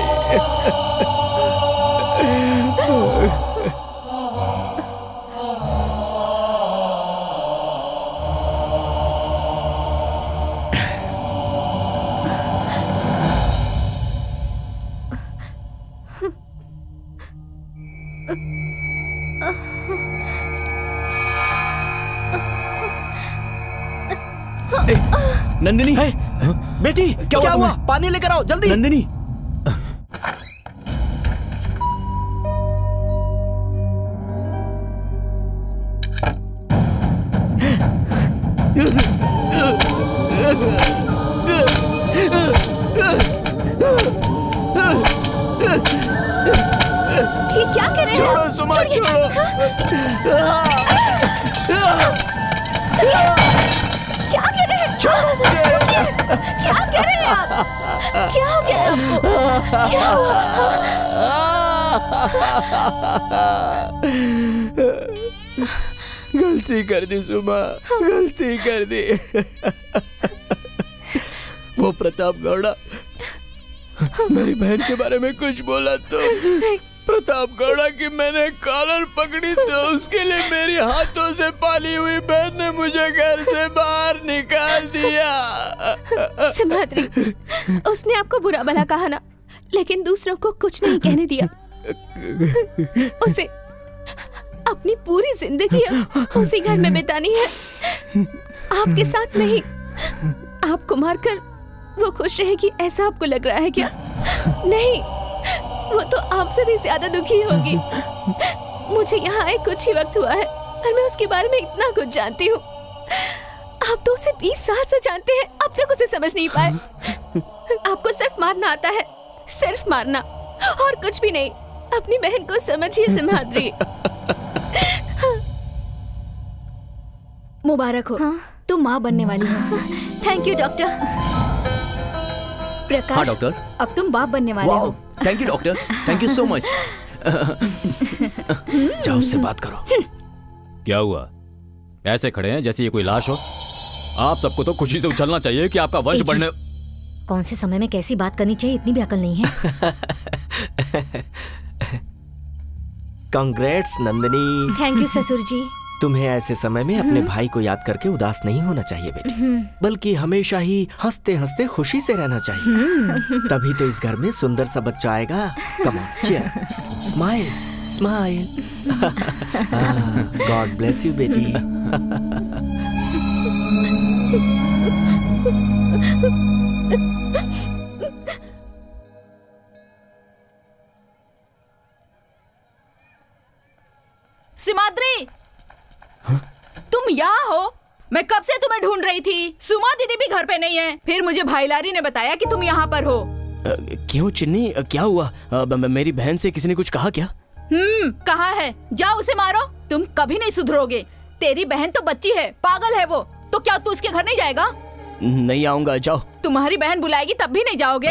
नंदिनी, बेटी क्या, क्या हुआ? पानी लेकर आओ जल्दी। नंदिनी, ये क्या कर रहे हैं? छोड़ो सुमा, छोड़ो। क्या कर रहे हैं? छोड़ो मुझे। क्या कर रहे हैं आप? क्या हो गया आपको? क्या हुआ? गलती कर दी सुमा, गलती कर दी। वो प्रताप गौड़ा मेरी बहन के बारे में कुछ बोला तो प्रताप गौड़ा की मैंने कॉलर पकड़ी तो उसके लिए मेरी हाथों से पाली हुई बहन ने मुझे घर से बाहर निकाल दिया। सिमाद्री, उसने आपको बुरा भला कहा ना, लेकिन दूसरों को कुछ नहीं कहने दिया। उसे अपनी पूरी जिंदगी उसी घर में बितानी है, आपके साथ नहीं। आपको मारकर वो खुश रहेगी ऐसा आपको लग रहा है क्या? नहीं, वो तो आपसे भी ज्यादा दुखी होगी। मुझे यहाँ आए कुछ ही वक्त हुआ है और मैं उसके बारे में इतना कुछ जानती हूँ। आप तो उसे बीस साल से जानते हैं, अब तक उसे समझ नहीं पाए। आपको सिर्फ मारना आता है, सिर्फ मारना और कुछ भी नहीं। अपनी बहन को समझिए सिम्हाद्री। मुबारक हो, तुम माँ बनने वाली हो। Thank you doctor. प्रकाश, हाँ डॉक्टर। अब तुम बाप बनने वाले हो। Thank you doctor, thank you so much. जाओ उससे बात करो। क्या हुआ? ऐसे खड़े हैं जैसे ये कोई लाश हो। आप सबको तो खुशी से उछलना चाहिए कि आपका वंश बढ़ने। कौन से समय में कैसी बात करनी चाहिए इतनी भी अकल नहीं है। कांग्रेट्स नंदिनी। थैंक यू ससुर जी। तुम्हें ऐसे समय में अपने भाई को याद करके उदास नहीं होना चाहिए बेटी, बल्कि हमेशा ही हंसते हंसते खुशी से रहना चाहिए। तभी तो इस घर में सुंदर सा बच्चा आएगा। Come on, cheer, smile, smile. God bless you बेटी। सिमाद्री, तुम यहाँ हो? मैं कब से तुम्हें ढूंढ रही थी। सुमा दीदी भी घर पे नहीं है। फिर मुझे भाईलारी ने बताया कि तुम यहाँ पर हो। क्यों चिन्नी, क्या हुआ? मेरी बहन से किसी ने कुछ कहा क्या? हम्म, कहा है। जाओ उसे मारो, तुम कभी नहीं सुधरोगे। तेरी बहन तो बच्ची है, पागल है वो। तो क्या तू उसके घर नहीं जाएगा? नहीं आऊंगा, जाओ। तुम्हारी बहन बुलाएगी तब भी नहीं जाओगे?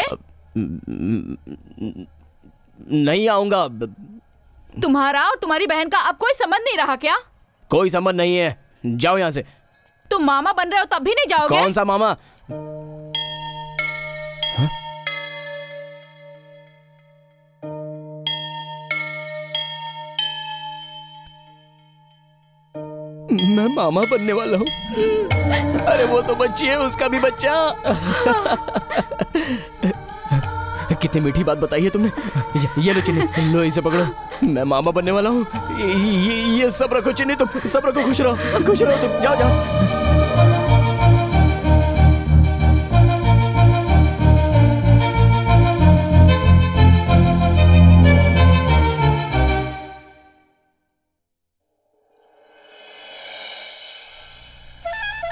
नहीं आऊंगा। तुम्हारा और तुम्हारी बहन का अब कोई संबंध नहीं रहा क्या? कोई संबंध नहीं है, जाओ यहाँ से। तुम मामा बन रहे हो तब भी नहीं जाओगे? कौन सा मामा? हा? मैं मामा बनने वाला हूँ? अरे वो तो बच्ची है, उसका भी बच्चा। कितनी मीठी बात बताई है तुमने। ये लो चिन्नी, लो इसे पकड़ो। मैं मामा बनने वाला हूँ। ये, ये, ये सब रखो चिन्नी, तुम सब रखो। खुश रहो, खुश रहो तुम। जाओ जाओ।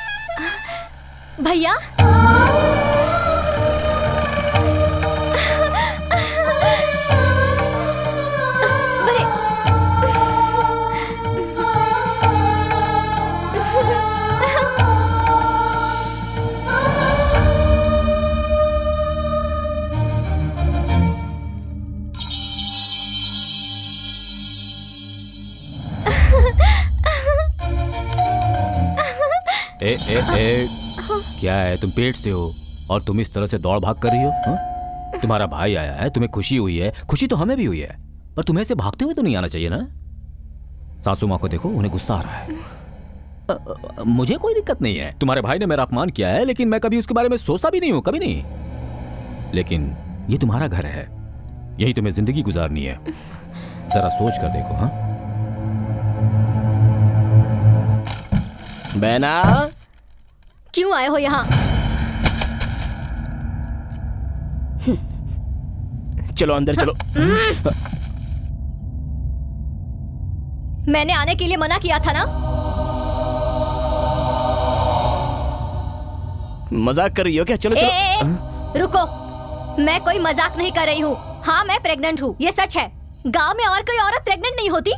भैया, ए, ए, क्या है, तुम पेट से हो और तुम इस तरह से दौड़ भाग कर रही हो? हा? तुम्हारा भाई आया है, तुम्हें खुशी हुई है, खुशी तो हमें भी हुई है, पर तुम्हें ऐसे भागते हुए तो नहीं आना चाहिए ना। सासू माँ को देखो, उन्हें गुस्सा आ रहा है। अ, अ, मुझे कोई दिक्कत नहीं है, तुम्हारे भाई ने मेरा अपमान किया है, लेकिन मैं कभी उसके बारे में सोचता भी नहीं हूँ, कभी नहीं। लेकिन ये तुम्हारा घर है, यही तुम्हें जिंदगी गुजारनी है, जरा सोच कर देखो। हाँ बहना, क्यों आए हो यहाँ? चलो अंदर चलो। मैंने आने के लिए मना किया था ना। मजाक कर रही हो क्या? चलो ए, चलो। ए, ए, रुको, मैं कोई मजाक नहीं कर रही हूँ। हाँ मैं प्रेग्नेंट हूँ, ये सच है। गांव में और कोई औरत प्रेग्नेंट नहीं होती।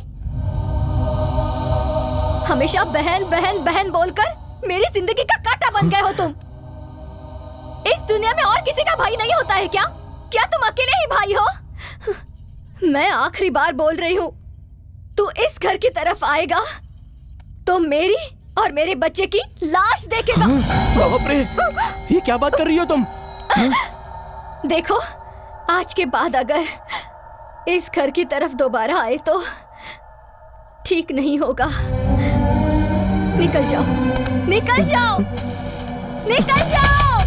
हमेशा बहन बहन बहन बोलकर मेरी जिंदगी का कांटा बन गए हो तुम। इस दुनिया में और किसी का भाई नहीं होता है क्या? क्या तुम अकेले ही भाई हो? मैं आखिरी बार बोल रही हूँ, तू इस घर की तरफ आएगा तो मेरी और मेरे बच्चे की लाश देखेगा। बाप रे, ये क्या बात कर रही हो तुम? देखो, आज के बाद अगर इस घर की तरफ दोबारा आए तो ठीक नहीं होगा। निकल जाओ, निकल जाओ, निकल जाओ।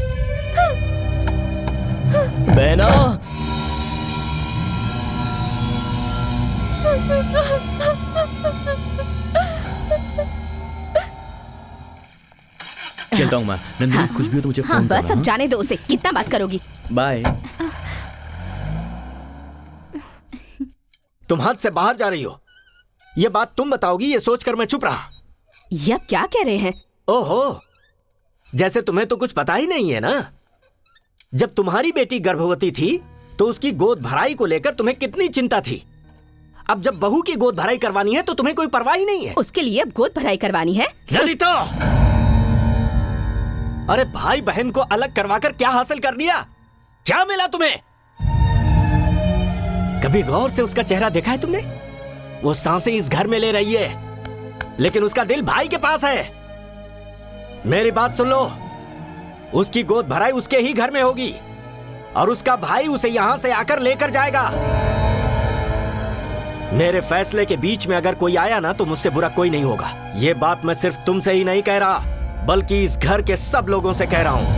बहना, चलता हूँ मैं। नंदिनी, हाँ। कुछ भी हो तो मुझे हाँ, फोन बस करना। अब जाने दो उसे, कितना बात करोगी? बाय। तुम हद से बाहर जा रही हो। ये बात तुम बताओगी, ये सोचकर मैं चुप रहा। ये क्या कह रहे हैं? ओहो, जैसे तुम्हें तो कुछ पता ही नहीं है ना। जब तुम्हारी बेटी गर्भवती थी तो उसकी गोद भराई को लेकर तुम्हें कितनी चिंता थी। अब जब बहू की गोद भराई करवानी है तो तुम्हें कोई परवाह ही नहीं है। उसके लिए अब गोद भराई करवानी है? ललिता, अरे भाई बहन को अलग करवाकर क्या हासिल कर लिया? क्या मिला तुम्हें? कभी गौर से उसका चेहरा देखा है तुमने? वो सांसें इस घर में ले रही है, लेकिन उसका दिल भाई के पास है। मेरी बात सुन लो, उसकी गोद भराई उसके ही घर में होगी और उसका भाई उसे यहां से आकर लेकर जाएगा। मेरे फैसले के बीच में अगर कोई आया ना तो मुझसे बुरा कोई नहीं होगा। ये बात मैं सिर्फ तुमसे ही नहीं कह रहा, बल्कि इस घर के सब लोगों से कह रहा हूं।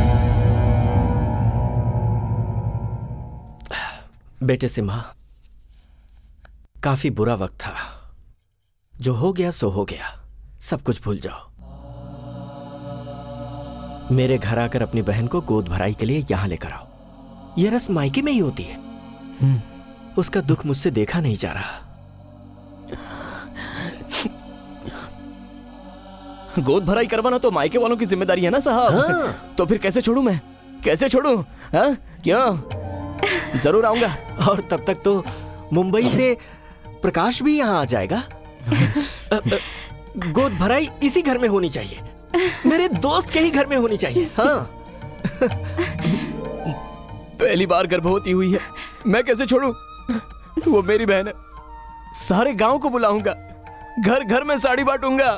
बेटे से मां, काफी बुरा वक्त था। जो हो गया सो हो गया, सब कुछ भूल जाओ। मेरे घर आकर अपनी बहन को गोद भराई के लिए यहां लेकर आओ। यह रस्म मायके में ही होती है। उसका दुख मुझसे देखा नहीं जा रहा। गोद भराई करवाना तो मायके वालों की जिम्मेदारी है ना साहब। हाँ। तो फिर कैसे छोड़ूं मैं? कैसे छोड़ूं? हाँ? क्यों? जरूर आऊंगा। और तब तक तो मुंबई से प्रकाश भी यहाँ आ जाएगा। गोद भराई इसी घर में होनी चाहिए, मेरे दोस्त के ही घर में होनी चाहिए। हाँ। पहली बार गर्भवती हुई है, मैं कैसे छोड़ूं? वो मेरी बहन है। सारे गांव को बुलाऊंगा, घर घर में साड़ी बांटूंगा,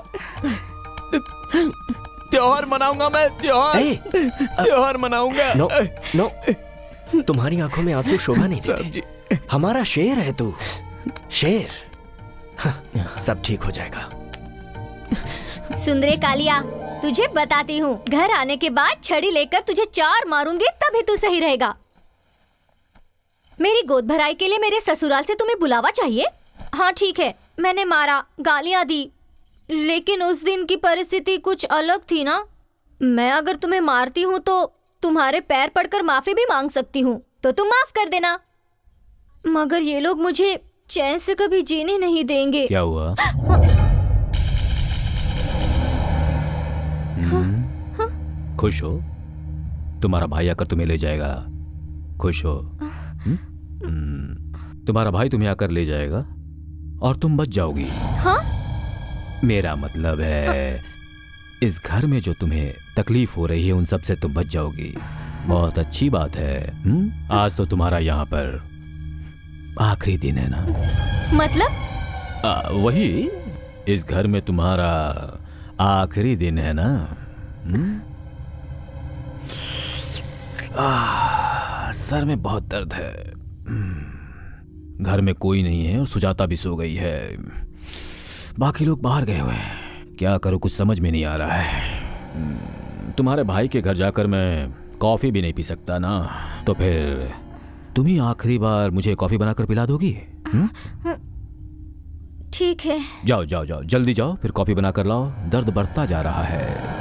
त्योहार मनाऊंगा मैं। त्योहार त्योहार मनाऊंगा। नो नो, तुम्हारी आंखों में आंसू शोभा नहीं देते। हमारा शेर है तू, शेर। सब ठीक हो जाएगा। सुंदरे कालिया, तुझे बताती हूँ, घर आने के बाद छड़ी लेकर तुझे चार मारूंगी, तभी तू सही रहेगा। मेरी गोद भराई के लिए मेरे ससुराल से तुम्हें बुलावा चाहिए। हाँ ठीक है, मैंने मारा, गालियां दी, लेकिन उस दिन की परिस्थिति कुछ अलग थी ना। मैं अगर तुम्हें मारती हूँ तो तुम्हारे पैर पड़कर माफी भी मांग सकती हूँ, तो तुम माफ कर देना। मगर ये लोग मुझे चैन से कभी जीने नहीं देंगे। क्या हुआ? खुश हो? तुम्हारा भाई आकर तुम्हें ले जाएगा। खुश हो? तुम्हारा भाई तुम्हें आकर ले जाएगा और तुम बच जाओगी। हाँ? मेरा मतलब है इस घर में जो तुम्हें तकलीफ हो रही है उन सब से तुम बच जाओगी। बहुत अच्छी बात है। हुँ? आज तो तुम्हारा यहाँ पर आखिरी दिन है ना। मतलब? आ, वही, इस घर में तुम्हारा आखिरी दिन है ना? हुँ? आ, सर में बहुत दर्द है। घर में कोई नहीं है और सुजाता भी सो गई है। बाकी लोग बाहर गए हुए हैं। क्या करूं कुछ समझ में नहीं आ रहा है। तुम्हारे भाई के घर जाकर मैं कॉफी भी नहीं पी सकता ना, तो फिर तुम ही आखिरी बार मुझे कॉफी बनाकर पिला दोगी? ठीक है। जाओ जाओ जाओ, जल्दी जाओ, फिर कॉफी बनाकर लाओ। दर्द बढ़ता जा रहा है।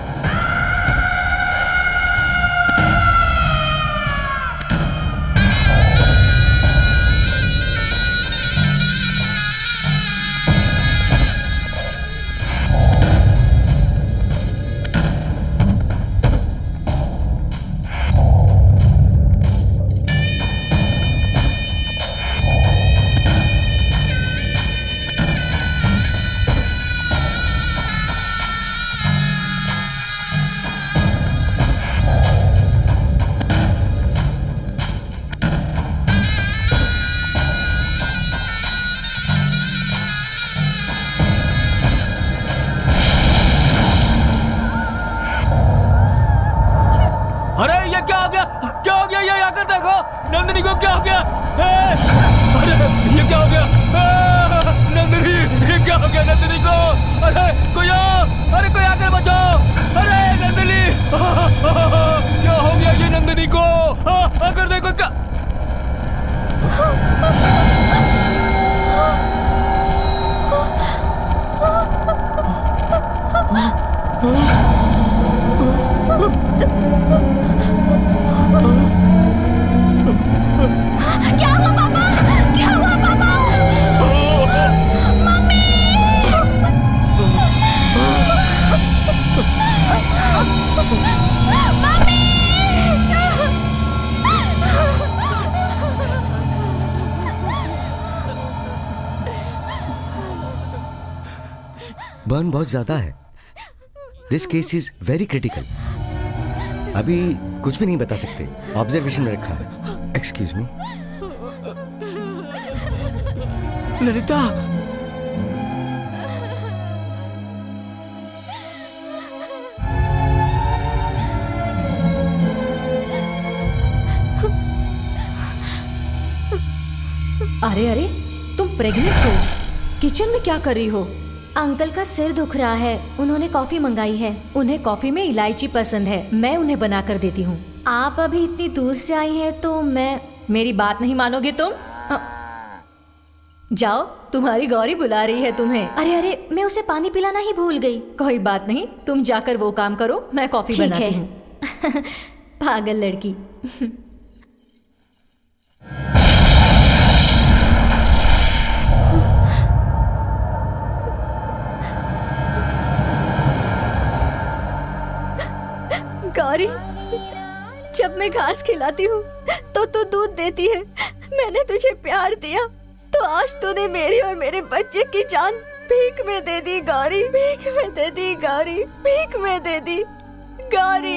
बर्न बहुत ज्यादा है। This case is very critical. अभी कुछ भी नहीं बता सकते, ऑब्जर्वेशन में रखा है। Excuse me. ललिता, अरे अरे, तुम प्रेग्नेंट हो? किचन में क्या कर रही हो? अंकल का सिर दुख रहा है, उन्होंने कॉफी मंगाई है। उन्हें कॉफी में इलायची पसंद है, मैं उन्हें बना कर देती हूँ। आप अभी इतनी दूर से आई हैं तो मैं... मेरी बात नहीं मानोगे तुम? जाओ, तुम्हारी गौरी बुला रही है तुम्हें। अरे अरे, मैं उसे पानी पिलाना ही भूल गई। कोई बात नहीं, तुम जाकर वो काम करो, मैं कॉफी बनाती हूँ। पागल लड़की। गौरी, जब मैं घास खिलाती हूँ तो तू दूध देती है। मैंने तुझे प्यार दिया तो आज तूने मेरी और मेरे बच्चे की जान भीख में दे दी गौरी, भीख में दे दी गौरी, भीख में दे दी गौरी।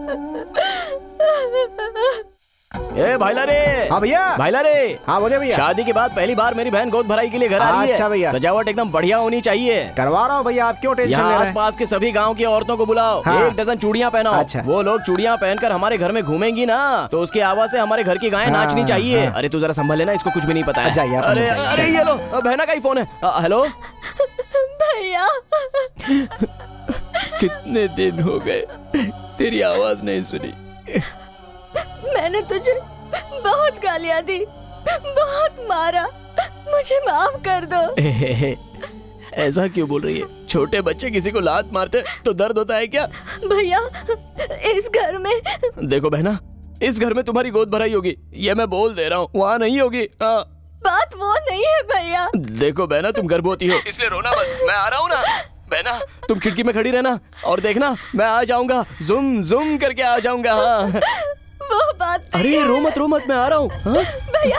ए भाईला रे। हाँ भैया। भाईला रे। हाँ बोले भैया। शादी के बाद पहली बार मेरी बहन गोद भराई के लिए घर आ रही है। अच्छा भैया। सजावट एकदम बढ़िया होनी चाहिए। करवा रहा हूँ भैया, आप क्यों टेंशन ले रहे हैं? आस-पास के सभी गांव की औरतों को बुलाओ। हाँ। एक डजन चूड़ियाँ पहनाओ। अच्छा। वो लोग चूड़ियाँ पहनकर हमारे घर में घूमेंगी ना, तो उसकी आवाज से हमारे घर की गायें हाँ, नाचनी चाहिए। हाँ। अरे तू जरा संभल लेना, इसको कुछ भी नहीं पता है। अरे अरे ये लो, बहना का ही फोन है। हेलो भैया। कितने दिन हो गए तेरी आवाज नहीं सुनी। मैंने तुझे बहुत गालियां दी, बहुत मारा, मुझे माफ कर दो। ए, ए, ए, ऐसा क्यों बोल रही है? छोटे बच्चे किसी को लात मारते तो दर्द होता है क्या? भैया, इस घर में देखो बहना, इस घर में तुम्हारी गोद भराई होगी, ये मैं बोल दे रहा हूँ, वहाँ नहीं होगी। हाँ। बात वो नहीं है भैया। देखो बहना, तुम गर्भवती हो, इसलिए रोना मत, मैं आ रहा हूँ ना। बहना तुम खिड़की में खड़ी रहना और देखना, मैं आ जाऊंगा, जुम जुम करके आ जाऊंगा। हाँ। वो बात अरे रो मत रो मत, मैं आ रहा हूँ। भैया,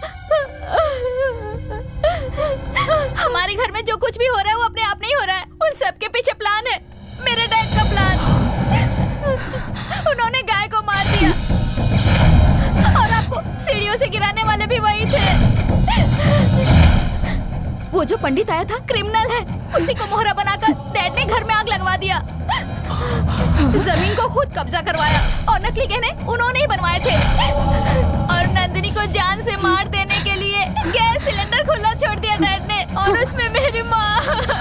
हमारे घर में जो कुछ भी हो रहा है वो अपने आप नहीं हो रहा है, उन सब के पीछे प्लान है, मेरे डैड का प्लान। उन्होंने गाय को मार दिया और आपको सीढ़ियों से गिराने वाले भी वही थे। वो जो पंडित आया था क्रिमिनल है, उसी को मोहरा बनाकर डैड ने घर में आग लगवा दिया। जमीन को खुद कब्जा करवाया और नकली गहने उन्होंने ही बनवाए थे। और नंदिनी को जान से मार देने के लिए गैस सिलेंडर खुला छोड़ दिया डैड ने, और उसमें मेरी माँ।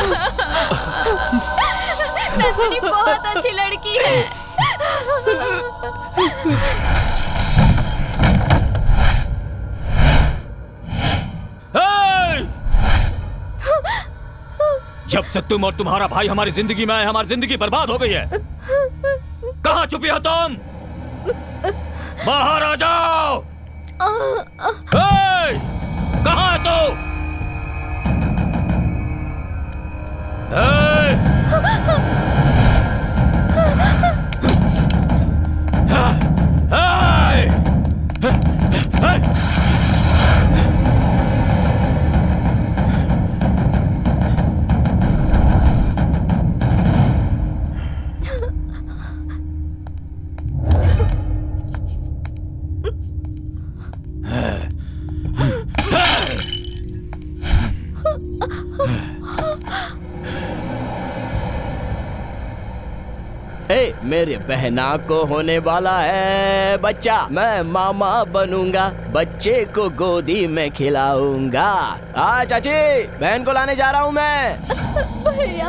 नंदिनी बहुत अच्छी लड़की है। जब से तुम और तुम्हारा भाई हमारी जिंदगी में आए, हमारी जिंदगी बर्बाद हो गई है। कहाँ छुपी हो तुम? बाहर आ जाओ। हे! कहाँ है तू? हे! हे! हे! ए, मेरे बहना को होने वाला है बच्चा। मैं मामा बनूंगा, बच्चे को गोदी में खिलाऊंगा। हाँ चाची, बहन को लाने जा रहा हूँ मैं। भैया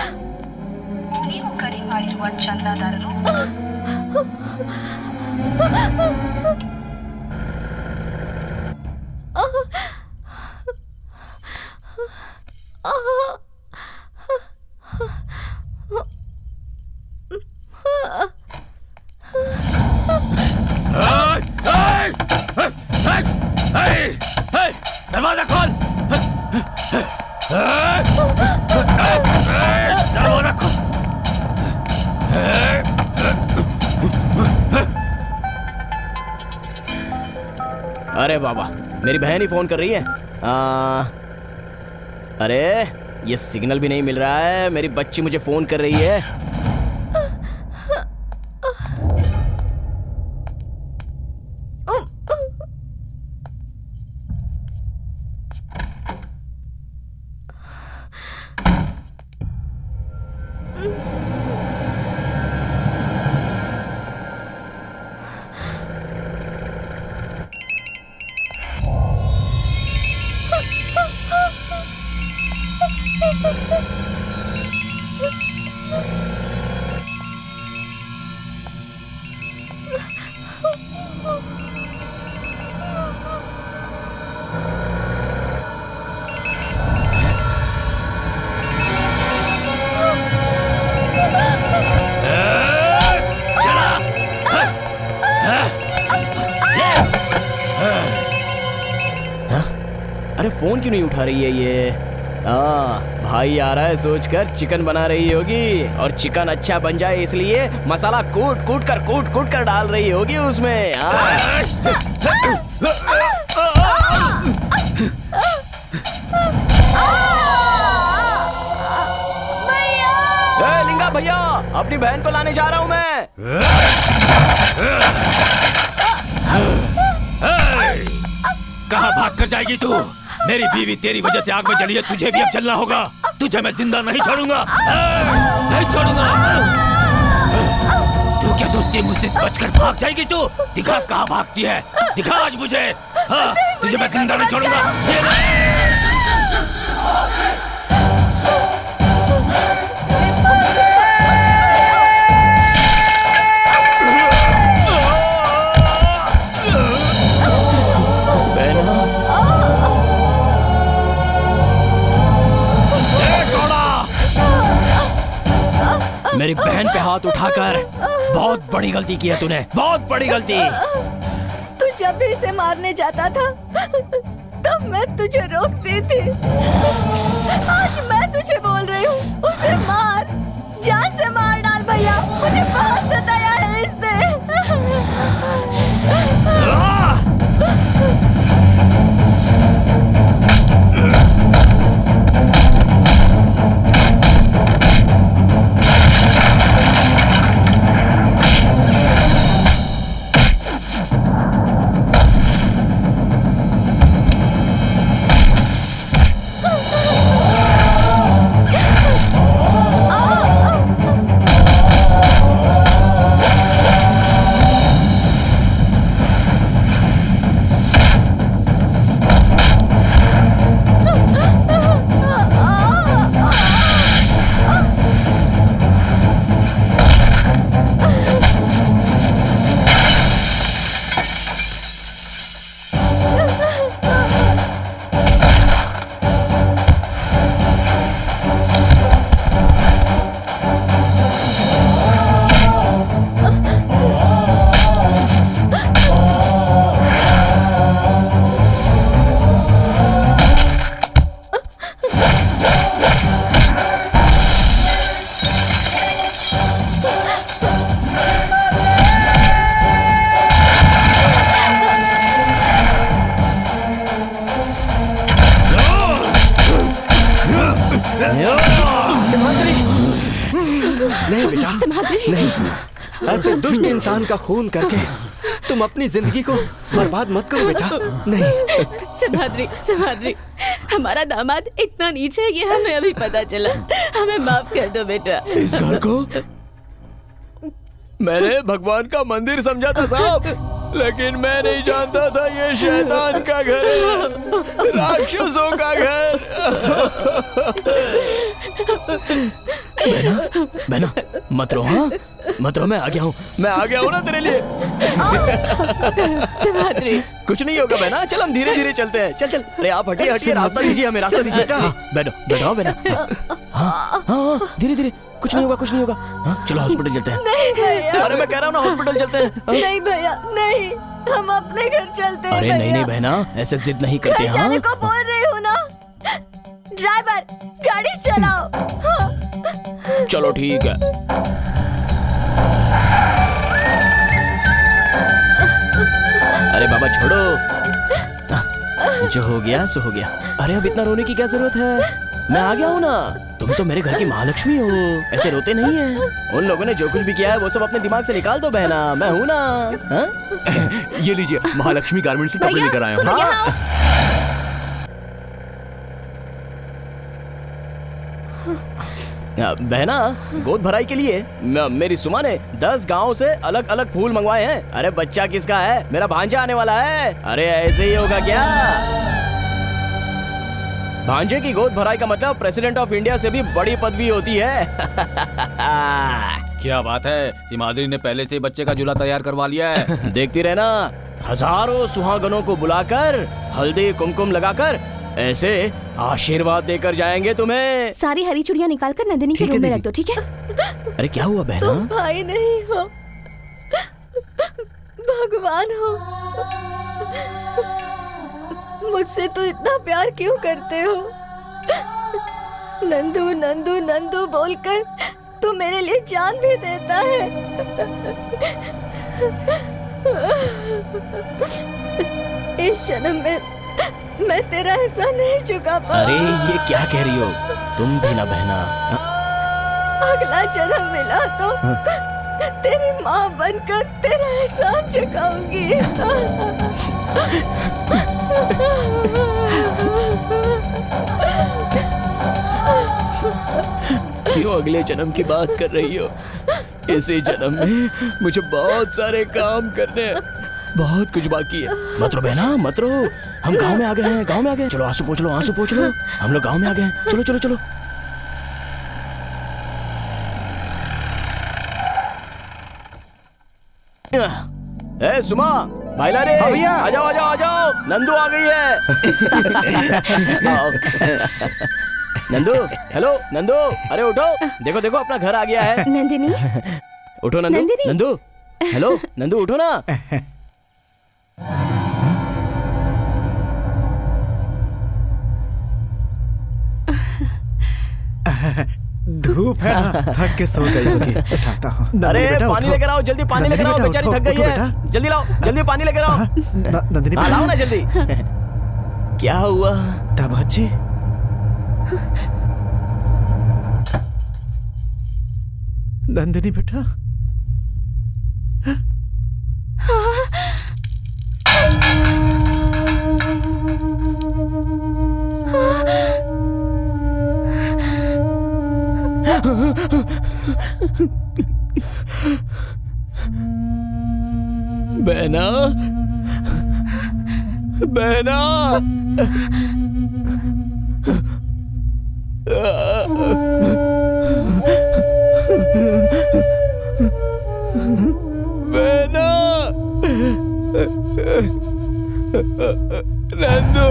दरवाजा खोल। दरवाजा खोल। अरे बाबा, मेरी बहन ही फोन कर रही है। आ, अरे ये सिग्नल भी नहीं मिल रहा है। मेरी बच्ची मुझे फोन कर रही है। अरे फोन क्यों नहीं उठा रही है ये? आ, भाई आ रहा है सोचकर चिकन बना रही होगी, और चिकन अच्छा बन जाए इसलिए मसाला कूट कूट कर कूट कूट कर डाल रही होगी उसमें। ए, लिंगा भैया, अपनी बहन को लाने जा रहा हूँ मैं। कहाँ भाग कर जाएगी तू? मेरी बीवी तेरी वजह से आग में जली है, तुझे भी अब जलना होगा। तुझे मैं जिंदा नहीं छोड़ूंगा, नहीं छोड़ूंगा। तू क्या सोचती है मुझसे बचकर भाग जाएगी तू? दिखा कहाँ भागती है, दिखा आज मुझे। हाँ, तुझे मैं जिंदा नहीं छोड़ूंगा। मेरी बहन पे हाथ उठाकर बहुत बड़ी गलती की है तूने, बहुत बड़ी गलती। तू जब भी इसे मारने जाता था तब मैं तुझे रोकती थी। आज मैं तुझे बोल रही हूँ, उसे मार, जान से मार डाल भैया। मुझे बहुत सताया है इसने। बेटा सिमाद्री नहीं, ऐसे दुष्ट इंसान का खून करके तुम अपनी जिंदगी को बर्बाद मत करो बेटा। नहीं सिमाद्री, सिमाद्री, हमारा दामाद इतना नीचे है ये हमें अभी पता चला। हमें माफ कर दो बेटा। इस घर को मैंने भगवान का मंदिर समझा था साहब, लेकिन मैं नहीं जानता था ये शैतान का घर है, राक्षसों का घर। बहना, बहना मत रो, हाँ मत रो, मैं आ गया हूँ, मैं आ गया हूँ ना तेरे लिए। सिमाद्री, कुछ नहीं होगा बहना, चल हम धीरे धीरे चलते हैं। चल चल, अरे आप हटिए हटिए, रास्ता दीजिए हमें, रास्ता दीजिए। बैठो बैठो बहना, हाँ हाँ धीरे धीरे, कुछ नहीं होगा कुछ नहीं होगा। हाँ चलो हॉस्पिटल चलते हैं। नहीं भैया, अरे मैं कह रहा हूँ ना हॉस्पिटल चलते हैं। नहीं भैया नहीं, हम अपने घर चलते हैं। अरे नहीं नहीं बहना, ऐसे जिद नहीं करते। घर जाने को बोल रही हूँ ना। ड्राइवर गाड़ी चलाओ। हाँ। चलो ठीक है। अरे बाबा छोड़ो, जो हो गया सो हो गया। अरे अब इतना रोने की क्या जरूरत है, मैं आ गया हूँ ना। तुम तो मेरे घर की महालक्ष्मी हो, ऐसे रोते नहीं है। उन लोगों ने जो कुछ भी किया है वो सब अपने दिमाग से निकाल दो बहना, मैं हूँ ना। हा? ये लीजिए महालक्ष्मी गारमेंट से कपड़े लेकर आया हूँ। बहना गोद भराई के लिए म- मेरी सुमा ने दस गांव से अलग अलग फूल मंगवाए हैं। अरे बच्चा किसका है, मेरा भांजा आने वाला है। अरे ऐसे ही होगा क्या, भांजे की गोद भराई का मतलब प्रेसिडेंट ऑफ इंडिया से भी बड़ी पदवी होती है। क्या बात है, सिमाद्री ने पहले से ही बच्चे का झूला तैयार करवा लिया है। देखती रहना, हजारों सुहागनों को बुलाकर हल्दी कुमकुम लगाकर ऐसे आशीर्वाद देकर जाएंगे तुम्हें। सारी हरी चूड़ियां निकाल कर नंदिनी के रूम में रख दो, ठीक है? अरे क्या हुआ बहना? तुम भाई नहीं हो, भगवान हो। मुझसे तो इतना प्यार क्यों करते हो? नंदू नंदू नंदू बोलकर तू मेरे लिए जान भी देता है। इस जन्म में मैं तेरा एहसान नहीं चुका पाऊंगा। अरे ये क्या कह रही हो तुम भी ना बहना। अगला जन्म मिला तो तेरी माँ बनकर तेरा एहसान चुकाऊंगी। क्यों अगले जन्म की बात कर रही हो? इसी जन्म में मुझे बहुत सारे काम करने हैं, बहुत कुछ बाकी है। मत रो बहना मत रो, हम गांव में आ गए हैं, गांव में आ गए। चलो आंसू पोंछ लो, आंसू पोंछ लो, हम लोग गांव में आ गए हैं। चलो चलो चलो। ए सुमा भाईला रे, हाँ भैया, आ जाओ आ जाओ आ जाओ, नंदू आ गई है। आओ। नंदू, हेलो नंदू, अरे उठो, देखो देखो अपना घर आ गया है। नंदिनी, उठो नंदू, नंदिनी। नंदू, हेलो नंदू उठो ना। धूप है ना, थक के सो गई होगी। उठाता हूँ। अरे पानी लेकर आओ, जल्दी पानी लेकर आओ, बेचारी थक गई है। जल्दी लाओ, जल्दी पानी लेकर आओ। नंदिनी हाँ लाओ ना जल्दी। क्या हुआ दामाद जी? नंदिनी बेटा, बहना बहना, बहना, नंदू,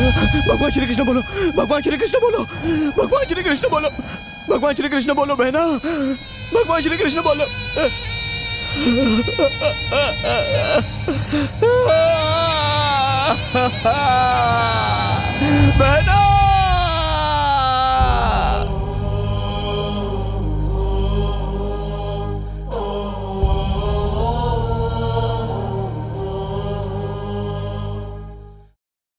भगवान श्री कृष्ण बोलो, भगवान श्री कृष्ण बोलो, भगवान श्री कृष्ण बोलो, भगवान श्री कृष्ण बोलो बहना, भगवान श्री कृष्ण बोलो। बहना